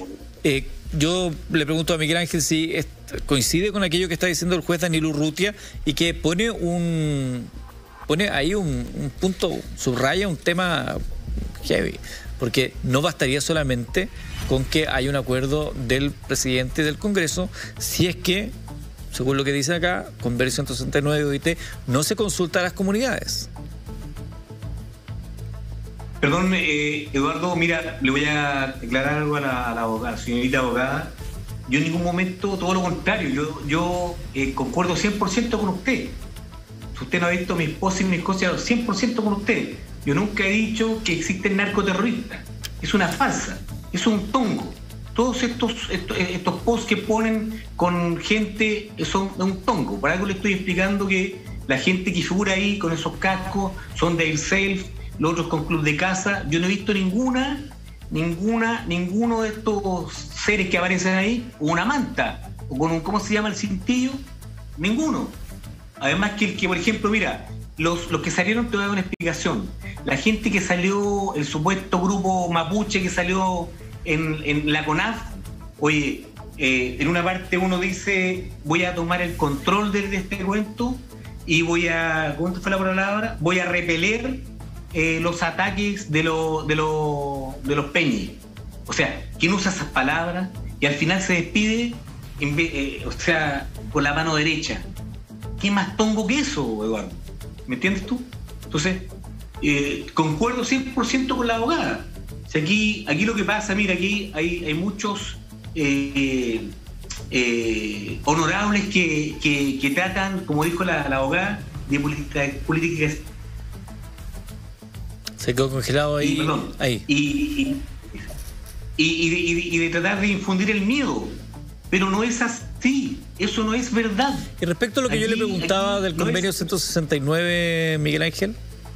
Yo le pregunto a Miguel Ángel si coincide con aquello que está diciendo el juez Daniel Urrutia y que pone ahí un punto, subraya un tema heavy, porque no bastaría solamente con que haya un acuerdo del presidente del Congreso si es que, según lo que dice acá, convenio 169 de OIT, no se consulta a las comunidades. Perdón, Eduardo, mira, le voy a aclarar algo a la señorita abogada. Yo en ningún momento, todo lo contrario, yo concuerdo 100% con usted. Si usted no ha visto mis posts y mis cosas, 100% con usted. Yo nunca he dicho que existen narcoterroristas. Es una farsa, es un tongo. Todos estos posts que ponen con gente son un tongo. Por algo le estoy explicando que la gente que figura ahí con esos cascos son de Airsafe, los otros con club de caza. Yo no he visto ninguno de estos seres que aparecen ahí, o una manta, o con un, ¿cómo se llama el cintillo? Ninguno. Además que por ejemplo, mira, los que salieron, te voy a dar una explicación. La gente que salió, el supuesto grupo mapuche que salió en la CONAF, oye, en una parte uno dice, voy a tomar el control de este cuento y ¿cómo fue la palabra? Voy a repeler los ataques de los peñis. O sea, ¿quién usa esas palabras? Y al final se despide, con la mano derecha. ¿Qué más tongo que eso, Eduardo? ¿Me entiendes tú? Entonces, concuerdo 100% con la abogada. O sea, aquí lo que pasa, mira, aquí hay muchos honorables que tratan, como dijo la abogada, de política. Se quedó congelado ahí. Y de tratar de infundir el miedo. Pero no es así, eso no es verdad. Y respecto a lo que yo le preguntaba del convenio 169, Miguel Ángel.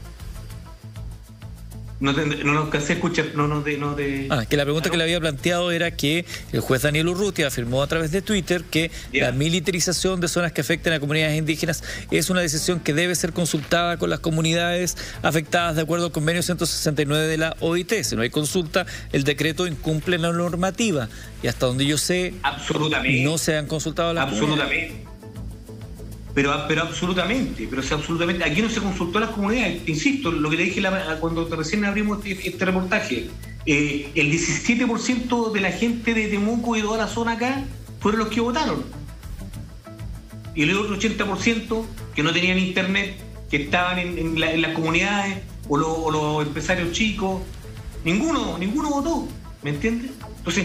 No alcancé a escuchar, que la pregunta que le había planteado era que el juez Daniel Urrutia afirmó a través de Twitter que la militarización de zonas que afecten a comunidades indígenas es una decisión que debe ser consultada con las comunidades afectadas de acuerdo al convenio 169 de la OIT. Si no hay consulta, el decreto incumple la normativa. Y hasta donde yo sé, absolutamente, no se han consultado a las comunidades. Pero absolutamente, aquí no se consultó a las comunidades. Te insisto, lo que le dije cuando recién abrimos este reportaje, el 17% de la gente de Temuco y de toda la zona acá fueron los que votaron. Y el otro 80% que no tenían internet, que estaban en las comunidades, o los empresarios chicos, ninguno votó, ¿me entiendes? Entonces,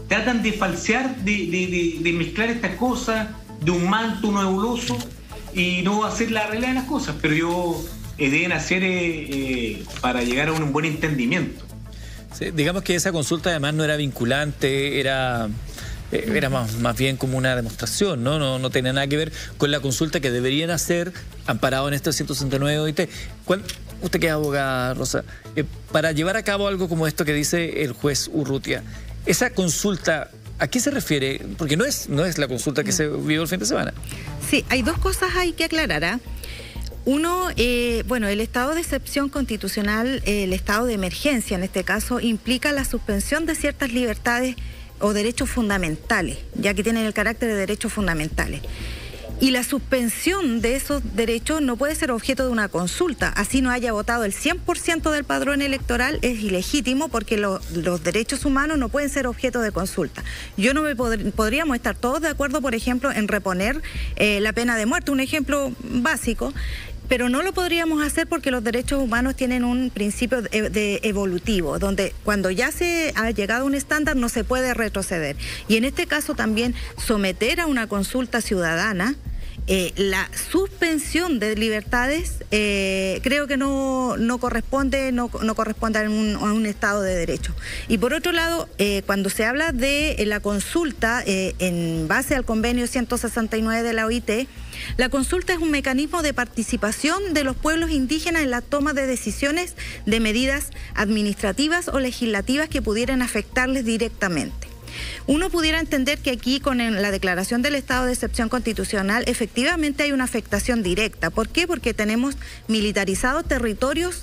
tratan de falsear, de mezclar estas cosas, de un manto nebuloso, y no hacer la realidad de las cosas, pero deben hacer para llegar a un buen entendimiento. Sí, digamos que esa consulta además no era vinculante, era más bien como una demostración, ¿no? No tenía nada que ver con la consulta que deberían hacer amparado en este 169 OIT. Usted que es abogada, Rosa, para llevar a cabo algo como esto que dice el juez Urrutia, esa consulta, ¿a qué se refiere? Porque no es la consulta que se vivió el fin de semana. Sí, hay dos cosas hay que aclarar. Uno, bueno, el estado de excepción constitucional, el estado de emergencia en este caso, implica la suspensión de ciertas libertades o derechos fundamentales, ya que tienen el carácter de derechos fundamentales. Y la suspensión de esos derechos no puede ser objeto de una consulta. Así no haya votado el 100% del padrón electoral, es ilegítimo porque los derechos humanos no pueden ser objeto de consulta. Yo no me podríamos estar todos de acuerdo, por ejemplo, en reponer la pena de muerte, un ejemplo básico, pero no lo podríamos hacer porque los derechos humanos tienen un principio evolutivo, donde cuando ya se ha llegado a un estándar no se puede retroceder. Y en este caso también someter a una consulta ciudadana la suspensión de libertades creo que no corresponde a un Estado de Derecho. Y por otro lado, cuando se habla de la consulta en base al convenio 169 de la OIT, la consulta es un mecanismo de participación de los pueblos indígenas en la toma de decisiones de medidas administrativas o legislativas que pudieran afectarles directamente. Uno pudiera entender que aquí con la declaración del estado de excepción constitucional efectivamente hay una afectación directa. ¿Por qué? Porque tenemos militarizados territorios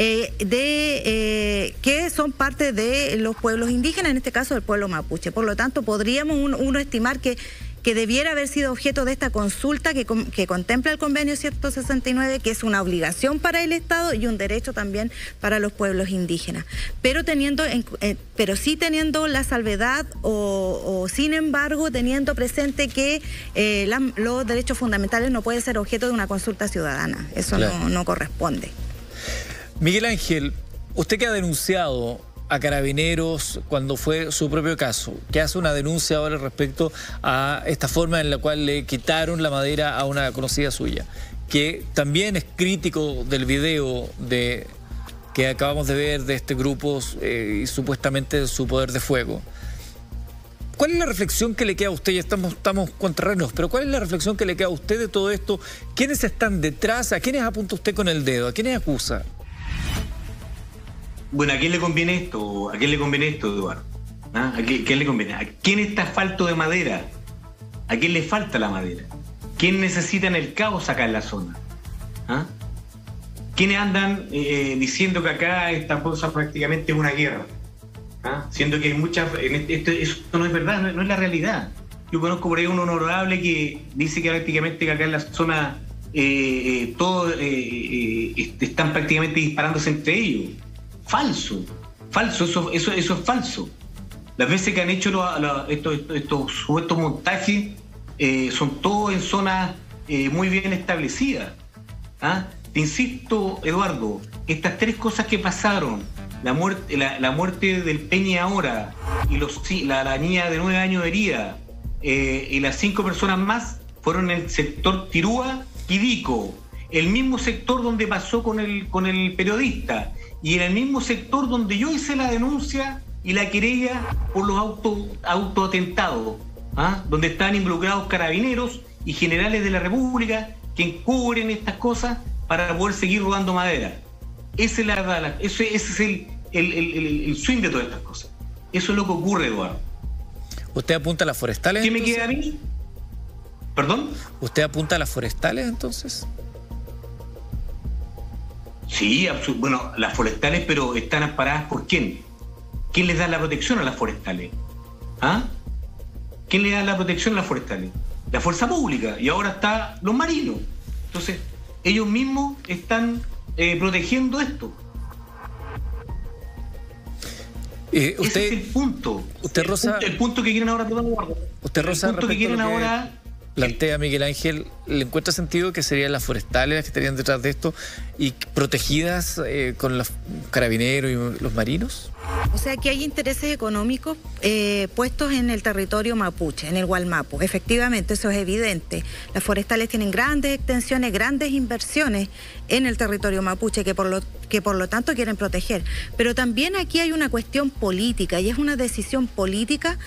que son parte de los pueblos indígenas, en este caso del pueblo mapuche. Por lo tanto, podríamos uno estimar que debiera haber sido objeto de esta consulta que contempla el convenio 169, que es una obligación para el Estado y un derecho también para los pueblos indígenas. Pero sí teniendo la salvedad o sin embargo teniendo presente que los derechos fundamentales no pueden ser objeto de una consulta ciudadana. Eso claro. no corresponde. Miguel Ángel, usted que ha denunciado a Carabineros cuando fue su propio caso, que hace una denuncia ahora respecto a esta forma en la cual le quitaron la madera a una conocida suya, que también es crítico del video que acabamos de ver de este grupo y supuestamente de su poder de fuego. ¿Cuál es la reflexión que le queda a usted? Ya estamos contra reloj, pero ¿cuál es la reflexión que le queda a usted de todo esto? ¿Quiénes están detrás? ¿A quiénes apunta usted con el dedo? ¿A quiénes acusa? Bueno, ¿a quién le conviene esto? ¿A quién le conviene esto, Eduardo? ¿Ah? ¿A quién le conviene? ¿A quién está falto de madera? ¿A quién le falta la madera? ¿Quién necesita en el caos acá en la zona? ¿Ah? ¿Quiénes andan diciendo que acá esta cosa prácticamente es una guerra? ¿Ah? Siendo que hay muchas... Esto no es verdad, no es la realidad. Yo conozco por ahí un honorable que dice que prácticamente que acá en la zona todos están prácticamente disparándose entre ellos. Falso, eso es falso. Las veces que han hecho estos supuestos montajes son todos en zonas muy bien establecidas. ¿Ah? Te insisto, Eduardo, estas tres cosas que pasaron, la muerte del Peña ahora y la niña de 9 años herida y las 5 personas más fueron en el sector Tirúa y Dico, el mismo sector donde pasó con el periodista. Y en el mismo sector donde yo hice la denuncia y la querella por los autoatentados, ¿ah? Donde están involucrados carabineros y generales de la República que encubren estas cosas para poder seguir robando madera. Ese es el swing de todas estas cosas. Eso es lo que ocurre, Eduardo. ¿Usted apunta a las forestales? ¿Qué me queda a mí? ¿Perdón? ¿Usted apunta a las forestales entonces? Sí, bueno, las forestales, pero están amparadas ¿por quién? ¿Quién les da la protección a las forestales? ¿Ah? ¿Quién le da la protección a las forestales? La fuerza pública, y ahora está los marinos. Entonces, ellos mismos están protegiendo esto. Ese es el punto. Usted, Rosa, el punto que quieren ahora. Usted, Rosa, el punto que quieren ahora... Plantea Miguel Ángel, ¿le encuentra sentido que serían las forestales las que estarían detrás de esto y protegidas con los carabineros y los marinos? O sea que hay intereses económicos puestos en el territorio mapuche, en el Gualmapu. Efectivamente, eso es evidente. Las forestales tienen grandes extensiones, grandes inversiones en el territorio mapuche que por lo tanto quieren proteger. Pero también aquí hay una cuestión política y es una decisión política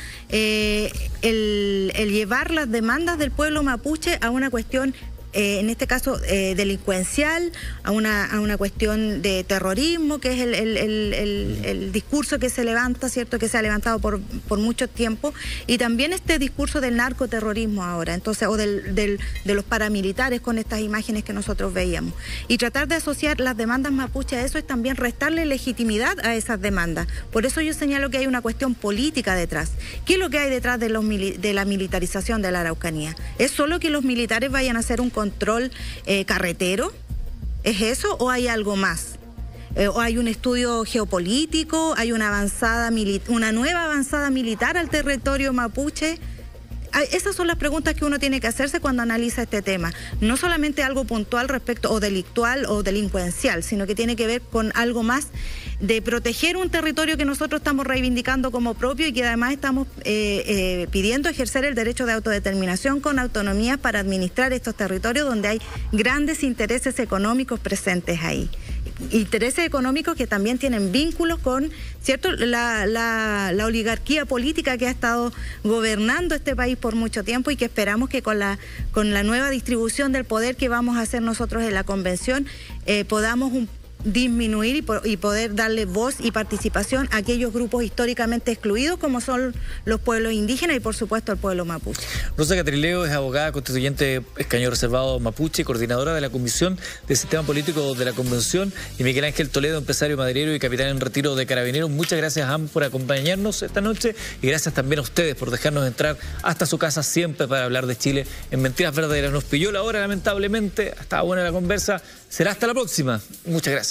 el llevar las demandas del pueblo mapuche a una cuestión en este caso delincuencial, a una cuestión de terrorismo, que es el discurso que se levanta, ¿cierto? Que se ha levantado por mucho tiempo, y también este discurso del narcoterrorismo ahora, entonces, o de los paramilitares con estas imágenes que nosotros veíamos. Y tratar de asociar las demandas mapuche a eso es también restarle legitimidad a esas demandas. Por eso yo señalo que hay una cuestión política detrás. ¿Qué es lo que hay detrás de la militarización de la Araucanía? ¿Es solo que los militares vayan a hacer un control carretero? ¿Es eso o hay algo más? ¿O hay un estudio geopolítico? ¿Hay una nueva avanzada militar al territorio mapuche? Esas son las preguntas que uno tiene que hacerse cuando analiza este tema. No solamente algo puntual respecto o delictual o delincuencial, sino que tiene que ver con algo más de proteger un territorio que nosotros estamos reivindicando como propio y que además estamos pidiendo ejercer el derecho de autodeterminación con autonomía para administrar estos territorios donde hay grandes intereses económicos presentes ahí. Intereses económicos que también tienen vínculos con, ¿cierto?, la oligarquía política que ha estado gobernando este país por mucho tiempo y que esperamos que con la nueva distribución del poder que vamos a hacer nosotros en la convención podamos disminuir y poder darle voz y participación a aquellos grupos históricamente excluidos como son los pueblos indígenas y por supuesto el pueblo mapuche. Rosa Catrileo es abogada constituyente escaño reservado mapuche, coordinadora de la Comisión de Sistema Político de la Convención, y Miguel Ángel Toledo, empresario maderero y capitán en retiro de Carabineros. Muchas gracias a ambos por acompañarnos esta noche y gracias también a ustedes por dejarnos entrar hasta su casa siempre para hablar de Chile en Mentiras Verdaderas. Nos pilló la hora lamentablemente, estaba buena la conversa, será hasta la próxima. Muchas gracias.